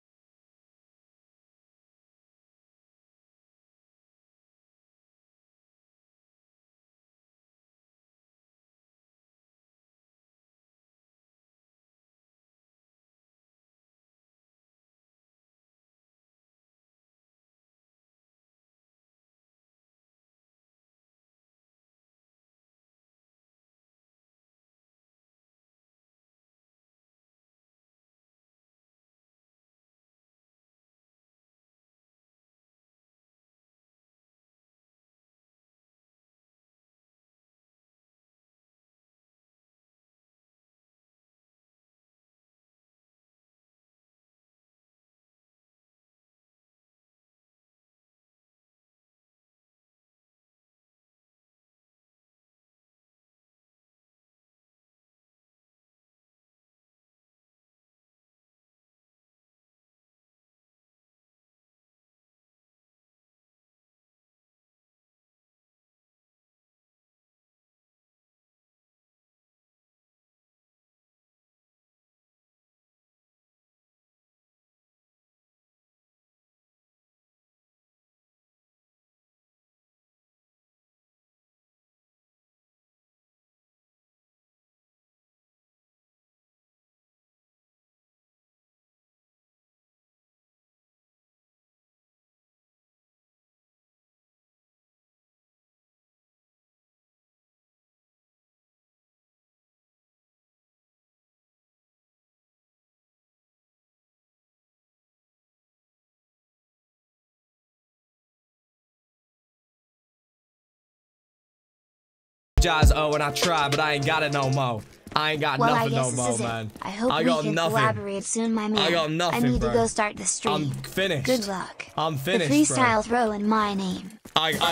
Speaker 5: Jazz, oh, and I try, but I ain't got it no more. I ain't got
Speaker 4: Well, I
Speaker 5: nothing
Speaker 4: guess
Speaker 5: no
Speaker 4: this
Speaker 5: more,
Speaker 4: is
Speaker 5: man.
Speaker 4: it. I hope
Speaker 5: I
Speaker 4: we
Speaker 5: got
Speaker 4: can
Speaker 5: nothing.
Speaker 4: collaborate soon, my man.
Speaker 5: I got nothing,
Speaker 4: I need
Speaker 5: bro.
Speaker 4: to go start the stream.
Speaker 5: I'm finished.
Speaker 4: Good luck.
Speaker 5: I'm finished,
Speaker 4: The
Speaker 5: bro.
Speaker 4: freestyle throw in my name.
Speaker 5: I, I,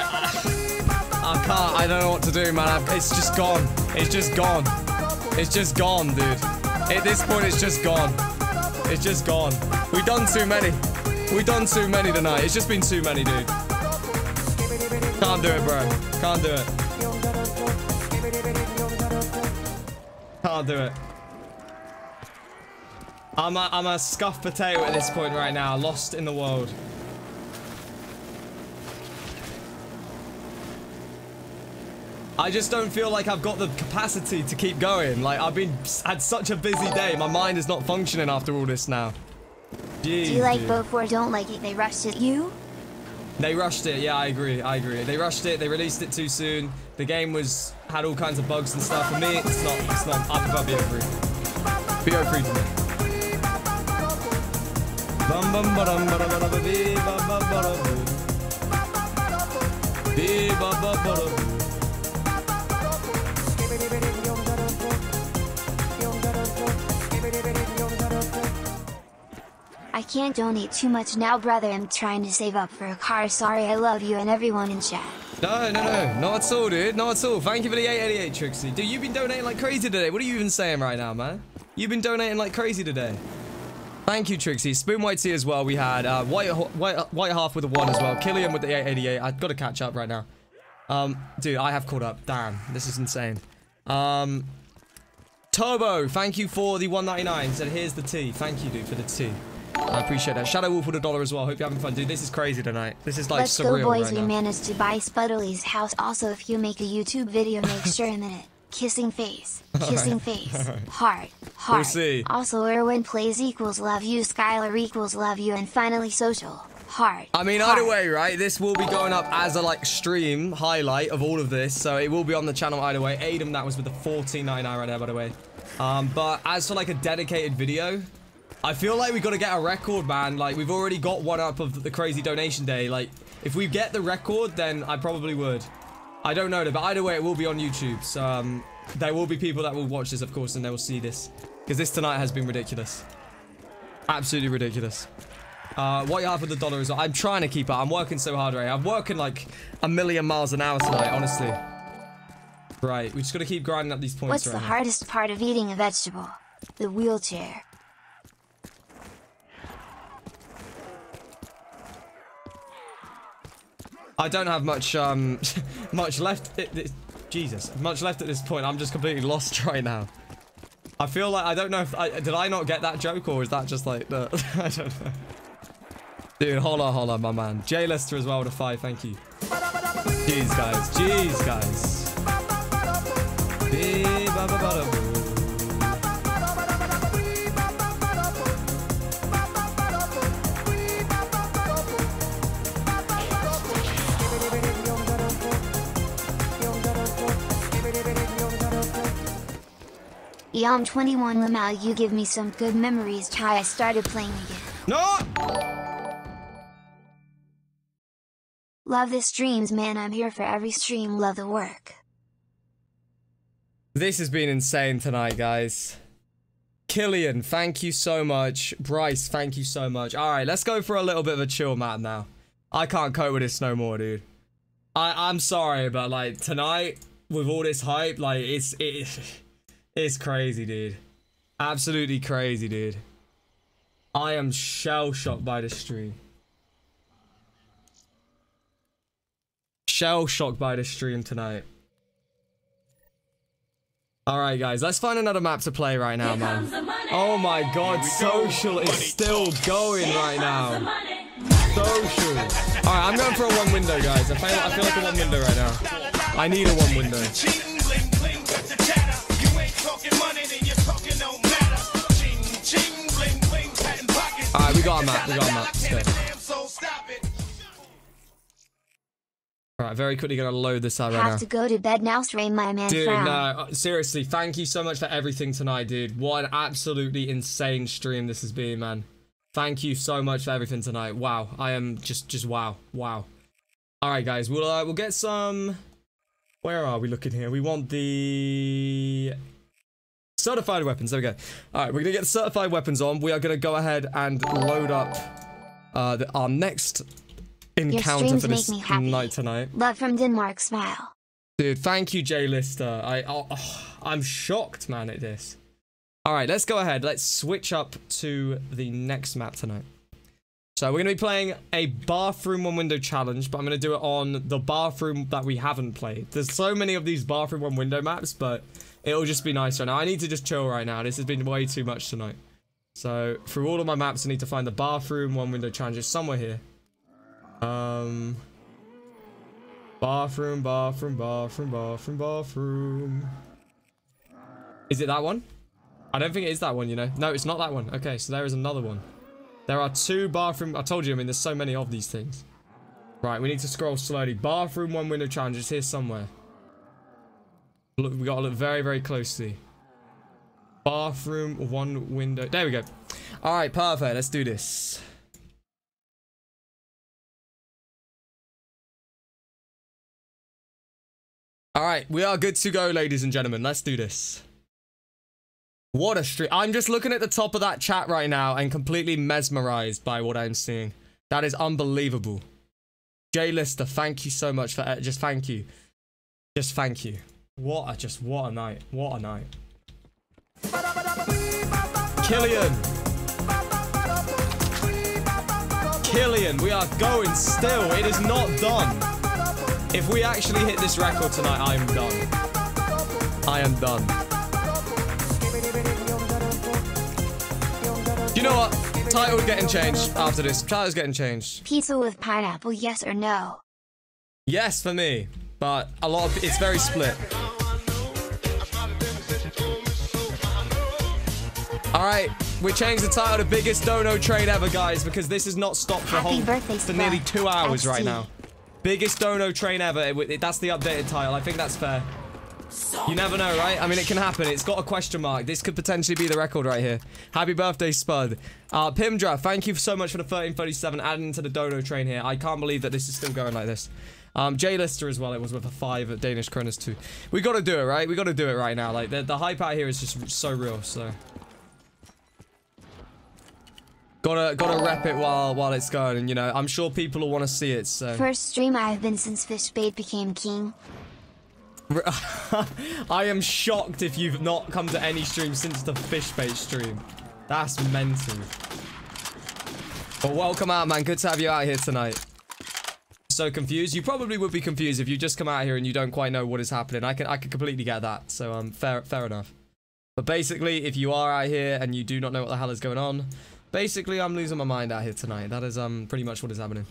Speaker 5: I, I can't. I don't know what to do, man. I, it's just gone. It's just gone. It's just gone, dude. At this point, it's just gone. It's just gone. We done too many. We done too many tonight. It's just been too many, dude. Can't do it, bro. Can't do it. Can't do it. I'm a, I'm a scuffed potato at this point right now, lost in the world. I just don't feel like I've got the capacity to keep going. Like, I've been had such a busy day. My mind is not functioning after all this now. Jeez,
Speaker 4: Do you like
Speaker 5: dude.
Speaker 4: Bof or don't like it? They rushed it. You?
Speaker 5: They rushed it. Yeah, I agree. I agree. They rushed it. They released it too soon. The game was had all kinds of bugs and stuff. For me, it's not. It's not. I prefer B O three. B O three to me. Bum bum ba dum ba da ba da ba bee ba ba ba da boo. Bee ba ba ba da boo.
Speaker 4: Can't donate too much now, brother. I'm trying to save up for a car. Sorry, I love you and everyone in chat.
Speaker 5: No, no, no. Not at all, dude. Not at all. Thank you for the eight eighty-eight, Trixie. Dude, you've been donating like crazy today. What are you even saying right now, man? You've been donating like crazy today. Thank you, Trixie. Spoon White Tea as well. We had uh, White, White, White Half with a one as well. Killian with the eight eighty-eight. I've got to catch up right now. Um, dude, I have caught up. Damn, this is insane. Um, Turbo, thank you for the one ninety-nine. Said, here's the tea. Thank you, dude, for the tea. I appreciate that. Shadow Wolf with a dollar as well. Hope you're having fun, dude. This is crazy tonight. This is like
Speaker 4: Let's
Speaker 5: surreal
Speaker 4: go, boys.
Speaker 5: right
Speaker 4: We
Speaker 5: now.
Speaker 4: managed to buy Spuddly's house. Also, if you make a YouTube video, make sure in it. Kissing face. Kissing face. Heart. Heart.
Speaker 5: We'll see.
Speaker 4: Also, Erwin plays equals love you. Skylar equals love you. And finally, social. Heart.
Speaker 5: I mean,
Speaker 4: heart.
Speaker 5: either way, right? This will be going up as a like stream highlight of all of this, so it will be on the channel either way. Adam, that was with the fourteen ninety-nine right there, by the way. Um, but as for like a dedicated video, I feel like we got to get a record, man. Like, we've already got one up of the crazy donation day. Like, if we get the record, then I probably would. I don't know, but either way, it will be on YouTube. So, um, there will be people that will watch this, of course, and they will see this. Because this tonight has been ridiculous. Absolutely ridiculous. Uh, what you have with the dollar is, I'm trying to keep up. I'm working so hard, right? I'm working like a million miles an hour tonight, honestly. Right, we just got to keep grinding up these points.
Speaker 4: What's
Speaker 5: right
Speaker 4: the
Speaker 5: now.
Speaker 4: hardest part of eating a vegetable? The wheelchair.
Speaker 5: I don't have much, um, much left. It, it, Jesus, much left at this point. I'm just completely lost right now. I feel like I don't know if I did I not get that joke, or is that just like the I don't know. Dude, hold on, hold on, my man. Jay Lester as well with a five. Thank you. Jeez, guys. Jeez, guys.
Speaker 4: Yom twenty-one Lamau, you give me some good memories. Chai, I started playing again.
Speaker 5: No!
Speaker 4: Love the streams, man. I'm here for every stream. Love the work.
Speaker 5: This has been insane tonight, guys. Killian, thank you so much. Bryce, thank you so much. Alright, let's go for a little bit of a chill map now. I can't cope with this no more, dude. I, I'm sorry, but like, tonight, with all this hype, like, it's, it, it's crazy, dude. Absolutely crazy, dude. I am shell-shocked by this stream. Shell-shocked by this stream tonight. Alright, guys, let's find another map to play right now, man. Oh my god, social is still going right now. Social. Alright, I'm going for a one window, guys. I feel, I feel like a one window right now. I need a one window. Alright, we got a map, we got a map. Let's go. Alright, very quickly gonna load this out right now.
Speaker 4: Have to go to bed now, Stray, my man.
Speaker 5: Dude,
Speaker 4: frown.
Speaker 5: no, uh, seriously, thank you so much for everything tonight, dude. What an absolutely insane stream this has been, man. Thank you so much for everything tonight. Wow, I am just, just wow, wow. All right, guys, we'll uh, we'll get some. Where are we looking here? We want the certified weapons. There we go. All right, we're gonna get certified weapons on. We are gonna go ahead and load up uh, the, our next encounter
Speaker 4: streams
Speaker 5: for this
Speaker 4: make me happy.
Speaker 5: night tonight.
Speaker 4: Love from Denmark, smile.
Speaker 5: Dude, thank you, Jay Lister. I, oh, oh, I'm shocked, man, at this. All right, let's go ahead. Let's switch up to the next map tonight. So we're going to be playing a bathroom one window challenge, but I'm going to do it on the bathroom that we haven't played. There's so many of these bathroom one window maps, but it'll just be nice right now. I need to just chill right now. This has been way too much tonight. So through all of my maps, I need to find the bathroom one window challenge. It's somewhere here. Um, bathroom, bathroom, bathroom, bathroom, bathroom. Is it that one? I don't think it is that one, you know. No, it's not that one. Okay, so there is another one. There are two bathroom. I told you, I mean, there's so many of these things. Right, we need to scroll slowly. Bathroom one window challenge is here somewhere. Look, we gotta look very, very closely. Bathroom one window. There we go. All right, perfect. Let's do this. All right, we are good to go, ladies and gentlemen. Let's do this. What a stream. I'm just looking at the top of that chat right now and completely mesmerized by what I'm seeing. That is unbelievable. Jay Lister, thank you so much for uh, just thank you. Just thank you. What a just what a night. What a night. Killian. Killian, we are going still. It is not done. If we actually hit this record tonight, I am done. I am done. You know what? Title getting changed after this. Title's getting changed.
Speaker 4: Pizza with pineapple, yes or no?
Speaker 5: Yes for me, but a lot of it's very split. All right, we changed the title to biggest dono trade ever, guys, because this has not stopped for a
Speaker 4: Happy
Speaker 5: whole
Speaker 4: birthday,
Speaker 5: for nearly
Speaker 4: Spud.
Speaker 5: two hours
Speaker 4: X D.
Speaker 5: right now. Biggest dono train ever. It, it, that's the updated title. I think that's fair. You never know, right? I mean, it can happen. It's got a question mark. This could potentially be the record right here. Happy birthday, Spud. Uh, Pimdra, thank you so much for the thirteen thirty-seven adding to the dono train here. I can't believe that this is still going like this. Um, Jay Lister as well. It was with a five at Danish Kronos too. We got to do it, right? We got to do it right now. Like, the, the hype out here is just so real, so... Gotta, gotta rep it while, while it's going, and you know, I'm sure people will want to see it, so...
Speaker 4: First stream I've been since Fishbait became king.
Speaker 5: I am shocked if you've not come to any stream since the Fishbait stream. That's mental. But welcome out, man. Good to have you out here tonight. So confused. You probably would be confused if you just come out here and you don't quite know what is happening. I can, I can completely get that. So, um, fair, fair enough. But basically, if you are out here and you do not know what the hell is going on, basically, I'm losing my mind out here tonight. That is, um, pretty much what is happening.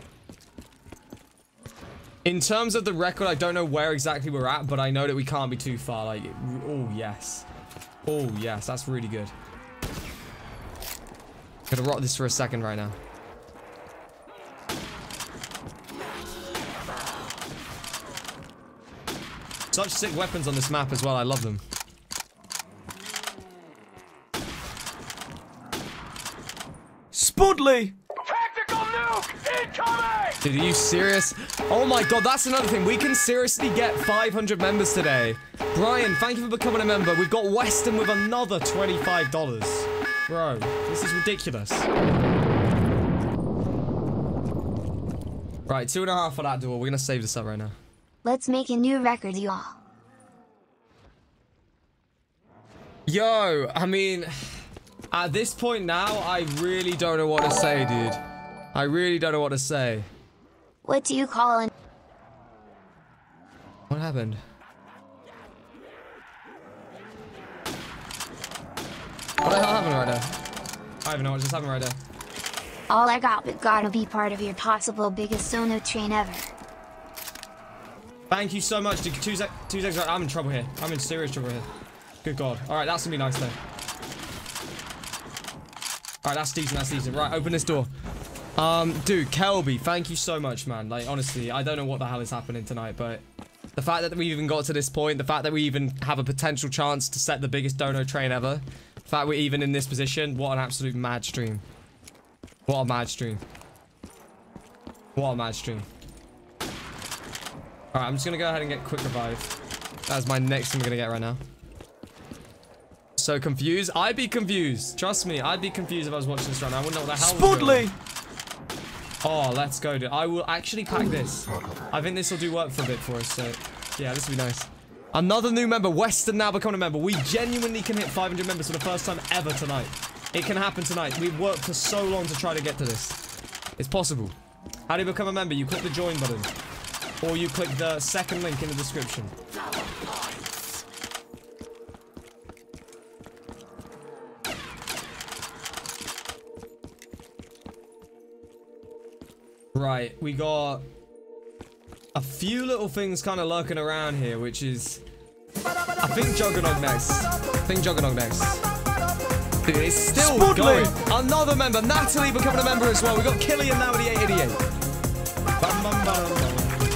Speaker 5: In terms of the record, I don't know where exactly we're at, but I know that we can't be too far. Like, oh, yes. Oh, yes. That's really good. Gonna rock this for a second right now. Such sick weapons on this map as well. I love them.
Speaker 7: Spudley! Tactical nuke incoming!
Speaker 5: Dude, are you serious? Oh my god, that's another thing. We can seriously get five hundred members today. Brian, thank you for becoming a member. We've got Weston with another twenty-five dollars. Bro, this is ridiculous. Right, two and a half for that duel. We're gonna save this up right now.
Speaker 4: Let's make a new record, y'all.
Speaker 5: Yo, I mean... At this point now, I really don't know what to say, dude. I really don't know what to say.
Speaker 4: What do you call an...
Speaker 5: What happened? What the hell happened right there? I don't even know what just happened right there.
Speaker 4: All I got but gotta be part of your possible biggest solo train ever.
Speaker 5: Thank you so much. Dude, two, sec two seconds. I'm in trouble here. I'm in serious trouble here. Good God. All right, that's gonna be nice though. Alright, that's decent, that's decent. Right, open this door. Um, dude, Kelby, thank you so much, man. Like, honestly, I don't know what the hell is happening tonight, but the fact that we even got to this point, the fact that we even have a potential chance to set the biggest dono train ever, the fact we're even in this position, what an absolute mad stream. What a mad stream. What a mad stream. Alright, I'm just gonna go ahead and get quick revive. That's my next thing I'm gonna get right now. So confused. I'd be confused. Trust me, I'd be confused if I was watching this right now. I wouldn't know what the hell was going on. Oh, let's go, dude. I will actually pack this. I think this will do work for a bit for us, so... Yeah, this will be nice. Another new member. Weston now becoming a member. We genuinely can hit five hundred members for the first time ever tonight. It can happen tonight. We've worked for so long to try to get to this. It's possible. How do you become a member? You click the join button. Or you click the second link in the description. Right, we got a few little things kind of lurking around here, which is... I think Juggernog next. I think Juggernog next. Dude, it's still Spudley. Going. Another member. Natalie becoming a member as well. We got Killian now with the eight eighty-eight. Bum, bum, bum, bum.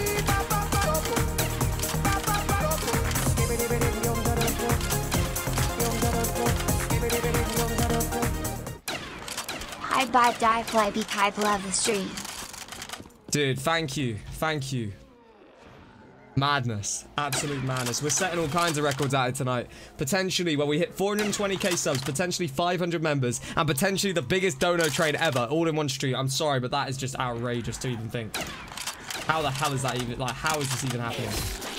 Speaker 4: Hi, bye, die, fly, be kind, love the stream.
Speaker 5: Dude, thank you. Thank you. Madness. Absolute madness. We're setting all kinds of records out here tonight. Potentially, when we hit four hundred twenty K subs, potentially five hundred members, and potentially the biggest dono train ever, all in one stream. I'm sorry, but that is just outrageous to even think. How the hell is that even, like, how is this even happening?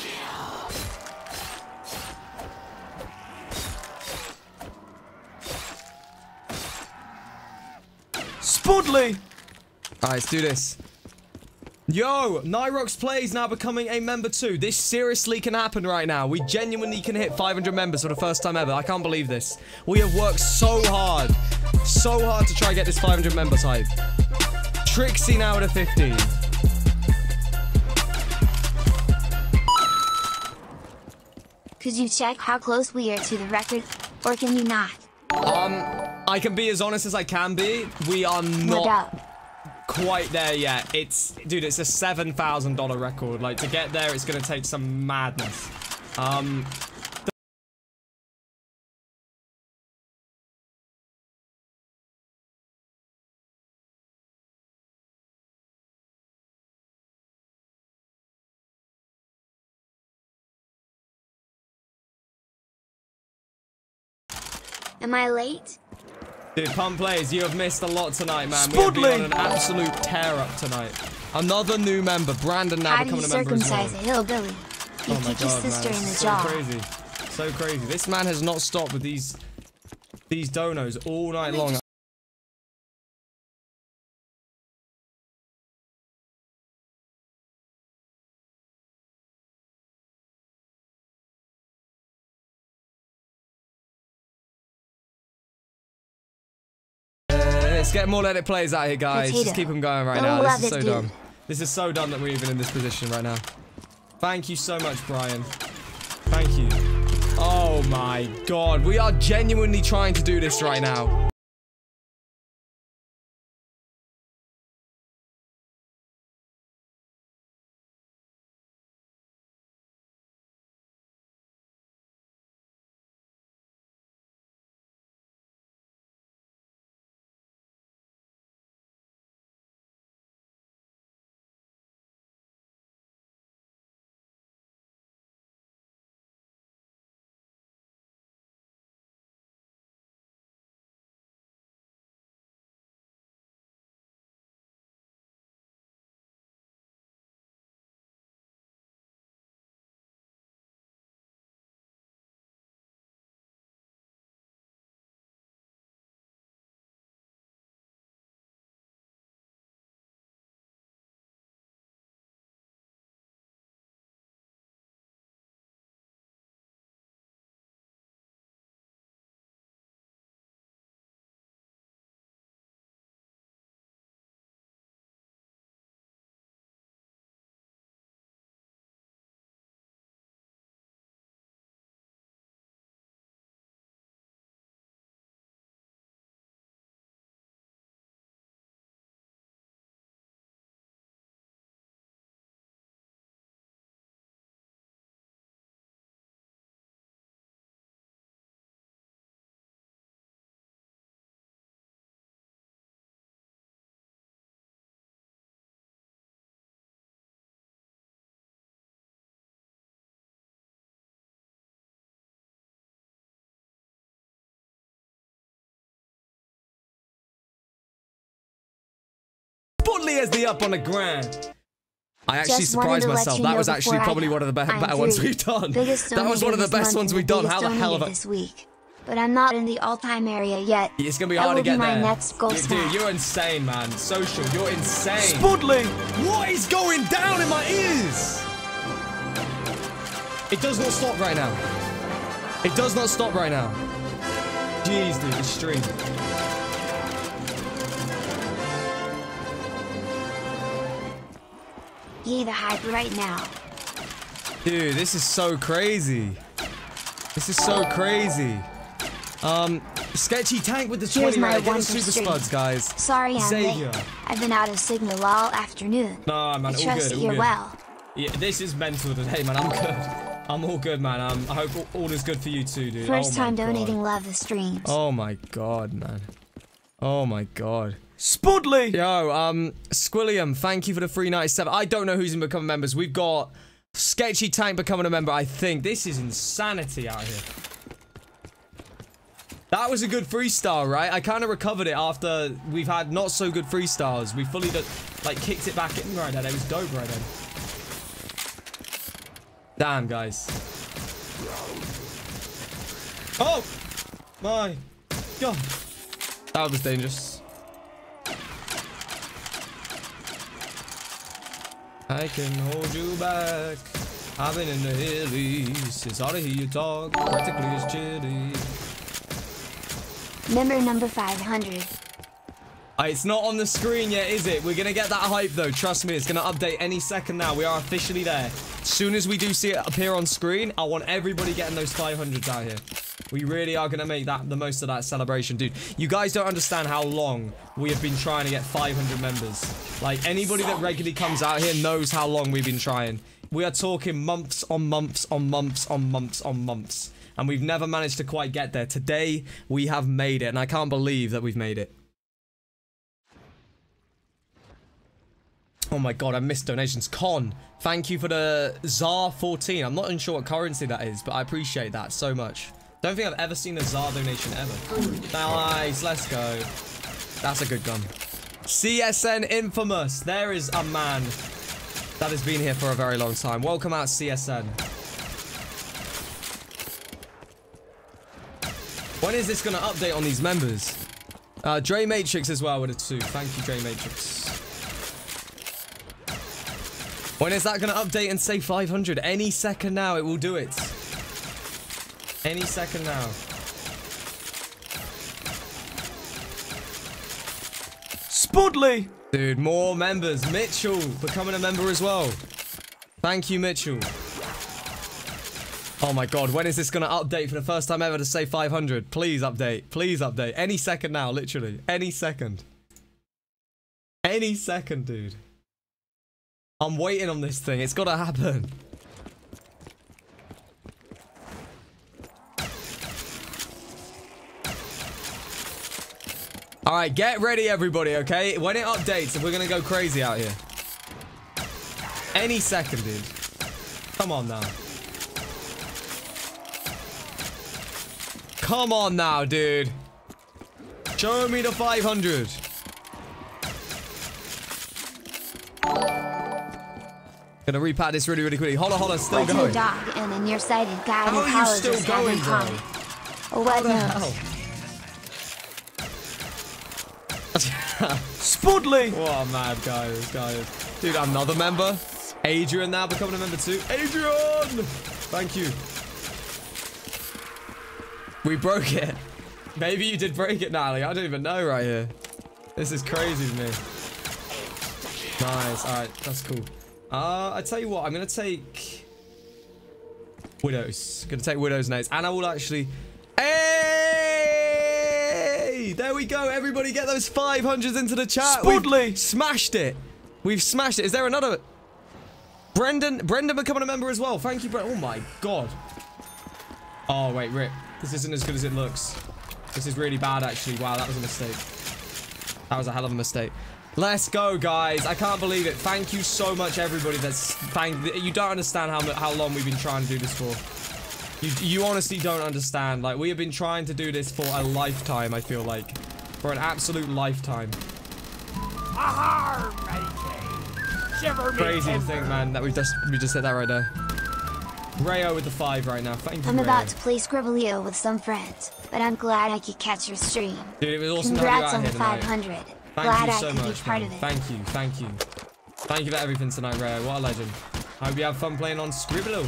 Speaker 6: Spudley!
Speaker 5: Alright, let's do this. Yo, Nyrox Plays now becoming a member too. This seriously can happen right now. We genuinely can hit five hundred members for the first time ever. I can't believe this. We have worked so hard. So hard to try and get this five hundred members hype. Trixie now at a fifteen.
Speaker 4: Could you check how close we are to the record, or can you not?
Speaker 5: Um, I can be as honest as I can be. We are
Speaker 4: What
Speaker 5: not
Speaker 4: up?
Speaker 5: quite there yet. It's, dude, it's a seven thousand dollar record. Like, to get there, it's gonna take some madness. Um...
Speaker 4: Am I late?
Speaker 5: Dude, Pump Plays, you have missed a lot tonight, man. We have been on an absolute tear-up tonight. Another new member, Brandon, now
Speaker 4: How do you
Speaker 5: becoming a member as well.
Speaker 4: circumcise a hillbilly? You
Speaker 5: Oh my
Speaker 4: kick his
Speaker 5: god, man,
Speaker 4: sister in
Speaker 5: this
Speaker 4: the
Speaker 5: is so
Speaker 4: jaw.
Speaker 5: crazy. So crazy. This man has not stopped with these these donos all night long. Let's get more Let It Plays out here, guys.
Speaker 4: Potato.
Speaker 5: Just keep them going right
Speaker 4: Don't
Speaker 5: now.
Speaker 4: love
Speaker 5: This is
Speaker 4: it,
Speaker 5: so
Speaker 4: dude.
Speaker 5: dumb. This is so dumb that we're even in this position right now. Thank you so much, Brian. Thank you. Oh my god. We are genuinely trying to do this right now. Spudley has the up on the ground. I actually
Speaker 4: Just wanted
Speaker 5: surprised
Speaker 4: to let
Speaker 5: myself.
Speaker 4: you
Speaker 5: That
Speaker 4: know
Speaker 5: was actually
Speaker 4: before I
Speaker 5: probably
Speaker 4: go.
Speaker 5: one of the be
Speaker 4: I'm
Speaker 5: better ones
Speaker 4: Drew.
Speaker 5: we've done.
Speaker 4: Biggest
Speaker 5: That was
Speaker 4: donator
Speaker 5: one of the
Speaker 4: this
Speaker 5: best
Speaker 4: month
Speaker 5: ones
Speaker 4: and
Speaker 5: we've
Speaker 4: the
Speaker 5: done. How the
Speaker 4: biggest
Speaker 5: hell have
Speaker 4: donator
Speaker 5: I...
Speaker 4: this week. But I'm not in the all-time area yet.
Speaker 5: It's gonna be
Speaker 4: That
Speaker 5: hard to
Speaker 4: will
Speaker 5: get
Speaker 4: be my
Speaker 5: there.
Speaker 4: next goal
Speaker 5: Dude,
Speaker 4: smash.
Speaker 5: you're insane, man. Social, you're insane.
Speaker 6: Spudley!
Speaker 5: What is going down in my ears? It does not stop right now. It does not stop right now. Jeez, dude, the stream.
Speaker 4: Yay, the hype right now.
Speaker 5: Dude, this is so crazy. This is so crazy. Um, Sketchy Tank with the
Speaker 4: Here's
Speaker 5: twenty
Speaker 4: my
Speaker 5: right. Get
Speaker 4: one
Speaker 5: the super
Speaker 4: stream.
Speaker 5: spuds, guys.
Speaker 4: Sorry I'm
Speaker 5: Xavier.
Speaker 4: late. I've been out of signal all afternoon.
Speaker 5: Nah, man,
Speaker 4: I
Speaker 5: all
Speaker 4: trust
Speaker 5: good,
Speaker 4: that
Speaker 5: all
Speaker 4: you're
Speaker 5: good.
Speaker 4: well.
Speaker 5: Yeah, this is mental today, man. I'm good. I'm all good, man. Um, I hope all, all is good for you too, dude.
Speaker 4: First
Speaker 5: oh my
Speaker 4: time
Speaker 5: God.
Speaker 4: donating, love the streams.
Speaker 5: Oh my god, man. Oh my god.
Speaker 6: Spudley!
Speaker 5: Yo, um, Squilliam, thank you for the three ninety-seven. I don't know who's in becoming members. We've got Sketchy Tank becoming a member, I think. This is insanity out here. That was a good freestyle, right? I kind of recovered it after we've had not so good freestyles. We fully, did, like, kicked it back in right then. It was dope right then. Damn, guys. Oh! My God. That was dangerous. I can hold you back. I've been in the hillies. It's hard to hear you talk. Practically it's chilly.
Speaker 4: Member number five hundred.
Speaker 5: Uh, it's not on the screen yet, is it? We're gonna get that hype though. Trust me, it's gonna update any second now. We are officially there. As soon as we do see it appear on screen, I want everybody getting those five hundreds out here. We really are gonna make that the most of that celebration, dude. You guys don't understand how long we have been trying to get five hundred members. Like, anybody that regularly comes out here knows how long we've been trying. We are talking months on months on months on months on months. And we've never managed to quite get there. Today, we have made it. And I can't believe that we've made it. Oh my God, I missed donations. Con, thank you for the Z A R fourteen. I'm not even sure what currency that is, but I appreciate that so much. Don't think I've ever seen a Z A R donation ever. Nice, let's go. That's a good gun. C S N Infamous. There is a man that has been here for a very long time. Welcome out, C S N. When is this going to update on these members? Uh, Dre Matrix as well with a two. Thank you, Dre Matrix. When is that going to update and say five hundred? Any second now, it will do it. Any second now.
Speaker 6: Spudley!
Speaker 5: Dude, more members. Mitchell becoming a member as well. Thank you, Mitchell. Oh my God, when is this going to update for the first time ever to say five hundred? Please update. Please update. Any second now, literally. Any second. Any second, dude. I'm waiting on this thing. It's got to happen. All right, get ready, everybody, okay? When it updates, we're going to go crazy out here. Any second, dude. Come on now. Come on now, dude. Show me the five hundred. Gonna repat this really, really quickly. Hold on, hold on. Still
Speaker 4: What's
Speaker 5: going.
Speaker 4: your dog and a nearsighted guy
Speaker 5: How
Speaker 4: in
Speaker 5: are you
Speaker 4: college
Speaker 5: still
Speaker 4: have
Speaker 5: going,
Speaker 4: in
Speaker 5: bro?
Speaker 4: common? Oh, what knows?
Speaker 6: Spudley!
Speaker 5: What a mad guy this guy is. Dude, another member. Adrian now becoming a member too. Adrian! Thank you. We broke it. Maybe you did break it, Natalie. I don't even know right here. This is crazy to me. Nice. All right, that's cool. Uh, I tell you what, I'm gonna take Widows. Gonna take Widows next, and I will actually. Hey! There we go. Everybody, get those five hundreds into the chat.
Speaker 6: Spudley!
Speaker 5: We've smashed it. We've smashed it. Is there another? Brendan, Brendan becoming a member as well. Thank you, Brendan. Oh my God. Oh wait, Rip. This isn't as good as it looks. This is really bad, actually. Wow, that was a mistake. That was a hell of a mistake. Let's go, guys. I can't believe it. Thank you so much, everybody. That's thank. You don't understand how how long we've been trying to do this for. You you honestly don't understand. Like, we have been trying to do this for a lifetime. I feel like for an absolute lifetime.
Speaker 7: Aha, shiver me
Speaker 5: Crazy to
Speaker 7: timber.
Speaker 5: think, man, that we just we just said that right there. Rayo with the five right now. Thank you,
Speaker 4: I'm
Speaker 5: Rayo.
Speaker 4: about to play Scribblio with some friends, but I'm glad I could catch your stream.
Speaker 5: Dude, it was awesome to have you
Speaker 4: Congrats
Speaker 5: out
Speaker 4: on
Speaker 5: here
Speaker 4: the
Speaker 5: tonight.
Speaker 4: five hundred.
Speaker 5: Thank
Speaker 4: Glad
Speaker 5: you
Speaker 4: I
Speaker 5: so
Speaker 4: could be
Speaker 5: much,
Speaker 4: part
Speaker 5: man.
Speaker 4: of it.
Speaker 5: Thank you, thank you. Thank you for everything tonight, Rayo. What a legend. I hope you have fun playing on Scribblo.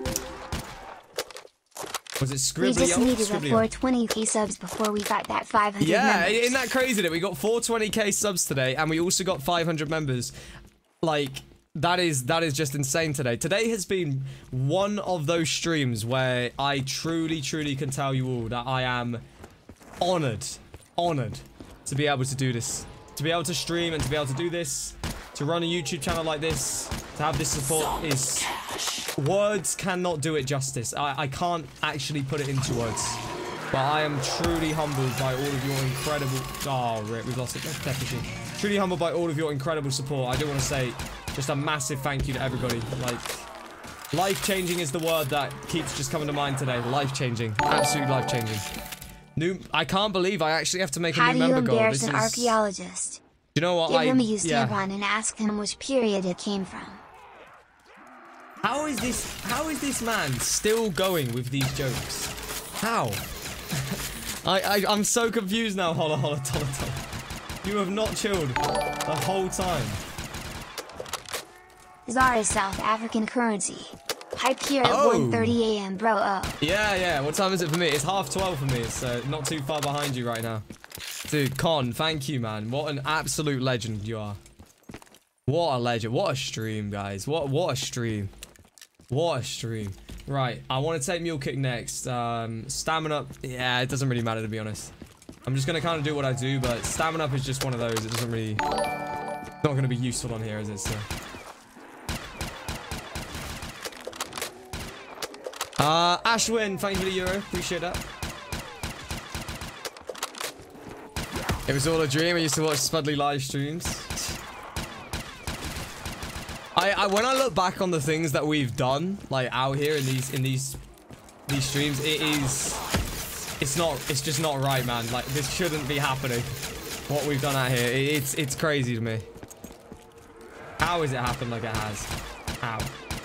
Speaker 5: Was it
Speaker 4: We
Speaker 5: Scribblio?
Speaker 4: just needed a
Speaker 5: Scribblio.
Speaker 4: four twenty K subs before we got that five hundred
Speaker 5: Yeah,
Speaker 4: members.
Speaker 5: isn't that crazy that we got four twenty K subs today and we also got five hundred members? Like, that is that is just insane today. Today has been one of those streams where I truly, truly can tell you all that I am honored, honored to be able to do this. To be able to stream and to be able to do this, to run a YouTube channel like this, to have this support is... Words cannot do it justice. I, I can't actually put it into words. But I am truly humbled by all of your incredible... Oh, rip, we've lost it. That's death machine. Truly humbled by all of your incredible support. I do want to say just a massive thank you to everybody. Like, Life-changing is the word that keeps just coming to mind today. Life-changing. Absolutely life-changing. New. I can't believe I actually have to make a
Speaker 4: How
Speaker 5: new
Speaker 4: do you
Speaker 5: member goal.
Speaker 4: embarrass
Speaker 5: This
Speaker 4: an
Speaker 5: is...
Speaker 4: archaeologist?
Speaker 5: You know what?
Speaker 4: Give
Speaker 5: I,
Speaker 4: him a used
Speaker 5: yeah.
Speaker 4: tampon and ask him which period it came from.
Speaker 5: How is this? How is this man still going with these jokes? How? I, I I'm so confused now. Holla holla tolla tolla. You have not chilled the whole time.
Speaker 4: Zara is South African currency. Hype here at
Speaker 5: Oh.
Speaker 4: one thirty a m bro. Oh.
Speaker 5: Yeah, yeah. What time is it for me? It's half twelve for me, so not too far behind you right now. Dude, Con, thank you, man. What an absolute legend you are. What a legend. What a stream, guys. What what a stream. What a stream. Right, I want to take Mule Kick next. Um, stamina, yeah, it doesn't really matter, to be honest. I'm just going to kind of do what I do, but stamina up is just one of those. It doesn't really... It's not going to be useful on here, is it? So. Uh, Ashwin, thank you for the euro. Appreciate that. It was all a dream. I used to watch Spudley live streams. I, I when I look back on the things that we've done, like out here in these in these these streams, it is it's not it's just not right, man. Like this shouldn't be happening. What we've done out here, it, it's it's crazy to me. How has it happened like it has? How?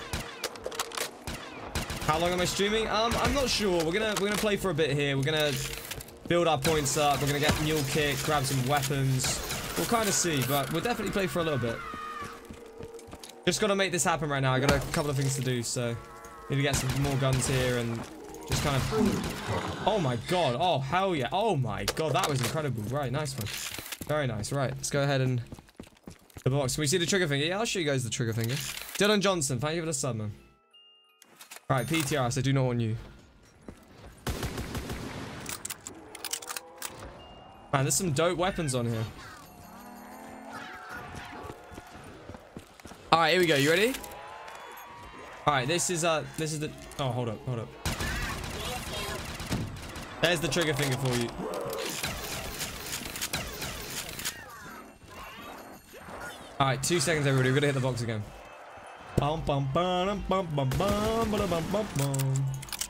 Speaker 5: How long am I streaming? Um, I'm not sure. We're gonna we're gonna play for a bit here. We're gonna build our points up. We're gonna get Mule Kick, grab some weapons. We'll kind of see, but we'll definitely play for a little bit. Just gotta make this happen right now. I got a couple of things to do, so need to get some more guns here and just kind of. Oh my god! Oh hell yeah! Oh my god, that was incredible! Right, nice one. Very nice. Right, let's go ahead and the box. Can we see the trigger finger? Yeah, I'll show you guys the trigger finger. Dylan Johnson, thank you for the sub, man. Right, P T R S. I do not want you. Man, there's some dope weapons on here. All right, here we go. You ready? All right, this is uh, this is the. Oh, hold up, hold up. There's the trigger finger for you. All right, two seconds, everybody. We're gonna hit the box again. Bum bum bum bum bum bum bum bum bum bum.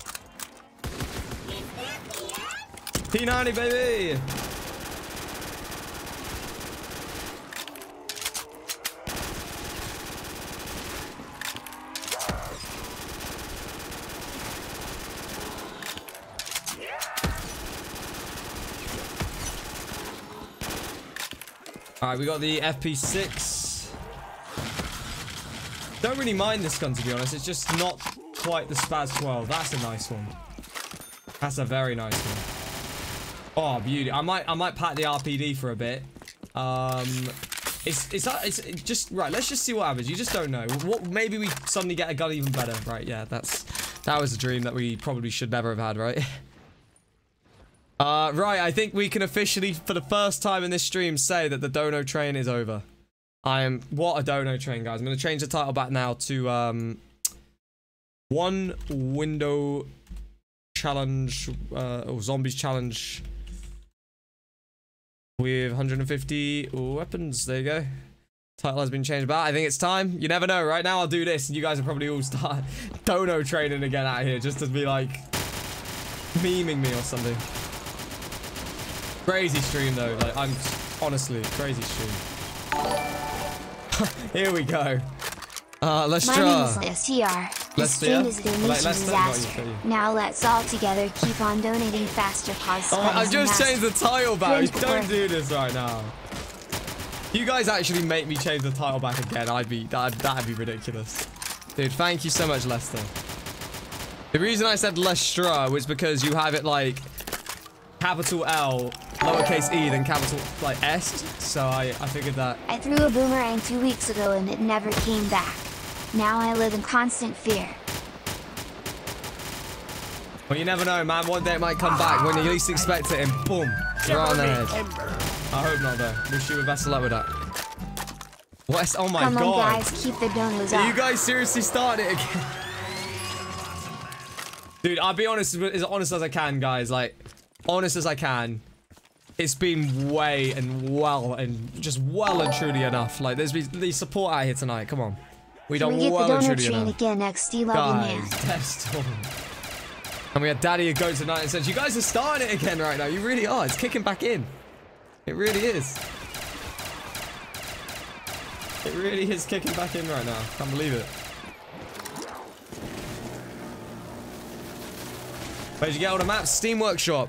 Speaker 5: P ninety, baby. Alright, we got the F P six. Don't really mind this gun, to be honest. It's just not quite the Spaz twelve. That's a nice one. That's a very nice one. Oh, beauty. I might I might pat the R P D for a bit. Um, it's, it's, it's, it's just... Right, let's just see what happens. You just don't know. What, maybe we suddenly get a gun even better. Right, yeah, that's... That was a dream that we probably should never have had, right? Uh, right, I think we can officially, for the first time in this stream, say that the Dono train is over. I am... What a Dono train, guys. I'm going to change the title back now to, um... One Window Challenge, uh, or Zombies Challenge with one hundred fifty weapons. There you go. Title has been changed back. I think it's time. You never know. Right now, I'll do this, and you guys will probably all start Dono training again out here, just to be, like, memeing me or something. Crazy stream though, like I'm honestly crazy stream. Here we go. Uh, let's
Speaker 4: My
Speaker 5: draw.
Speaker 4: name is S T R. This
Speaker 5: Let's
Speaker 4: stream
Speaker 5: see.
Speaker 4: is a
Speaker 5: Like,
Speaker 4: donation
Speaker 5: let's got you,
Speaker 4: disaster.
Speaker 5: got you.
Speaker 4: Now let's all together keep on donating faster. Pause.
Speaker 5: Oh, I've just changed the title back.
Speaker 4: Print
Speaker 5: Don't
Speaker 4: work.
Speaker 5: do this right now. You guys actually make me change the title back again. I'd be that'd, that'd be ridiculous. Dude, thank you so much, Lester. The reason I said Lestra was because you have it like capital L, lowercase e, then capital like S. So I, I figured that.
Speaker 4: I threw a boomerang two weeks ago and it never came back. Now I live in constant fear.
Speaker 5: Well, you never know, man. One day it might come back when you least expect it, and boom, you're on the head. I hope not, though. Wish you the best of luck with that. What? Oh my
Speaker 4: Come
Speaker 5: god!
Speaker 4: on, guys, keep the donos
Speaker 5: Are
Speaker 4: up.
Speaker 5: you guys seriously starting it again? Dude, I'll be honest, as honest as I can, guys. Like, honest as I can. It's been way and well and just well and truly enough. Like, there's been the support out here tonight. Come on. We
Speaker 4: Can
Speaker 5: done
Speaker 4: we get
Speaker 5: well
Speaker 4: the
Speaker 5: and
Speaker 4: donor
Speaker 5: truly
Speaker 4: train
Speaker 5: enough.
Speaker 4: again next D Love Man?
Speaker 5: Guys, test on. And we had Daddy who goes tonight and says, you guys are starting it again right now. You really are. It's kicking back in. It really is. It really is kicking back in right now. Can't believe it. Where'd you get all the maps? Steam Workshop.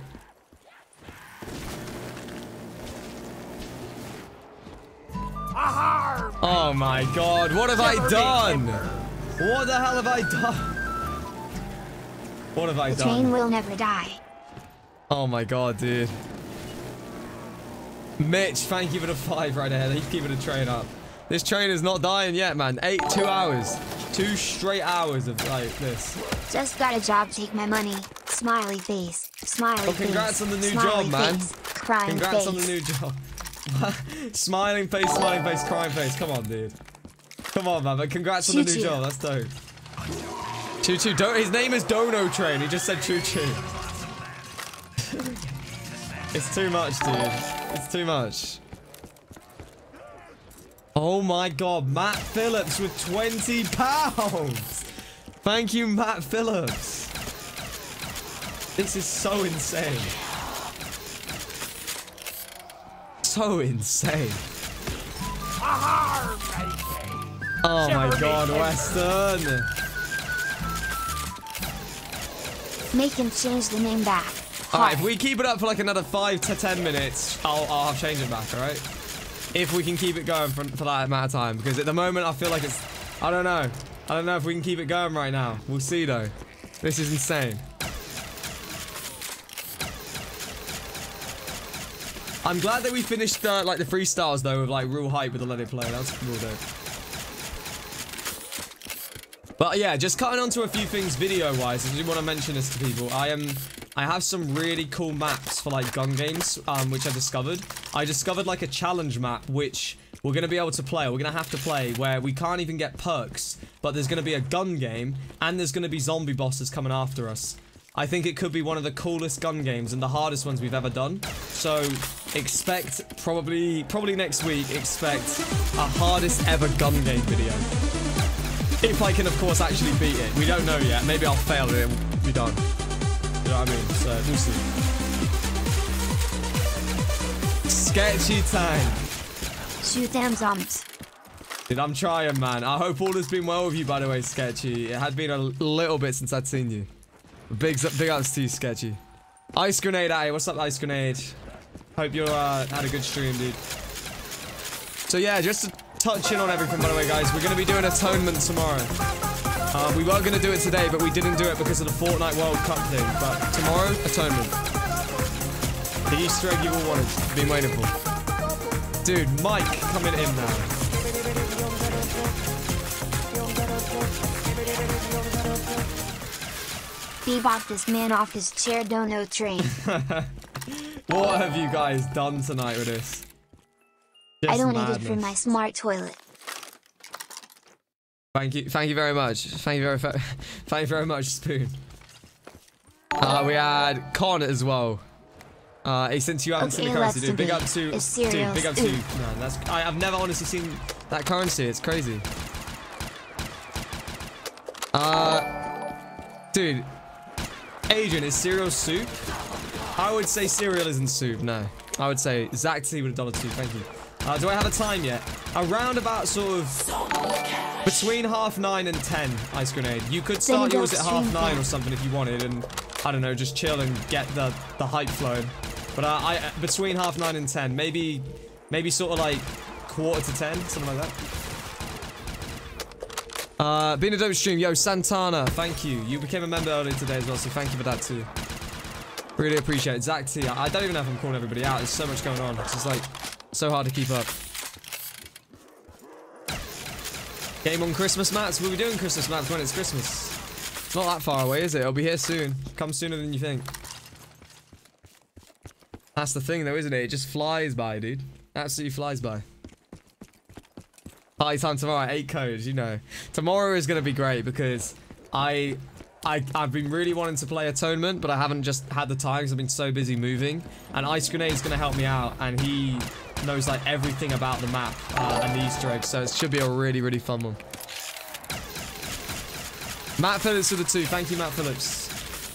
Speaker 5: Oh my god, what have I done? What the hell have I done? What have I
Speaker 4: The
Speaker 5: done?
Speaker 4: train will never die.
Speaker 5: Oh my god, dude. Mitch, thank you for the five right there. He's keeping the train up. This train is not dying yet, man. Eight, two hours. Two straight hours of like this.
Speaker 4: Just got a job, take my money. Smiley face. Smiley face.
Speaker 5: Oh, congrats on the new
Speaker 4: Smiley
Speaker 5: job, man.
Speaker 4: face. Crying
Speaker 5: Congrats
Speaker 4: face.
Speaker 5: on the new job. Smiling face, smiling face, crying face. Come on, dude. Come on, man. But congrats on the new
Speaker 4: Choo-choo.
Speaker 5: job. That's dope. Choo Choo. Do his name is Dono Train. He just said Choo Choo. It's too much, dude. It's too much. Oh my god, Matt Phillips with twenty pounds. Thank you, Matt Phillips. This is so insane. So insane. Oh my god, Western.
Speaker 4: Make him change the name back.
Speaker 5: Alright, if we keep it up for like another five to ten minutes, I'll, I'll have change it back, alright? If we can keep it going for, for that amount of time. Because at the moment, I feel like it's... I don't know. I don't know if we can keep it going right now. We'll see, though. This is insane. I'm glad that we finished, uh, like, the freestyles, though, with, like, real hype with the Let It Play. That was real dope. But, yeah, just cutting onto a few things video-wise. I do want to mention this to people. I am... I have some really cool maps for like gun games, um, which I discovered. I discovered like a challenge map, which we're going to be able to play, or we're going to have to play, where we can't even get perks, but there's going to be a gun game, and there's going to be zombie bosses coming after us. I think it could be one of the coolest gun games, and the hardest ones we've ever done. So, expect, probably, probably next week, expect a hardest ever gun game video. If I can, of course, actually beat it. We don't know yet. Maybe I'll fail and it'll be done. You know what I mean? So, we'll see. Sketchy time.
Speaker 4: Shoot them zombies.
Speaker 5: Dude, I'm trying, man. I hope all has been well with you, by the way, Sketchy. It had been a little bit since I'd seen you. Big, big ups to you, Sketchy. Ice Grenade, aye. What's up, Ice Grenade? Hope you uh, had a good stream, dude. So, yeah, just to touch in on everything, by the way, guys. We're going to be doing Atonement tomorrow. Uh, we were going to do it today, but we didn't do it because of the Fortnite World Cup thing. But tomorrow, Atonement. The Easter egg you all wanted. Been waiting for. Dude, Mike coming in now.
Speaker 4: Bebop this man off his chair, Dono Train.
Speaker 5: What have you guys done tonight with this? Just
Speaker 4: I donated
Speaker 5: madness.
Speaker 4: for my smart toilet.
Speaker 5: Thank you, thank you very much. Thank you very, thank you very much, Spoon. Uh, we had Con as well. Uh, hey, since you haven't
Speaker 4: Okay,
Speaker 5: seen the currency,
Speaker 4: let's
Speaker 5: dude, big up
Speaker 4: debate.
Speaker 5: to,
Speaker 4: It's
Speaker 5: dude,
Speaker 4: serious.
Speaker 5: big up to,
Speaker 4: Ooh.
Speaker 5: man. That's I, I've never honestly seen that currency. It's crazy. Uh, dude, Adrian, is cereal soup? I would say cereal isn't soup. No, I would say Zach T with a dollar two. Thank you. Uh, do I have a time yet? Around about sort of between half nine and ten, Ice Grenade. You could start
Speaker 4: Then
Speaker 5: yours at half
Speaker 4: stream
Speaker 5: nine
Speaker 4: that.
Speaker 5: or something if you wanted, and I don't know, just chill and get the the hype flowing. But uh, I uh, between half nine and ten, maybe maybe sort of like quarter to ten, something like that. Uh, been a dope stream, yo Santana. Thank you. You became a member earlier today as well, so thank you for that too. Really appreciate it. Zach T. I I don't even know if I'm calling everybody out. There's so much going on. It's just like so hard to keep up. Game on Christmas maps. We'll be doing Christmas maps when it's Christmas. It's not that far away, is it? It'll be here soon. Come sooner than you think. That's the thing though, isn't it? It just flies by, dude. Absolutely flies by. Party time tomorrow, eight codes, you know. Tomorrow is going to be great because I, I, I've been really wanting to play Atonement, but I haven't just had the time because I've been so busy moving. And Ice Grenade is going to help me out, and he knows like everything about the map uh, and the Easter eggs, so it should be a really, really fun one.
Speaker 6: Matt Phillips for the two. Thank you, Matt Phillips.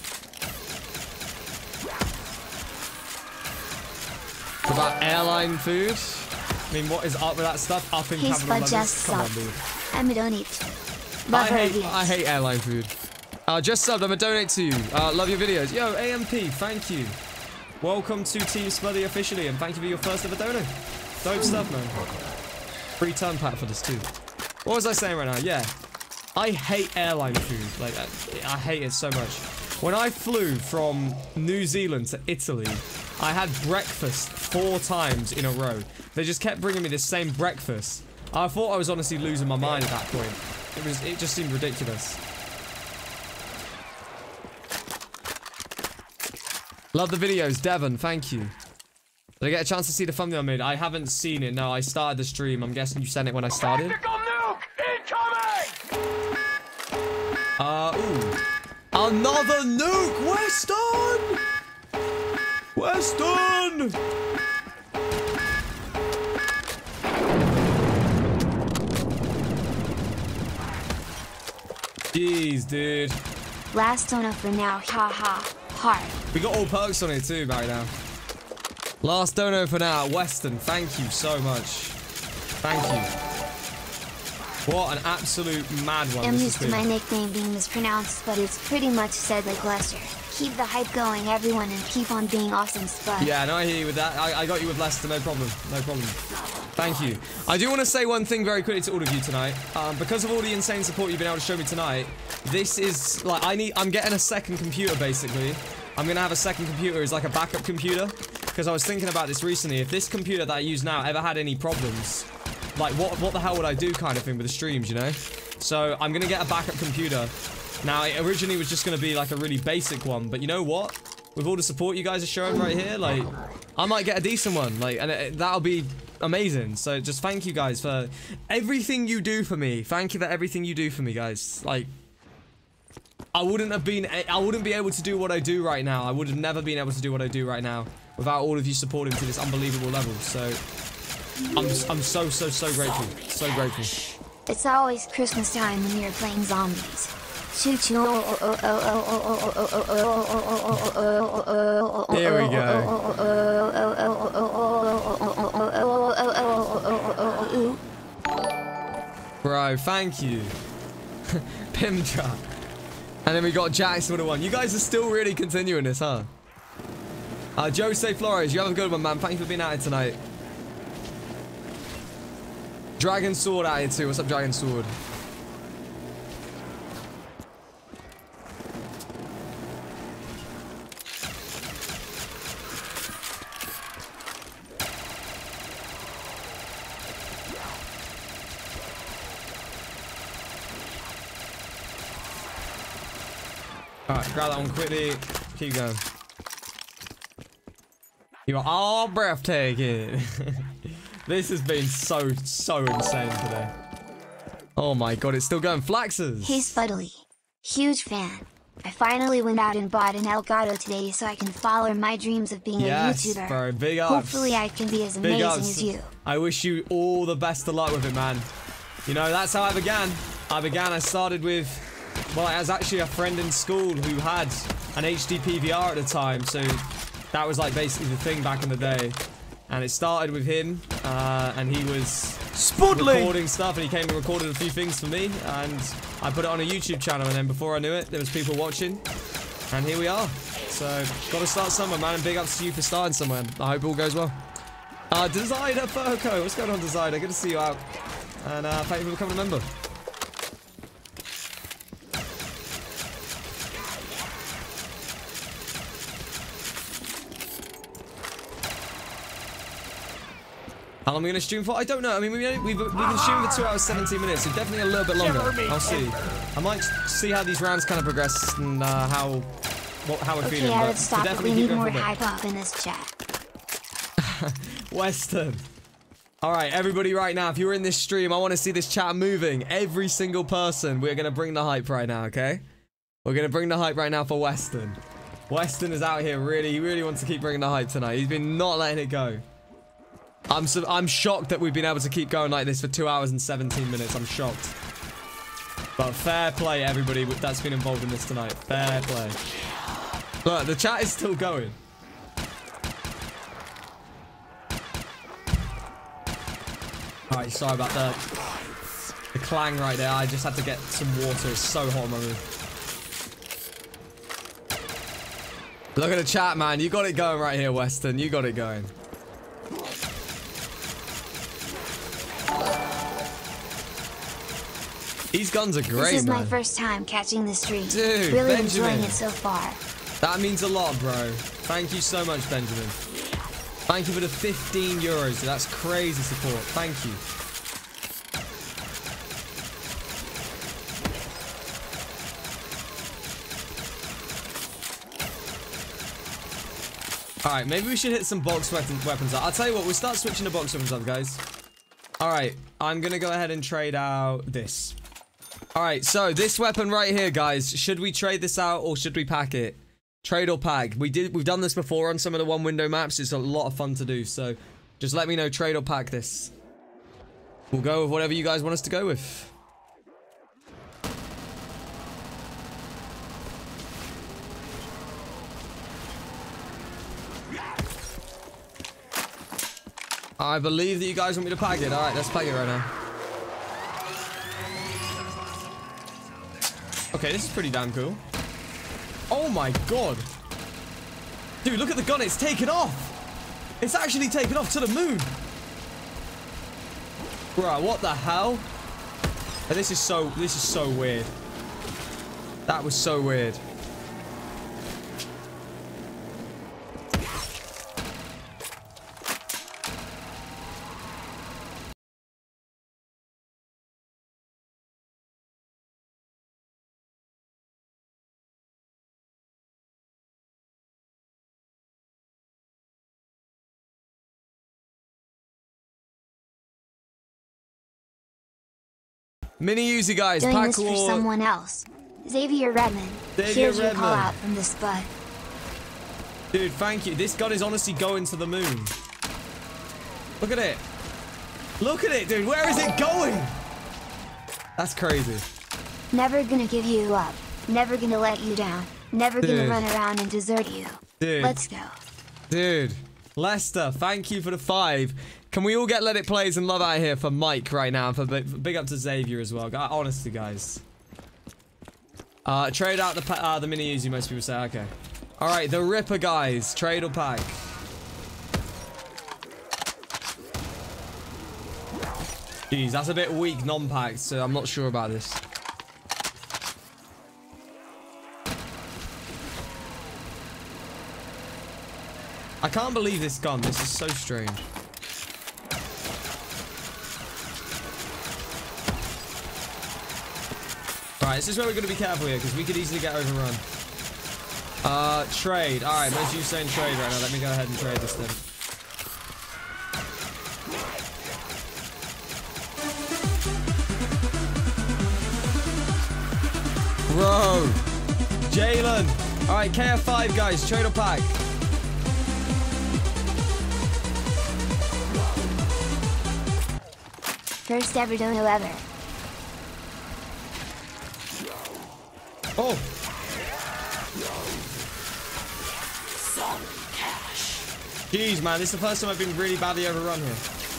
Speaker 6: What about airline food? I mean, what is up with that stuff? Up in
Speaker 4: He's
Speaker 6: capital
Speaker 4: but
Speaker 6: letters?
Speaker 4: just
Speaker 6: Come on,
Speaker 4: sub.
Speaker 6: dude.
Speaker 4: I'm a donate.
Speaker 6: I
Speaker 4: Love
Speaker 6: hate,
Speaker 4: ideas.
Speaker 6: I hate airline food. Uh, just subbed. I'm a donate to you. Uh, love your videos. Yo, A M P, thank you. Welcome to Team Smutty officially, and thank you for your first ever donate. Dope stuff, man. Free turn pack for this too. What was I saying right now? Yeah, I hate airline food. Like, I, I hate it so much. When I flew from New Zealand to Italy, I had breakfast four times in a row. They just kept bringing me the same breakfast. I thought I was honestly losing my mind at that point. It was, it just seemed ridiculous. Love the videos, Devon, thank you. Did I get a chance to see the thumbnail I made? I haven't seen it, no, I started the stream. I'm guessing you sent it when I started. Uh, ooh. Another nuke! Weston! Weston! Jeez, dude.
Speaker 4: Last donut for now, haha. Hard.
Speaker 6: We got all perks on it too right now. Last dono for now, Weston. Thank you so much. Thank you. What an absolute mad one.
Speaker 4: I'm
Speaker 6: this
Speaker 4: used
Speaker 6: has
Speaker 4: to
Speaker 6: been.
Speaker 4: my nickname being mispronounced, but it's pretty much said like Lester. Keep the hype going, everyone, and keep on being awesome, Spud.
Speaker 6: Yeah, no, I hear you with that. I, I got you with Lester, no problem. No problem. Thank you. I do want to say one thing very quickly to all of you tonight. Um, because of all the insane support you've been able to show me tonight, this is like I need. I'm getting a second computer basically. I'm gonna have a second computer as like a backup computer because I was thinking about this recently. If this computer that I use now ever had any problems, like what what the hell would I do, kind of thing with the streams, you know? So I'm gonna get a backup computer. Now it originally was just gonna be like a really basic one, but you know what? With all the support you guys are showing right here, like I might get a decent one, like, and it, that'll be amazing. So just thank you guys for everything you do for me. Thank you for everything you do for me, guys. Like, I wouldn't have been, I wouldn't be able to do what I do right now. I would have never been able to do what I do right now without all of you supporting to this unbelievable level. So I'm, I'm so, so, so grateful. So grateful.
Speaker 4: It's always Christmas time when you're playing zombies. Choo choo.
Speaker 6: There we go. Bro, thank you. Pim drop. And then we got Jackson with a one. You guys are still really continuing this, huh? Uh, Jose Flores, you have a good one, man. Thank you for being out here tonight. Dragon Sword out here too. What's up, Dragon Sword? Alright, grab that one quickly. Keep going. You are all breathtaking. This has been so, so insane today. Oh my god, it's still going. Flaxes!
Speaker 4: Hey Spuddly. Huge fan. I finally went out and bought an Elgato today so I can follow my dreams of being
Speaker 6: Yes,
Speaker 4: a YouTuber.
Speaker 6: bro, big ups.
Speaker 4: Hopefully I can be as
Speaker 6: Big
Speaker 4: amazing
Speaker 6: ups.
Speaker 4: as you.
Speaker 6: I wish you all the best of luck with it, man. You know, that's how I began. I began, I started with, well, I was actually a friend in school who had an H D P V R at the time, so that was like basically the thing back in the day. And it started with him, uh, and he was
Speaker 5: Spuddly!
Speaker 6: recording stuff, and he came and recorded a few things for me, and I put it on a YouTube channel, and then before I knew it, there was people watching, and here we are. So, gotta start somewhere, man, and big ups to you for starting somewhere. I hope all goes well. Uh, Designer Furco, what's going on, Designer? Good to see you out. And uh, thank you for becoming a member. How long are we going to stream for? I don't know. I mean, we've, we've, we've been streaming for two hours, seventeen minutes, so definitely a little bit longer. I'll see. I might see how these rounds kind of progress and uh, how what, how we're
Speaker 4: Okay,
Speaker 6: feeling.
Speaker 4: I
Speaker 6: but
Speaker 4: would stop, but
Speaker 6: definitely
Speaker 4: we
Speaker 6: keep
Speaker 4: need
Speaker 6: going
Speaker 4: more
Speaker 6: for a bit.
Speaker 4: hype up in this chat.
Speaker 6: Western. All right, everybody right now, if you're in this stream, I want to see this chat moving. Every single person, we're going to bring the hype right now, okay? We're going to bring the hype right now for Western. Western is out here really, he really wants to keep bringing the hype tonight. He's been not letting it go. I'm so, I'm shocked that we've been able to keep going like this for two hours and seventeen minutes. I'm shocked.
Speaker 5: But fair play, everybody that's been involved in this tonight. Fair play. Look, the chat is still going. Alright, sorry about the, the clang right there. I just had to get some water. It's so hot in my room. Look at the chat, man. You got it going right here, Weston. You got it going. These guns are great,
Speaker 4: This is
Speaker 5: man.
Speaker 4: my first time catching the stream.
Speaker 5: Dude,
Speaker 4: really
Speaker 5: Benjamin.
Speaker 4: enjoying it so far.
Speaker 5: That means a lot, bro. Thank you so much, Benjamin. Thank you for the fifteen euros. That's crazy support. Thank you. Alright, maybe we should hit some box weapon, weapons up. I'll tell you what, we'll start switching to box weapons up, guys. Alright, I'm gonna go ahead and trade out this. Alright, so this weapon right here, guys. Should we trade this out or should we pack it? Trade or pack. We did, we've done this before on some of the one window maps. It's a lot of fun to do, so just let me know, trade or pack this. We'll go with whatever you guys want us to go with. I believe that you guys want me to pack it. Alright, let's pack it right now. Okay, this is pretty damn cool. Oh my god. Dude, look at the gun. It's taken off. It's actually taken off to the moon. Bro, what the hell? Oh, this is so, this is so weird. That was so weird. Mini Uzi, guys.
Speaker 4: Doing
Speaker 5: Pack
Speaker 4: this for
Speaker 5: war.
Speaker 4: someone else. Xavier Redmond.
Speaker 5: Xavier
Speaker 4: Here's your call
Speaker 5: Redmond.
Speaker 4: out from the spud.
Speaker 5: Dude, thank you. This gun is honestly going to the moon. Look at it. Look at it, dude. Where is it going? That's crazy.
Speaker 4: Never gonna give you up. Never gonna let you down. Never gonna
Speaker 5: Dude.
Speaker 4: run around and desert you.
Speaker 5: Dude.
Speaker 4: Let's go.
Speaker 5: Dude. Lester, thank you for the five. Can we all get Let It Plays and love out here for Mike right now? For big, big up to Xavier as well. Gu- Honestly, guys. Uh, trade out the pa uh, the mini Uzi, most people say. Okay. All right, the Ripper, guys. Trade or pack? Jeez, that's a bit weak non-packed, so I'm not sure about this. I can't believe this gun. This is so strange. Alright, this is where we're going to be careful here, because we could easily get overrun. Uh, trade. Alright, most of you saying trade right now. Let me go ahead and trade this then. Bro. Jalen. Alright, K F five, guys. Trade or pack?
Speaker 4: First ever dono ever.
Speaker 5: Oh. Jeez, man, this is the first time I've been really badly overrun here.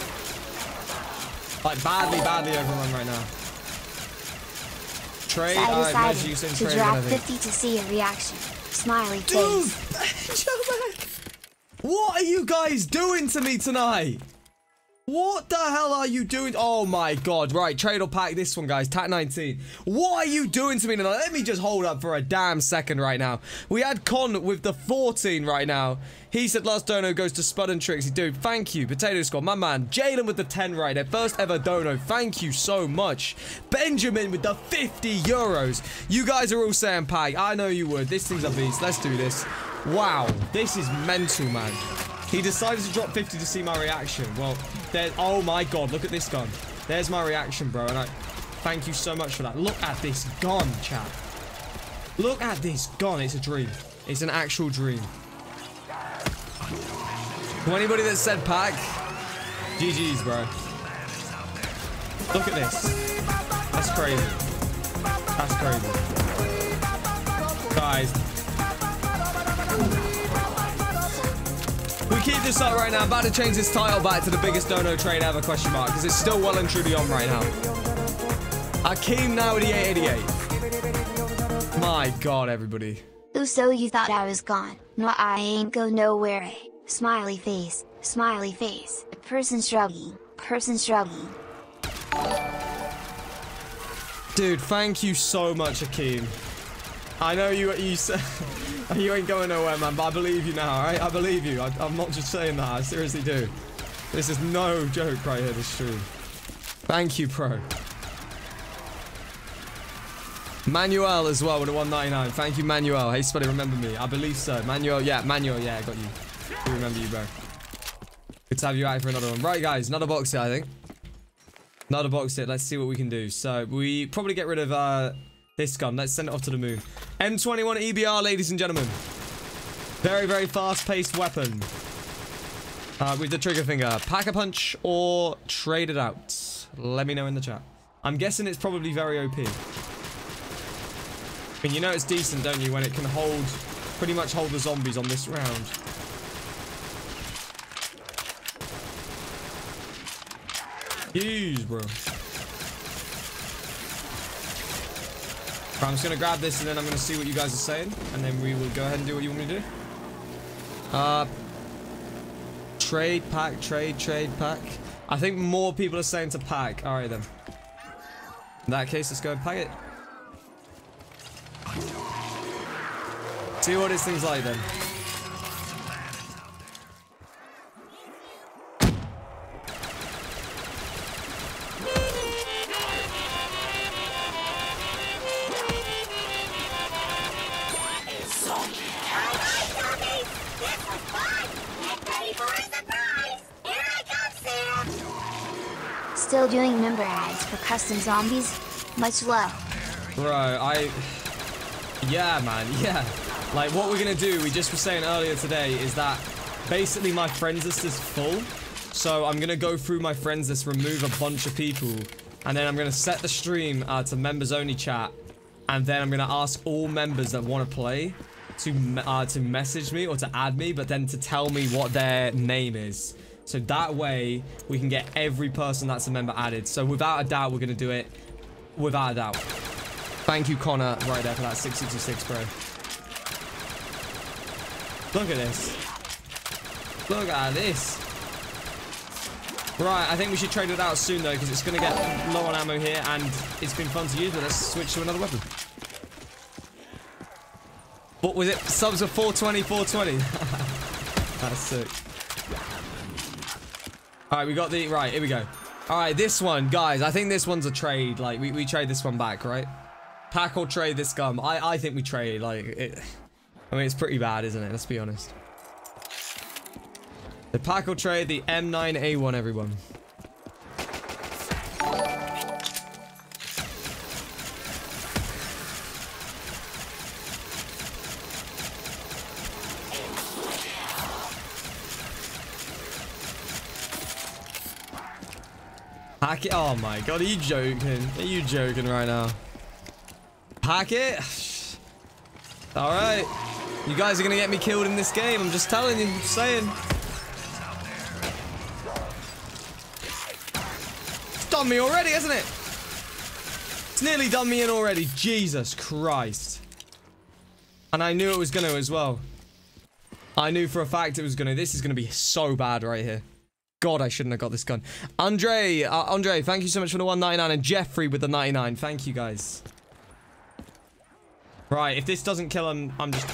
Speaker 5: Like, badly, badly overrun right now. Trade?
Speaker 4: So I
Speaker 5: Alright, most of you
Speaker 4: decided
Speaker 5: saying
Speaker 4: to
Speaker 5: trade,
Speaker 4: drop
Speaker 5: I think.
Speaker 4: fifty to see a reaction. Smiley
Speaker 5: Dude,
Speaker 4: face.
Speaker 5: Benjamin, what are you guys doing to me tonight? What the hell are you doing? Oh my god. Right, trade or pack this one, guys. Tat nineteen. What are you doing to me tonight? Let me just hold up for a damn second right now. We had Con with the fourteen right now. He said last dono goes to Spud and Trixie. Dude, thank you. Potato Squad, my man. Jalen with the ten right there. First ever dono. Thank you so much. Benjamin with the fifty euros. You guys are all saying pack. I know you would. This thing's a beast. Let's do this. Wow. This is mental, man. He decided to drop fifty to see my reaction. Well, there. Oh my god, look at this gun. There's my reaction, bro. And I thank you so much for that. Look at this gun, chat. Look at this gun. It's a dream. It's an actual dream. To anybody that said pack, G G's, bro. Look at this. That's crazy.
Speaker 6: That's crazy. Guys. We keep this up right now. I'm about to change this title back to the biggest dono trade ever, question mark, because it's still well and truly on right now. Akeem now at the eight eighty-eight. My God, everybody.
Speaker 4: Ooh, so you thought I was gone? No, I ain't go nowhere. Eh? Smiley face, smiley face. Person shrugging, person shrugging.
Speaker 6: Dude, thank you so much, Akeem. I know you you said you ain't going nowhere, man, but I believe you now, alright? I believe you. I, I'm not just saying that. I seriously do. This is no joke right here, this stream. Thank you, pro. Manuel as well with a one ninety-nine. Thank you, Manuel. Hey, Spuddy, remember me? I believe so. Manuel, yeah, Manuel, yeah, I got you. I remember you, bro. Good to have you out for another one. Right, guys, another box hit, I think. Another box hit. Let's see what we can do. So, we probably get rid of uh, this gun. Let's send it off to the moon. M twenty-one E B R, ladies and gentlemen. Very, very fast-paced weapon. Uh, with the trigger finger. Pack-a-punch or trade it out? Let me know in the chat. I'm guessing it's probably very O P. I mean, you know it's decent, don't you, when it can hold, pretty much hold the zombies on this round. Jeez, bro. Right, I'm just going to grab this and then I'm going to see what you guys are saying. And then we will go ahead and do what you want me to do. Uh, trade, pack, trade, trade, pack. I think more people are saying to pack. All right, then. In that case, let's go and pack it. See what this thing's like, then.
Speaker 4: Still doing member ads for custom zombies? Much love.
Speaker 6: Bro, I... Yeah, man, yeah. Like, what we're gonna do, we just were saying earlier today, is that basically my friends list is full. So I'm gonna go through my friends list, remove a bunch of people, and then I'm gonna set the stream uh, to members only chat, and then I'm gonna ask all members that want to play to uh, to message me or to add me, but then to tell me what their name is. So that way we can get every person that's a member added. So without a doubt, we're gonna do it. Without a doubt. Thank you, Connor, right there for that six sixty-six, bro. Look at this. Look at this. Right, I think we should trade it out soon, though, because it's going to get low on ammo here, and it's been fun to use, but let's switch to another weapon. What was it? Subs of four twenty, four twenty. That's sick. Alright, we got the... Right, here we go. Alright, this one, guys, I think this one's a trade. Like, we, we trade this one back, right? Pack or trade this gun. I, I think we trade. Like, it... I mean, it's pretty bad, isn't it? Let's be honest. The pack or trade the M nine A one, everyone. Pack it. Oh my god, are you joking? Are you joking right now? Pack it? Alright. You guys are gonna get me killed in this game. I'm just telling you. I'm saying. It's done me already, hasn't it? It's nearly done me in already. Jesus Christ. And I knew it was gonna as well. I knew for a fact it was gonna. This is gonna be so bad right here. God, I shouldn't have got this gun. Andre, uh, Andre, thank you so much for the one ninety-nine, and Jeffrey with the ninety-nine. Thank you, guys. Right, if this doesn't kill him, I'm just...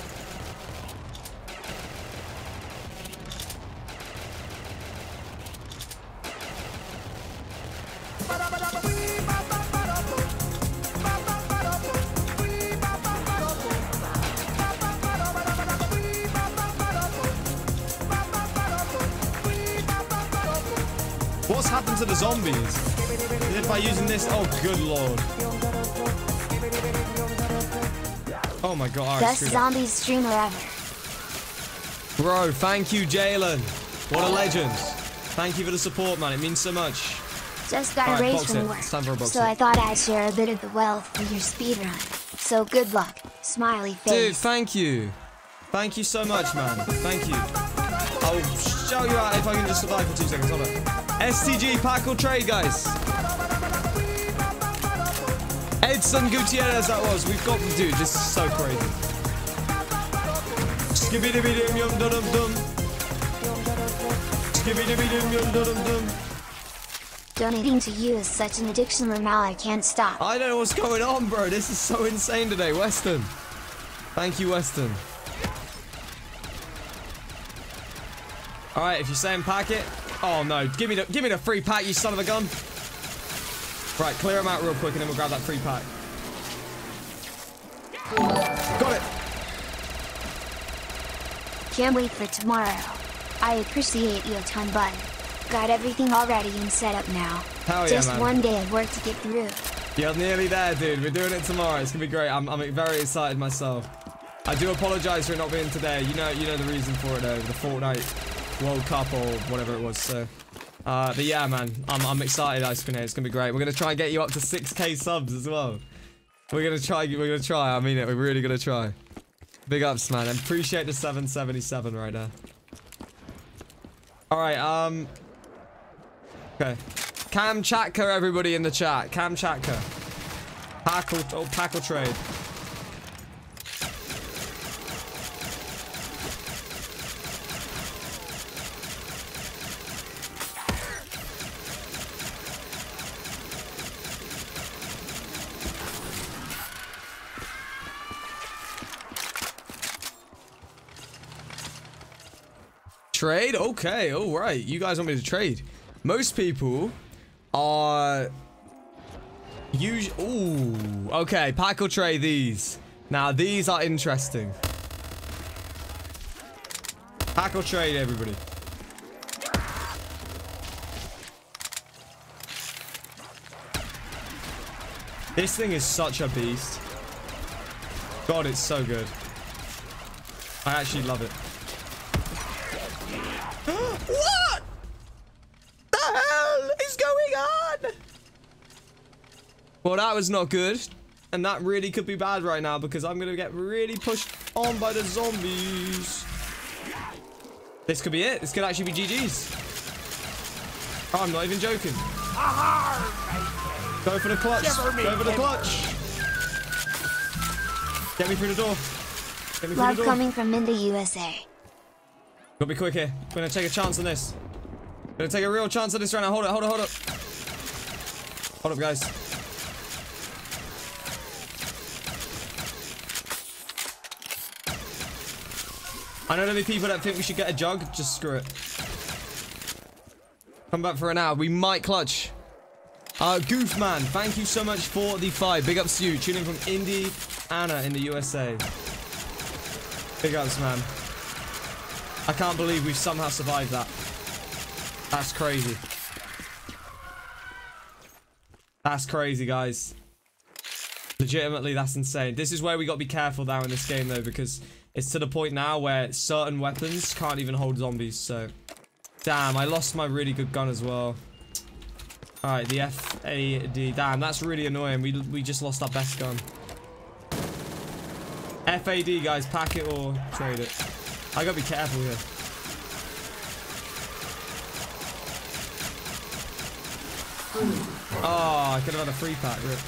Speaker 6: What's happened to the zombies? Is it by using this? Oh, good lord. Oh my god.
Speaker 4: Best zombies streamer ever.
Speaker 6: Bro, thank you, Jalen. What a legend. Thank you for the support, man. It means so much.
Speaker 4: Just got
Speaker 5: Alright,
Speaker 4: a raise
Speaker 5: box
Speaker 4: from
Speaker 5: it.
Speaker 4: work,
Speaker 5: It's time for a box
Speaker 4: so
Speaker 5: it.
Speaker 4: I thought I'd share a bit of the wealth for your speedrun. So good luck, smiley face.
Speaker 5: Dude, thank you. Thank you so much, man. Thank you. I'll shout you out if I can just survive for two seconds. Hold on. S T G pack or trade, guys. Edson Gutierrez, that was. We've got, dude, this is so crazy. Skibidi yum dum dum. Skibidi yum dum dum.
Speaker 4: Donating to you is such an addiction, Ramal, I can't stop.
Speaker 5: I don't know what's going on, bro. This is so insane today. Weston. Thank you, Weston. Alright, if you're saying pack it. Oh no, give me the give me the free pack, you son of a gun. Right, clear them out real quick and then we'll grab that free pack. Got it.
Speaker 4: Can't wait for tomorrow. I appreciate you a ton, bud. Got everything all ready and set up now.
Speaker 5: Hell yeah,
Speaker 4: Just
Speaker 5: man.
Speaker 4: one day of work to get through.
Speaker 5: You're nearly there, dude. We're doing it tomorrow. It's gonna be great. I'm, I'm very excited myself. I do apologize for it not being today. You know, you know the reason for it though. The Fortnite World Cup or whatever it was. So, uh, but yeah, man, I'm, I'm excited. Ice Grenade. It's gonna be great. We're gonna try and get you up to six K subs as well. We're gonna try. We're gonna try. I mean it. We're really gonna try. Big ups, man. I appreciate the seven seventy-seven right now. All right. Um. Okay. Cam Chatka, everybody in the chat. Cam Chatka. Pack or, oh, pack or trade. Trade? Okay, alright. You guys want me to trade? Most people are... Usually... Ooh. Okay, pack or trade these. Now, these are interesting. Pack or trade, everybody. This thing is such a beast. God, it's so good. I actually love it. What the hell is going on? Well, that was not good. And that really could be bad right now because I'm going to get really pushed on by the zombies. This could be it. This could actually be G G's. Oh, I'm not even joking. Go for the clutch. Go for the clutch. Get me through the door. Get me through
Speaker 4: Love
Speaker 5: the door.
Speaker 4: coming from Minda, U S A.
Speaker 5: Gotta be quick here. We're gonna take a chance on this. Gonna take a real chance on this right now. Hold it, hold it, hold it. Hold up, guys. I know there'll be people that think we should get a jug. Just screw it. Come back for an hour. We might clutch. Uh, Goofman, thank you so much for the five. Big ups to you. Tuning from Indiana in the U S A. Big ups, man. I can't believe we've somehow survived that. That's crazy. That's crazy, guys. Legitimately, that's insane. This is where we got to be careful now in this game, though, because it's to the point now where certain weapons can't even hold zombies, so... Damn, I lost my really good gun as well. Alright, the F A D. Damn, that's really annoying. We, we just lost our best gun. F A D, guys. Pack it or trade it. I gotta be careful here. Oh, I could have had a free pack. Rip.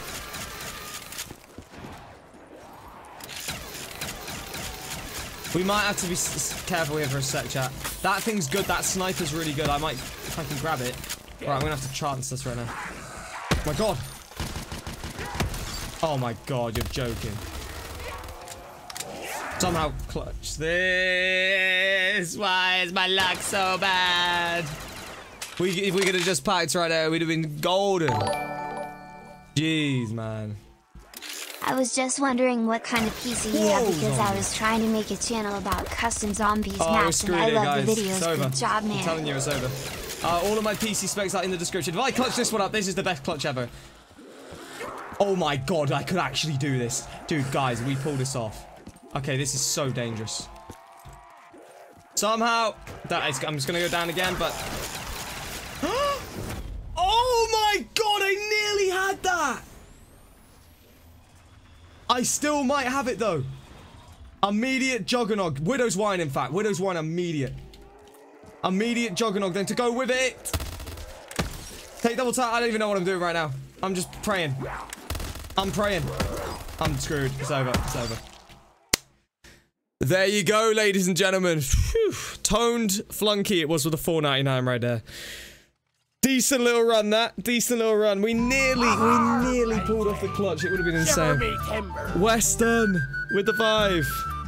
Speaker 5: We might have to be s s careful here for a sec, chat. That thing's good. That sniper's really good. I might, if I can grab it. Alright, I'm gonna have to chance this right now. Oh my god. Oh my god, you're joking. Somehow clutch this. Why is my luck so bad? We, if we could have just packed right there, we'd have been golden. Jeez, man.
Speaker 4: I was just wondering what kind of P C you
Speaker 5: Whoa,
Speaker 4: have because I
Speaker 5: zombie.
Speaker 4: was trying to make a channel about custom zombies
Speaker 5: Oh, we're
Speaker 4: maps and
Speaker 5: screwed
Speaker 4: I
Speaker 5: here,
Speaker 4: love
Speaker 5: guys.
Speaker 4: the
Speaker 5: It's
Speaker 4: videos.
Speaker 5: over.
Speaker 4: Good job,
Speaker 5: I'm
Speaker 4: man.
Speaker 5: telling you, it's over. Uh, all of my P C specs are in the description. If I clutch this one up, this is the best clutch ever. Oh my god, I could actually do this. Dude, guys, we pull this off. Okay, this is so dangerous. Somehow, that is, I'm just gonna go down again, but... Oh
Speaker 6: Oh my god, I nearly had that. I still might have it though. Immediate Juggernog. Widow's Wine, in fact. Widow's Wine, immediate. Immediate Juggernog, then to go with it. Take double tap. I don't even know what I'm doing right now. I'm just praying. I'm praying. I'm screwed. It's over. It's over. There you go, ladies and gentlemen. Whew. Toned flunky it was with a four ninety-nine right there. Decent little run, that. Decent little run. We nearly, we nearly pulled off the clutch. It would have been insane. Western with the five.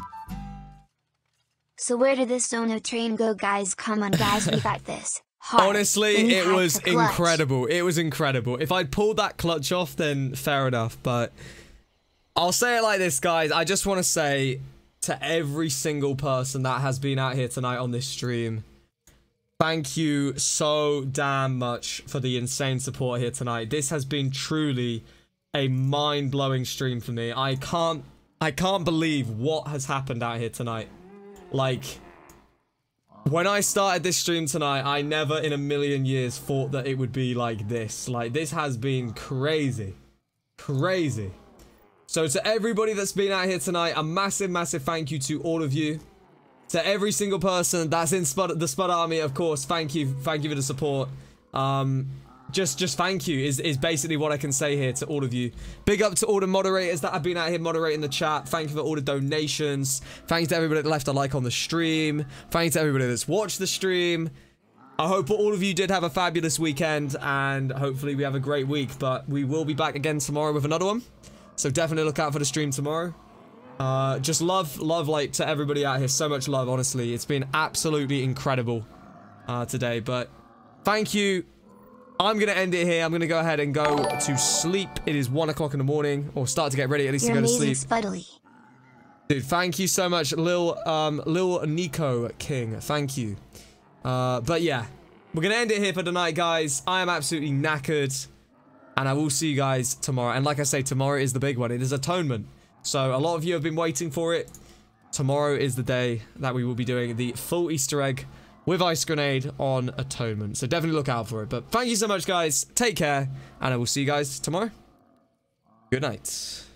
Speaker 4: So where did this donut train go, guys? Come on, guys, we got this. Hard.
Speaker 6: Honestly,
Speaker 4: And you
Speaker 6: it
Speaker 4: had
Speaker 6: was
Speaker 4: the clutch.
Speaker 6: incredible. It was incredible. If I'd pulled that clutch off, then fair enough. But I'll say it like this, guys. I just want to say to every single person that has been out here tonight on this stream, thank you so damn much for the insane support here tonight. This has been truly a mind-blowing stream for me. I can't, I can't believe what has happened out here tonight. Like, when I started this stream tonight, I never in a million years thought that it would be like this. Like, this has been crazy. Crazy. So to everybody that's been out here tonight, a massive, massive thank you to all of you. To every single person that's in Spud the Spud Army, of course, thank you. Thank you for the support. Um, just, just thank you is, is basically what I can say here to all of you. Big up to all the moderators that have been out here moderating the chat. Thank you for all the donations. Thanks to everybody that left a like on the stream. Thanks to everybody that's watched the stream. I hope all of you did have a fabulous weekend, and hopefully we have a great week. But we will be back again tomorrow with another one. So definitely look out for the stream tomorrow. Uh, just love, love, like, to everybody out here. So much love, honestly. It's been absolutely incredible uh, today. But thank you. I'm going to end it here. I'm going to go ahead and go to sleep. It is one o'clock in the morning. Or start to get ready, at least
Speaker 4: You're
Speaker 6: to go
Speaker 4: amazing,
Speaker 6: to sleep.
Speaker 4: Spuddly.
Speaker 6: Dude, thank you so much, Lil, um, Lil Nico King. Thank you. Uh, but yeah, we're going to end it here for tonight, guys. I am absolutely knackered. And I will see you guys tomorrow. And like I say, tomorrow is the big one. It is Atonement. So a lot of you have been waiting for it. Tomorrow is the day that we will be doing the full Easter egg with Ice Grenade on Atonement. So definitely look out for it. But thank you so much, guys. Take care. And I will see you guys tomorrow. Good night.